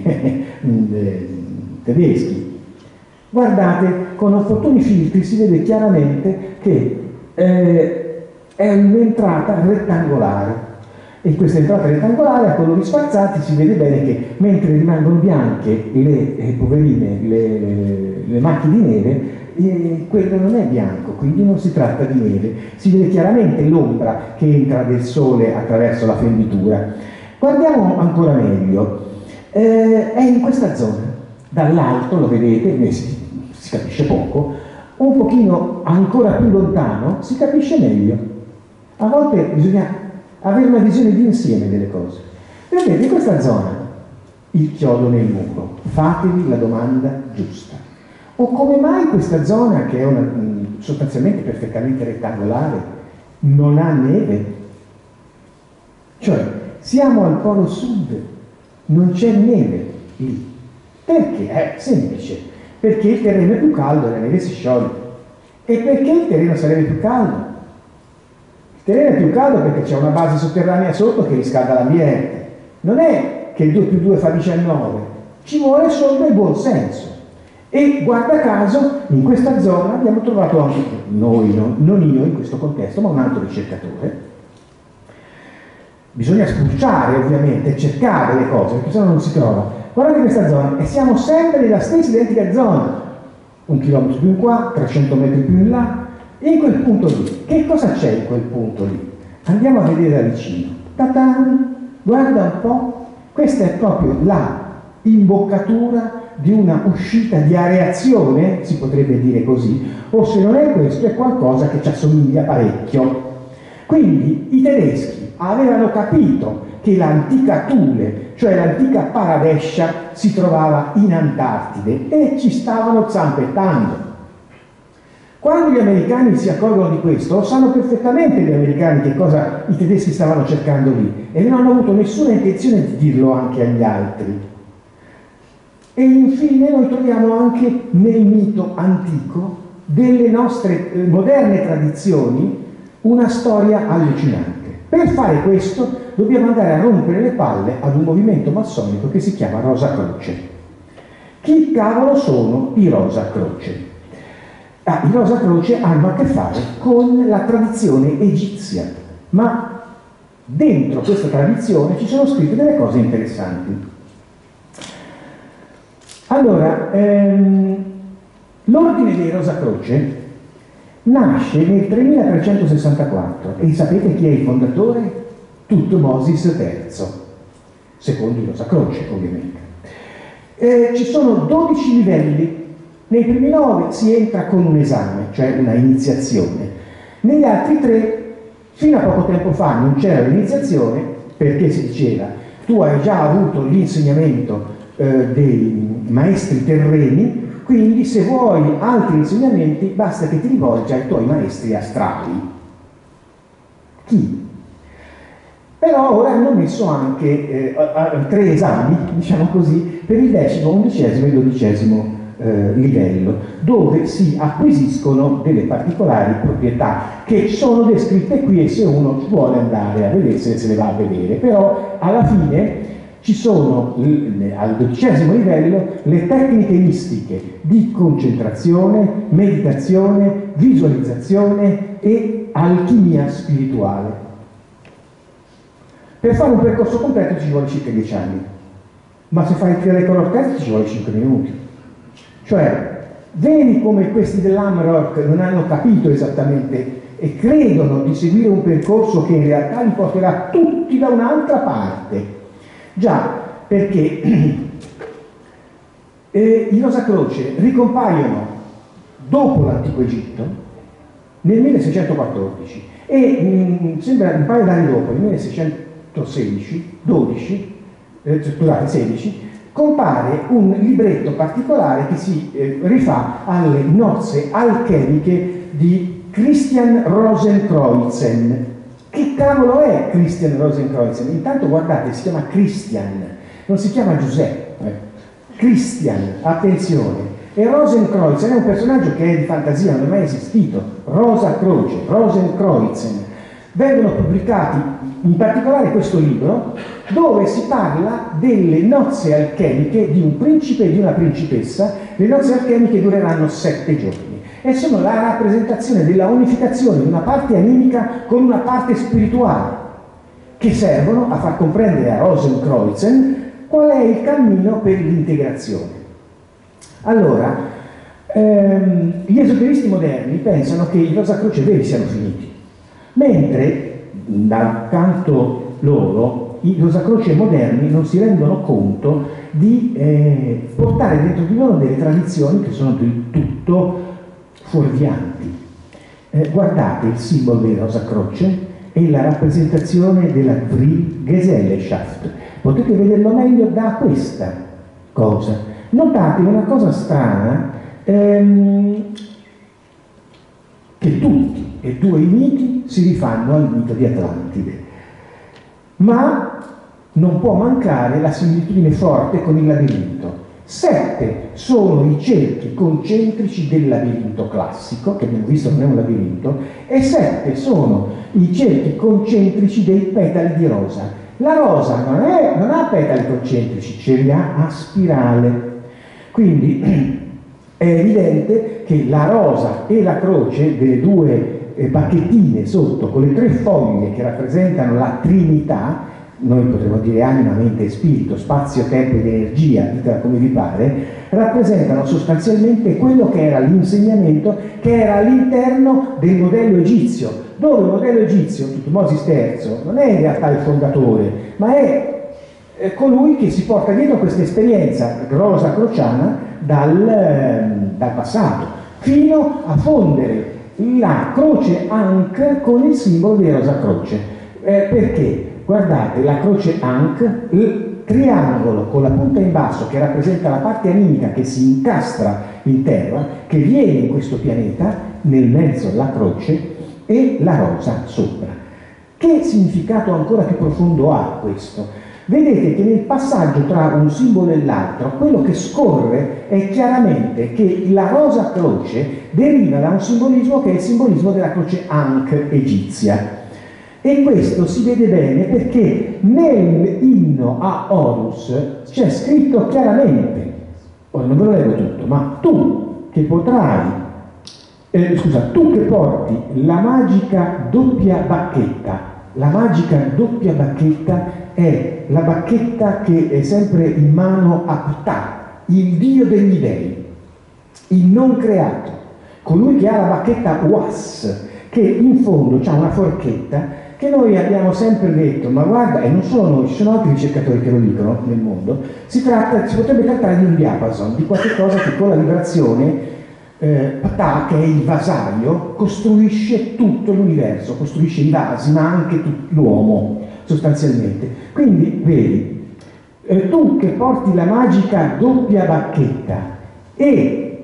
tedeschi. Guardate, con opportuni filtri si vede chiaramente che è un'entrata rettangolare. E in questa entrata rettangolare a colori sfazzati si vede bene che mentre rimangono bianche le poverine, le macchie di neve, quello non è bianco, quindi non si tratta di neve, si vede chiaramente l'ombra che entra del sole attraverso la fenditura. Guardiamo ancora meglio, è in questa zona, dall'alto lo vedete, si capisce poco, un pochino ancora più lontano si capisce meglio. A volte bisogna avere una visione di insieme delle cose. Vedete, in questa zona, il chiodo nel muro, fatevi la domanda giusta. O come mai questa zona, che è sostanzialmente perfettamente rettangolare, non ha neve? Cioè, siamo al polo sud, non c'è neve lì. Perché? È semplice, perché il terreno è più caldo e la neve si scioglie. E perché il terreno sarebbe più caldo? Il terreno è più caldo perché c'è una base sotterranea sotto che riscalda l'ambiente. Non è che 2 più 2 fa 19, ci vuole solo del buon senso. E guarda caso, in questa zona abbiamo trovato anche noi, non io in questo contesto, ma un altro ricercatore. Bisogna spulciare ovviamente, cercare le cose, perché sennò non si trova. Guardate questa zona, e siamo sempre nella stessa identica zona. 1 chilometro più in qua, 300 metri più in là, e in quel punto lì. Che cosa c'è in quel punto lì? Andiamo a vedere da vicino. Ta-tan! Guarda un po', questa è proprio la imboccatura di una uscita di areazione, si potrebbe dire così, o se non è questo è qualcosa che ci assomiglia parecchio. Quindi i tedeschi avevano capito che l'antica Thule, cioè l'antica Paradescia, si trovava in Antartide e ci stavano zampettando. Quando gli americani si accorgono di questo, sanno perfettamente gli americani che cosa i tedeschi stavano cercando lì e non hanno avuto nessuna intenzione di dirlo anche agli altri. E infine noi troviamo anche nel mito antico delle nostre moderne tradizioni una storia allucinante. Per fare questo dobbiamo andare a rompere le palle ad un movimento massonico che si chiama Rosa Croce. Chi cavolo sono i Rosa Croce? I Rosa Croce hanno a che fare con la tradizione egizia, ma dentro questa tradizione ci sono scritte delle cose interessanti. Allora, l'ordine dei Rosa Croce nasce nel 3364 e sapete chi è il fondatore? Tutmosis III, secondo i Rosa Croce ovviamente. Ci sono 12 livelli. Nei primi 9 si entra con un esame, cioè una iniziazione. Negli altri 3, fino a poco tempo fa non c'era l'iniziazione, perché si diceva tu hai già avuto l'insegnamento dei maestri terreni, quindi se vuoi altri insegnamenti basta che ti rivolgi ai tuoi maestri astrali. Chi? Però ora hanno messo anche 3 esami, diciamo così, per il 10°, 11° e 12° livello, dove si acquisiscono delle particolari proprietà che sono descritte qui e se uno vuole andare a vedere se le va a vedere, però alla fine ci sono al 12° livello le tecniche mistiche di concentrazione, meditazione, visualizzazione e alchimia spirituale. Per fare un percorso completo ci vuole circa 10 anni, ma se fai il trial test ci vuole 5 minuti. Cioè, vedi come questi dell'Hamrock non hanno capito esattamente e credono di seguire un percorso che in realtà li porterà tutti da un'altra parte. Già, perché i Rosa Croce ricompaiono dopo l'Antico Egitto nel 1614 e sembra un paio d'anni dopo, nel 1616, compare un libretto particolare che si rifà alle nozze alchemiche di Christian Rosenkreutzen. Che cavolo è Christian Rosenkreutzen? Intanto guardate, si chiama Christian, non si chiama Giuseppe. Christian, attenzione. E Rosenkreutzen è un personaggio che è di fantasia, non è mai esistito. Rosa Croce, Rosenkreutzen. Vengono pubblicati in particolare questo libro dove si parla delle nozze alchemiche di un principe e di una principessa. Le nozze alchemiche dureranno 7 giorni e sono la rappresentazione della unificazione di una parte animica con una parte spirituale che servono a far comprendere a Rosenkreutzen qual è il cammino per l'integrazione. Allora, Gli esoteristi moderni pensano che i Rosacroce veri siano finiti, mentre dal canto loro i Rosacroce moderni non si rendono conto di portare dentro di loro delle tradizioni che sono del tutto fuorvianti. Guardate il simbolo dei Rosacroce e la rappresentazione della Gesellschaft. Potete vederlo meglio da questa cosa. Notate una cosa strana, che tutti e due i miti si rifanno al mito di Atlantide, ma non può mancare la similitudine forte con il labirinto. 7 sono i cerchi concentrici del labirinto classico, che abbiamo visto non è un labirinto, e 7 sono i cerchi concentrici dei petali di rosa. La rosa non ha petali concentrici, ce li ha a spirale. Quindi è evidente che la rosa e la croce delle due bacchettine sotto, con le 3 foglie che rappresentano la Trinità, noi potremmo dire anima, mente e spirito, spazio, tempo ed energia, ditela come vi pare, rappresentano sostanzialmente quello che era l'insegnamento che era all'interno del modello egizio, dove il modello egizio, Tutmosis III, non è in realtà il fondatore, ma è colui che si porta dietro questa esperienza rosacrociana dal passato, fino a fondere la croce Ankh con il simbolo di Rosacroce. Perché? Guardate, la croce Ankh, il triangolo con la punta in basso che rappresenta la parte animica che si incastra in terra, che viene in questo pianeta, nel mezzo la croce e la rosa sopra. Che significato ancora più profondo ha questo? Vedete che nel passaggio tra un simbolo e l'altro, quello che scorre è chiaramente che la rosa croce deriva da un simbolismo che è il simbolismo della croce Ankh egizia. E questo si vede bene perché nell'inno a Horus c'è scritto chiaramente, ora non ve lo leggo tutto, ma tu che porti la magica doppia bacchetta, la magica doppia bacchetta è la bacchetta che è sempre in mano a Ptah, il dio degli dei, il non creato, colui che ha la bacchetta Was, che in fondo ha una forchetta che noi abbiamo sempre detto, ma guarda, e non solo noi, ci sono altri ricercatori che lo dicono nel mondo, si potrebbe trattare di un diapason, di qualche cosa che con la vibrazione Ptah, che è il vasaio, costruisce tutto l'universo, costruisce i vasi, ma anche l'uomo, sostanzialmente. Quindi, vedi, tu che porti la magica doppia bacchetta e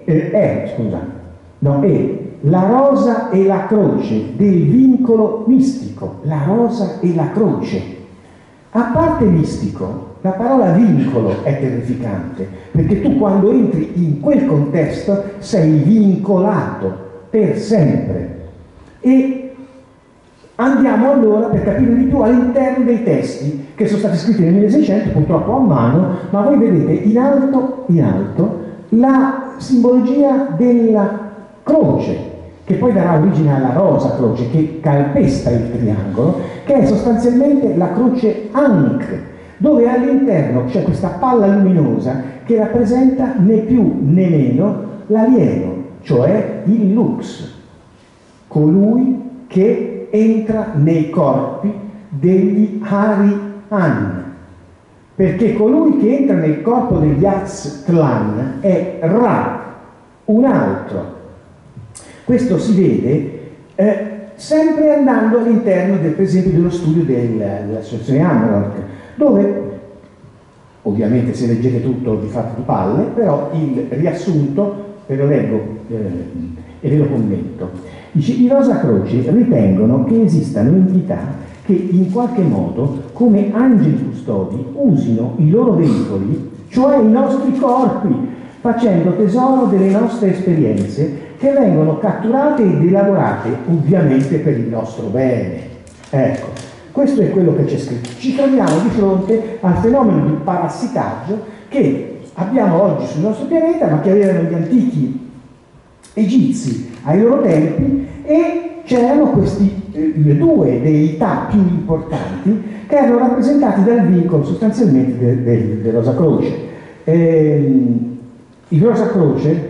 la rosa e la croce del vincolo mistico, la rosa e la croce. A parte mistico, la parola vincolo è terrificante, perché tu quando entri in quel contesto sei vincolato per sempre. E andiamo allora, per capire di più, all'interno dei testi che sono stati scritti nel 1600, purtroppo a mano, ma voi vedete in alto la simbologia della croce, che poi darà origine alla rosa croce che calpesta il triangolo, che è sostanzialmente la croce Ankh, dove all'interno c'è questa palla luminosa che rappresenta né più né meno l'alieno, cioè il Lux, colui che entra nei corpi degli Arihan, perché colui che entra nel corpo degli Aztlan è Ra, un altro. Questo si vede sempre andando all'interno, per esempio, dello studio dell'associazione Amarok, dove, ovviamente se leggete tutto vi fate di palle, però il riassunto ve lo leggo e ve lo commento. Dice, i Rosacroci ritengono che esistano entità che in qualche modo, come angeli custodi, usino i loro veicoli, cioè i nostri corpi, facendo tesoro delle nostre esperienze che vengono catturate ed elaborate ovviamente per il nostro bene. Ecco, questo è quello che c'è scritto. Ci troviamo di fronte al fenomeno di parassitaggio che abbiamo oggi sul nostro pianeta, ma che avevano gli antichi egizi ai loro tempi, e c'erano questi due deità più importanti che erano rappresentati dal vincolo sostanzialmente del Rosacroce. Il Rosacroce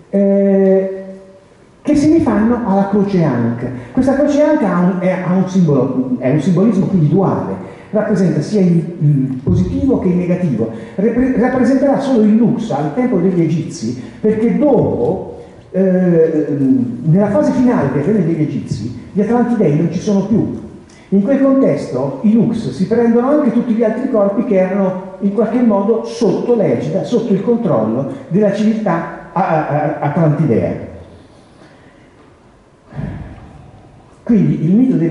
che si rifanno alla croce Ankh. Questa croce Ankh ha un simbolo, è un simbolismo quindi duale, rappresenta sia il positivo che il negativo, rappresenterà solo il Lux al tempo degli Egizi, perché dopo, nella fase finale del regno degli Egizi, gli Atlantidei non ci sono più. In quel contesto i Lux si prendono anche tutti gli altri corpi che erano in qualche modo sotto l'egida, sotto il controllo della civiltà atlantidea. Quindi il mito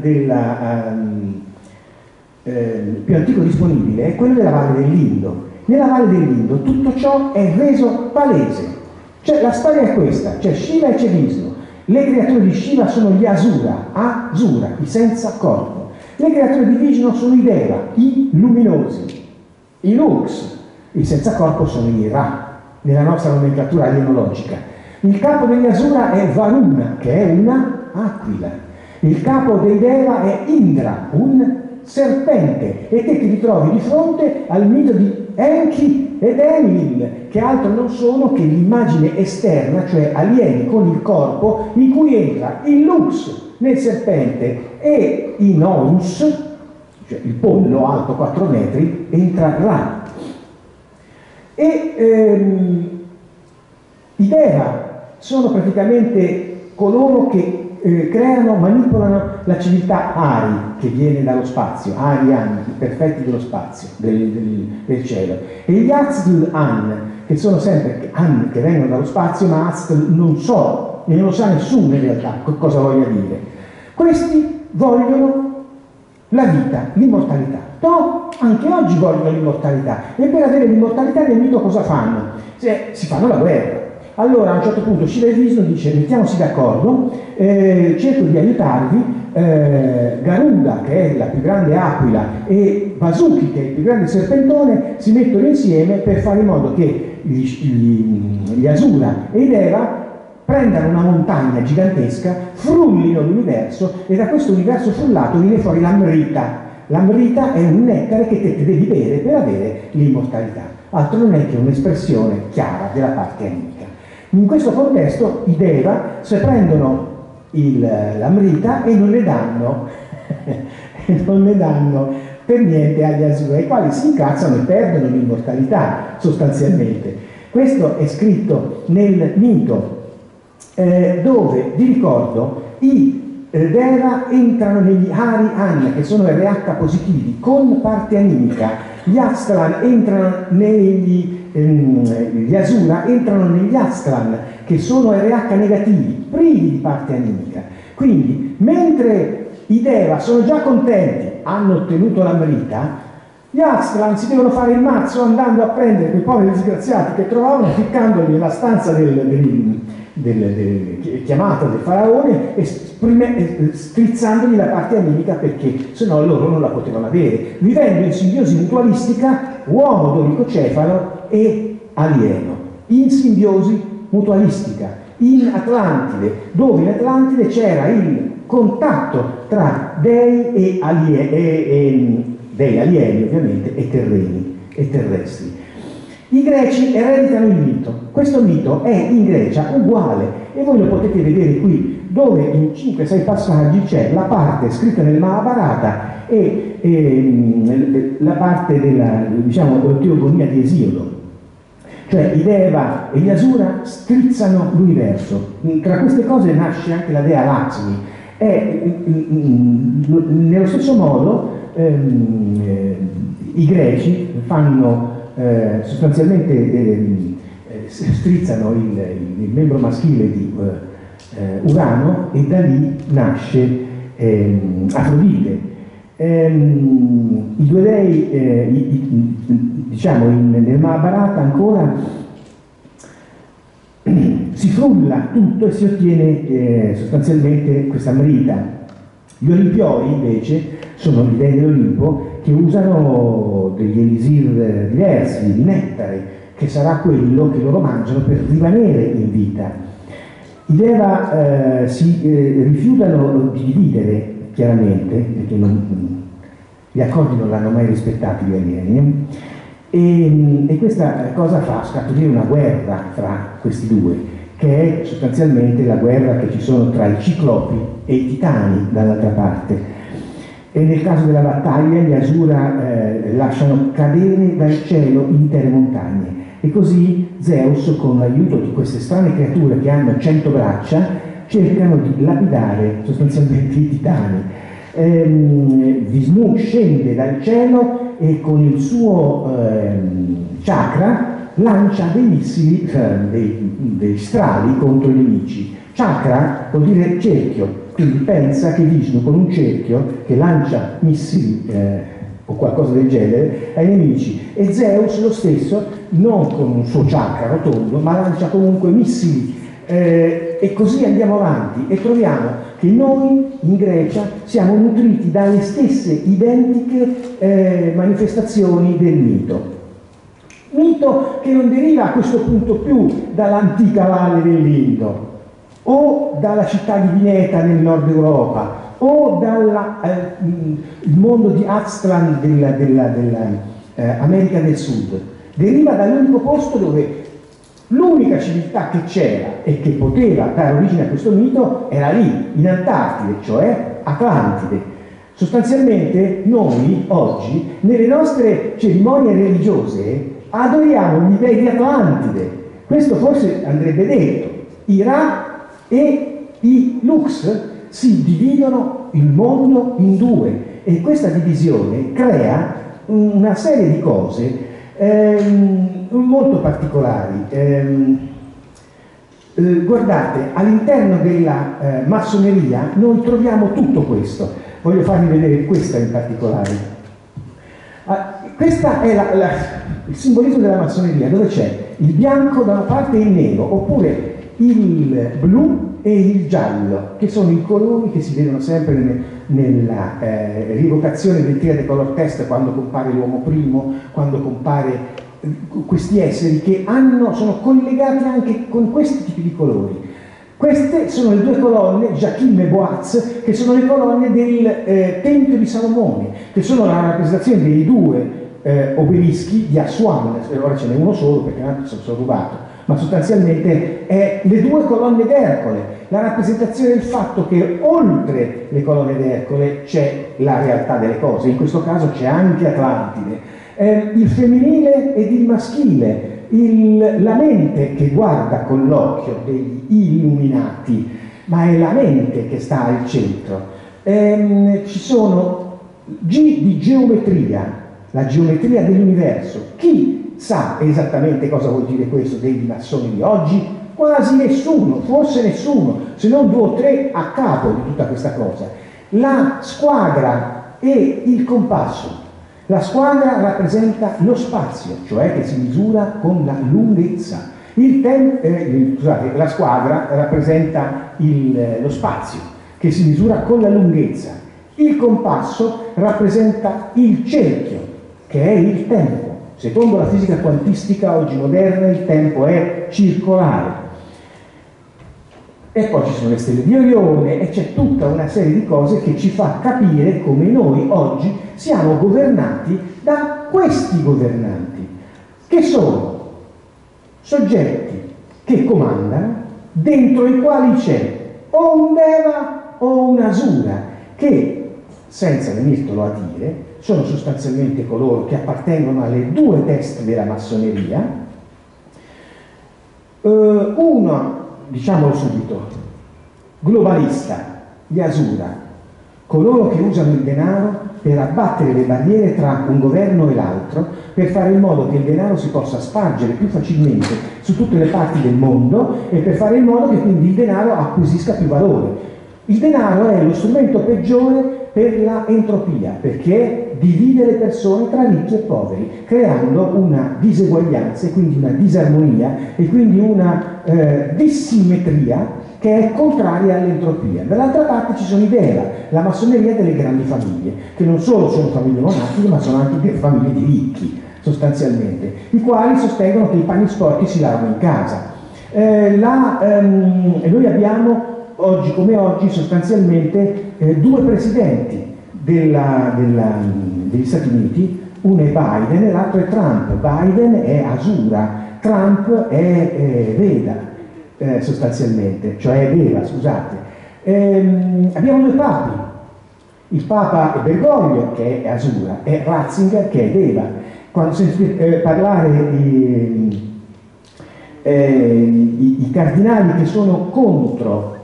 più antico disponibile è quello della Valle dell'Indo. Nella Valle dell'Indo tutto ciò è reso palese. Cioè, la storia è questa, c'è Shiva e c'è Vishnu. Le creature di Shiva sono gli Asura, i senza corpo. Le creature di Vishnu sono i Deva, i luminosi. I Lux, i senza corpo, sono i Ra, nella nostra nomenclatura alienologica. Il capo degli Asura è Varuna, che è una aquila. Il capo dei Deva è Indra, un serpente, e te ti ritrovi di fronte al mito di Enki ed Enlil, che altro non sono che l'immagine esterna, cioè alieni con il corpo, in cui entra il Lux nel serpente e in Horus, cioè il pollo alto 4 metri, entra Ra. E i Deva sono praticamente coloro che creano, manipolano la civiltà Ari, che viene dallo spazio, Arian, i perfetti dello spazio, del cielo, e gli Aztl-An, che sono sempre An che vengono dallo spazio, ma Aztl non so, e non lo sa nessuno in realtà cosa voglia dire. Questi vogliono la vita, l'immortalità. No, anche oggi vogliono l'immortalità, e per avere l'immortalità nel mito cosa fanno? Si fanno la guerra. Allora a un certo punto Shiva e Vishnu dice: mettiamoci d'accordo, cerco di aiutarvi, Garuda, che è la più grande aquila, e Vasuki, che è il più grande serpentone, si mettono insieme per fare in modo che gli Asura e i Deva prendano una montagna gigantesca, frullino l'universo, e da questo universo frullato viene fuori l'Amrita. L'Amrita è un nettare che te devi bere per avere l'immortalità, altro non è che un'espressione chiara della parte animica. In questo contesto i Deva se prendono l'Amrita e non le danno per niente agli Asura, i quali si incazzano e perdono l'immortalità sostanzialmente. Questo è scritto nel mito, dove, vi ricordo, i Deva entrano negli Ari-An, che sono RH positivi, con parte animica. Gli Aztlan entrano gli Asura entrano negli Aztlan, che sono RH negativi, privi di parte animica. Quindi, mentre i Deva sono già contenti, hanno ottenuto l'Amrita, gli Aztlan si devono fare il mazzo andando a prendere quei poveri disgraziati che trovavano, ficcandoli nella stanza chiamata del faraone e strizzandogli la parte animica, perché sennò loro non la potevano avere, vivendo in simbiosi mutualistica uomo doricocefalo e alieno, in simbiosi mutualistica, in Atlantide, dove in Atlantide c'era il contatto tra dei e dei alieni ovviamente e terreni e terrestri. I greci ereditano il mito. Questo mito è in Grecia uguale, e voi lo potete vedere qui, dove in 5-6 passaggi c'è la parte scritta nel Mahabharata e la parte della, diciamo, teogonia di Esiodo. Cioè i Deva e gli Asura strizzano l'universo. Tra queste cose nasce anche la dea Lakshmi. Nello stesso modo i greci fanno sostanzialmente strizzano il membro maschile di Urano, e da lì nasce Afrodite. I due dei, diciamo nel Mahabharata ancora si frulla tutto e si ottiene sostanzialmente questa Amrita. Gli Olimpioi invece sono gli dei dell'Olimpo che usano degli elisir diversi, di nettare, che sarà quello che loro mangiano per rimanere in vita. I Deva si rifiutano di dividere, chiaramente, perché gli accordi non l'hanno mai rispettato gli alieni, e questa cosa fa scaturire una guerra fra questi due, che è sostanzialmente la guerra che ci sono tra i ciclopi e i titani dall'altra parte. E nel caso della battaglia gli Asura lasciano cadere dal cielo intere montagne, e così Zeus, con l'aiuto di queste strane creature che hanno 100 braccia, cercano di lapidare sostanzialmente i titani. Vishnu scende dal cielo e con il suo chakra lancia dei missili, dei strali contro i nemici. Chakra vuol dire cerchio, quindi pensa che Vishnu con un cerchio che lancia missili o qualcosa del genere ai nemici, e Zeus lo stesso, non con un suo chakra rotondo, ma lancia comunque missili. E così andiamo avanti e troviamo che noi in Grecia siamo nutriti dalle stesse identiche manifestazioni del mito. Mito che non deriva a questo punto più dall'antica valle dell'Indo, o dalla città di Vineta nel nord Europa, o dal mondo di Aztlan dell'America del Sud. Deriva dall'unico posto dove l'unica civiltà che c'era e che poteva dare origine a questo mito era lì, in Antartide, cioè Atlantide. Sostanzialmente noi oggi, nelle nostre cerimonie religiose, adoriamo gli dei di Atlantide. Questo forse andrebbe detto. I Ra e i Lux si dividono il mondo in due, e questa divisione crea una serie di cose molto particolari. Guardate, all'interno della massoneria noi troviamo tutto questo. Voglio farvi vedere questa in particolare. Questa è il simbolismo della massoneria, dove c'è il bianco da una parte e il nero, oppure il blu e il giallo, che sono i colori che si vedono sempre nella rievocazione del Tria de Color Test, quando compare l'uomo primo, quando compare questi esseri che sono collegati anche con questi tipi di colori. Queste sono le due colonne, Jachim e Boaz, che sono le colonne del Tempio di Salomone, che sono la rappresentazione dei due obelischi di Aswan. Ora ce n'è uno solo perché l'altro sono rubato, ma sostanzialmente è le due colonne d'Ercole, la rappresentazione del fatto che oltre le colonne d'Ercole c'è la realtà delle cose. In questo caso c'è anche Atlantide. Il femminile ed il maschile, la mente che guarda con l'occhio degli illuminati, ma è la mente che sta al centro. Ci sono G di geometria, la geometria dell'universo. Chi sa esattamente cosa vuol dire questo dei massoni di oggi? Quasi nessuno, forse nessuno, se non 2 o 3 a capo di tutta questa cosa. La squadra e il compasso. La squadra rappresenta lo spazio, cioè che si misura con la lunghezza. La squadra rappresenta lo spazio, che si misura con la lunghezza. Il compasso rappresenta il cerchio, che è il tempo. Secondo la fisica quantistica oggi moderna il tempo è circolare. E poi ci sono le stelle di Orione e c'è tutta una serie di cose che ci fa capire come noi oggi siamo governati da questi governanti, che sono soggetti che comandano, dentro i quali c'è o un Deva o un Asura, che, senza venirtelo a dire, sono sostanzialmente coloro che appartengono alle 2 teste della massoneria. Uno, diciamolo subito, globalista, gli Asura, coloro che usano il denaro per abbattere le barriere tra un governo e l'altro, per fare in modo che il denaro si possa spargere più facilmente su tutte le parti del mondo e per fare in modo che quindi il denaro acquisisca più valore. Il denaro è lo strumento peggiore per la entropia, perché divide le persone tra ricchi e poveri, creando una diseguaglianza e quindi una disarmonia e quindi una dissimmetria che è contraria all'entropia. Dall'altra parte ci sono i Deva, la massoneria delle grandi famiglie, che non solo sono famiglie monastiche, ma sono anche famiglie di ricchi, sostanzialmente, i quali sostengono che i panni sporchi si lavano in casa. Noi abbiamo oggi come oggi sostanzialmente 2 presidenti degli Stati Uniti, uno è Biden e l'altro è Trump. Biden è Asura, Trump è Veda. sostanzialmente, cioè Deva, scusate. Abbiamo due papi, il Papa è Bergoglio, che è Asura, e Ratzinger, che è Deva. Quando sentite parlare i cardinali che sono contro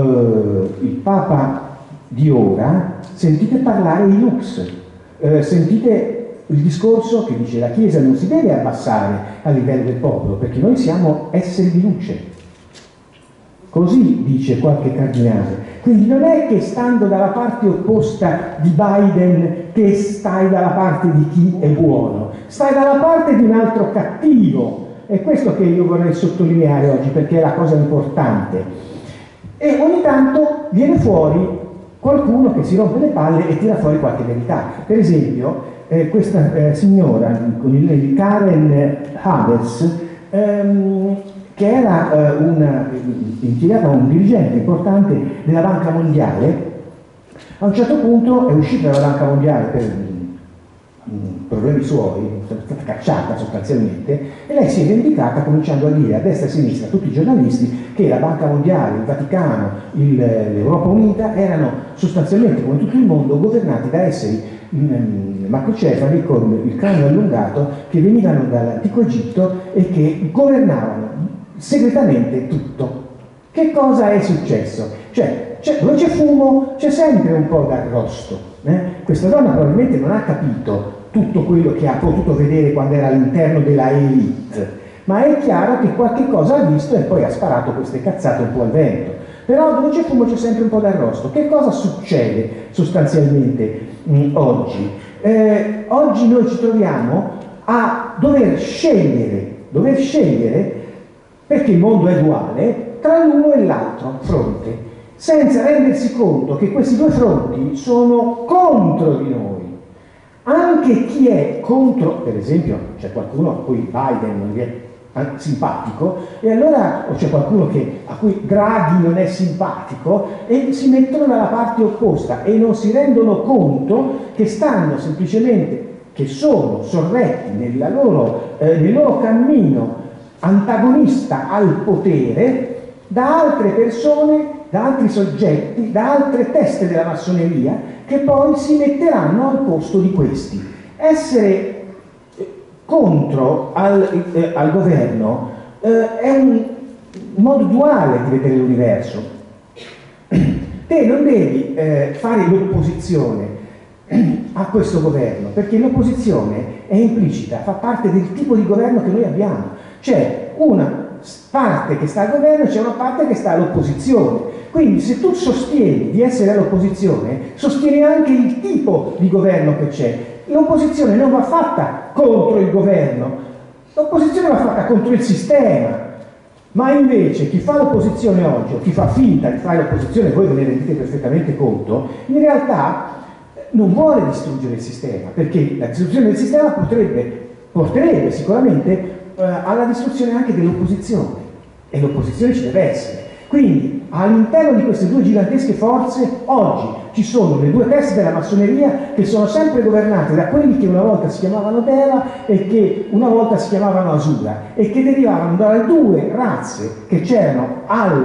il Papa di ora, sentite parlare i Lux, sentite il discorso che dice la Chiesa non si deve abbassare a livello del popolo, perché noi siamo esseri di luce. Così dice qualche cardinale. Quindi non è che stando dalla parte opposta di Biden che stai dalla parte di chi è buono, stai dalla parte di un altro cattivo. È questo che io vorrei sottolineare oggi, perché è la cosa importante. E ogni tanto viene fuori qualcuno che si rompe le palle e tira fuori qualche verità. Per esempio, questa signora, con il nome di Karen Havers, che era impiegata, un dirigente importante della Banca Mondiale, a un certo punto è uscita dalla Banca Mondiale per problemi suoi, è stata cacciata sostanzialmente, e lei si è vendicata cominciando a dire a destra e a sinistra a tutti i giornalisti che la Banca Mondiale, il Vaticano, l'Europa Unita erano sostanzialmente, come tutto il mondo, governati da esseri macrocefali con il cranio allungato che venivano dall'antico Egitto e che governavano segretamente tutto. Che cosa è successo? Cioè, dove c'è fumo c'è sempre un po' d'arrosto. Questa donna probabilmente non ha capito tutto quello che ha potuto vedere quando era all'interno della elite, ma è chiaro che qualche cosa ha visto e poi ha sparato queste cazzate un po' al vento. Però dove c'è fumo c'è sempre un po' d'arrosto. Che cosa succede sostanzialmente oggi? Oggi noi ci troviamo a dover scegliere, perché il mondo è duale, tra l'uno e l'altro fronte, senza rendersi conto che questi due fronti sono contro di noi. Anche chi è contro, per esempio, c'è qualcuno a cui Biden non è simpatico, e allora o c'è qualcuno a cui Draghi non è simpatico, e si mettono dalla parte opposta e non si rendono conto che stanno semplicemente, che sono sorretti nel loro cammino antagonista al potere da altre persone, da altri soggetti, da altre teste della massoneria che poi si metteranno al posto di questi. Essere contro al governo è un modo duale di vedere l'universo. Te non devi fare l'opposizione a questo governo, perché l'opposizione è implicita, fa parte del tipo di governo che noi abbiamo. C'è una parte che sta al governo e c'è una parte che sta all'opposizione. Quindi se tu sostieni di essere all'opposizione, sostieni anche il tipo di governo che c'è. L'opposizione non va fatta contro il governo, l'opposizione va fatta contro il sistema. Ma invece chi fa l'opposizione oggi, o chi fa finta di fare l'opposizione, voi ve ne rendete perfettamente conto, in realtà non vuole distruggere il sistema, perché la distruzione del sistema porterebbe sicuramente alla distruzione anche dell'opposizione, e l'opposizione ci deve essere. Quindi all'interno di queste due gigantesche forze oggi ci sono le due teste della massoneria che sono sempre governate da quelli che una volta si chiamavano Deva e che una volta si chiamavano Asura, e che derivavano dalle due razze che c'erano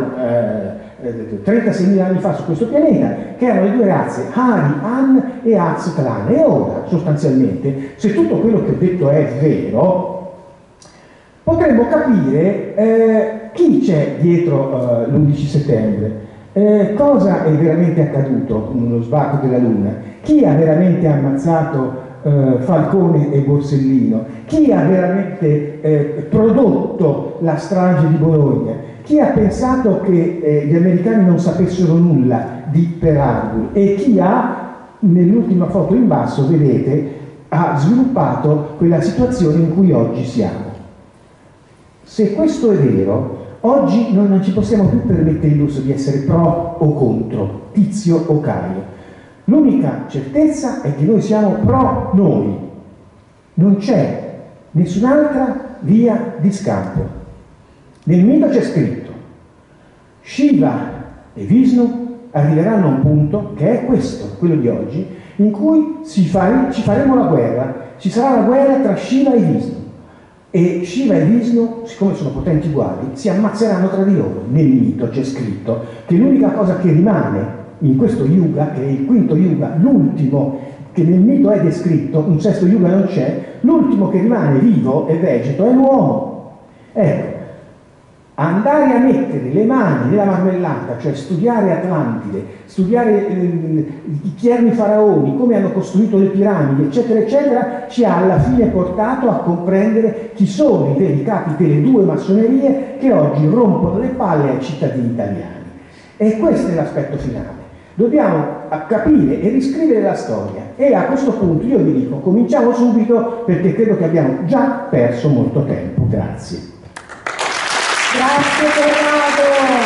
36.000 anni fa su questo pianeta, che erano le due razze Hari, An e Aztlan. E ora sostanzialmente, se tutto quello che ho detto è vero, potremmo capire chi c'è dietro l'11 settembre, cosa è veramente accaduto nello sbarco della Luna, chi ha veramente ammazzato Falcone e Borsellino, chi ha veramente prodotto la strage di Bologna, chi ha pensato che gli americani non sapessero nulla di Pearl Harbor, e chi ha, nell'ultima foto in basso, vedete, ha sviluppato quella situazione in cui oggi siamo. Se questo è vero, oggi noi non ci possiamo più permettere il lusso di essere pro o contro, Tizio o Caio. L'unica certezza è che noi siamo pro noi. Non c'è nessun'altra via di scampo. Nel mito c'è scritto: Shiva e Vishnu arriveranno a un punto che è questo, quello di oggi, in cui ci faremo la guerra. Ci sarà la guerra tra Shiva e Vishnu. E Shiva e Vishnu, siccome sono potenti uguali, si ammazzeranno tra di loro. Nel mito c'è scritto che l'unica cosa che rimane in questo yuga, che è il quinto yuga, l'ultimo che nel mito è descritto, un sesto yuga non c'è, l'ultimo che rimane vivo e vegeto è l'uomo. Ecco, andare a mettere le mani nella marmellata, cioè studiare Atlantide, studiare chi erano i faraoni, come hanno costruito le piramidi, eccetera, eccetera, ci ha alla fine portato a comprendere chi sono i veri capi delle due massonerie che oggi rompono le palle ai cittadini italiani. E questo è l'aspetto finale. Dobbiamo capire e riscrivere la storia. E a questo punto io vi dico, cominciamo subito, perché credo che abbiamo già perso molto tempo. Grazie. Grazie Corrado,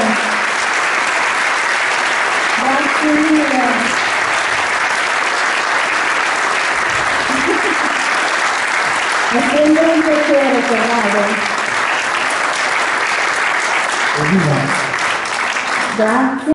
grazie mille. È sempre un piacere Corrado. Grazie.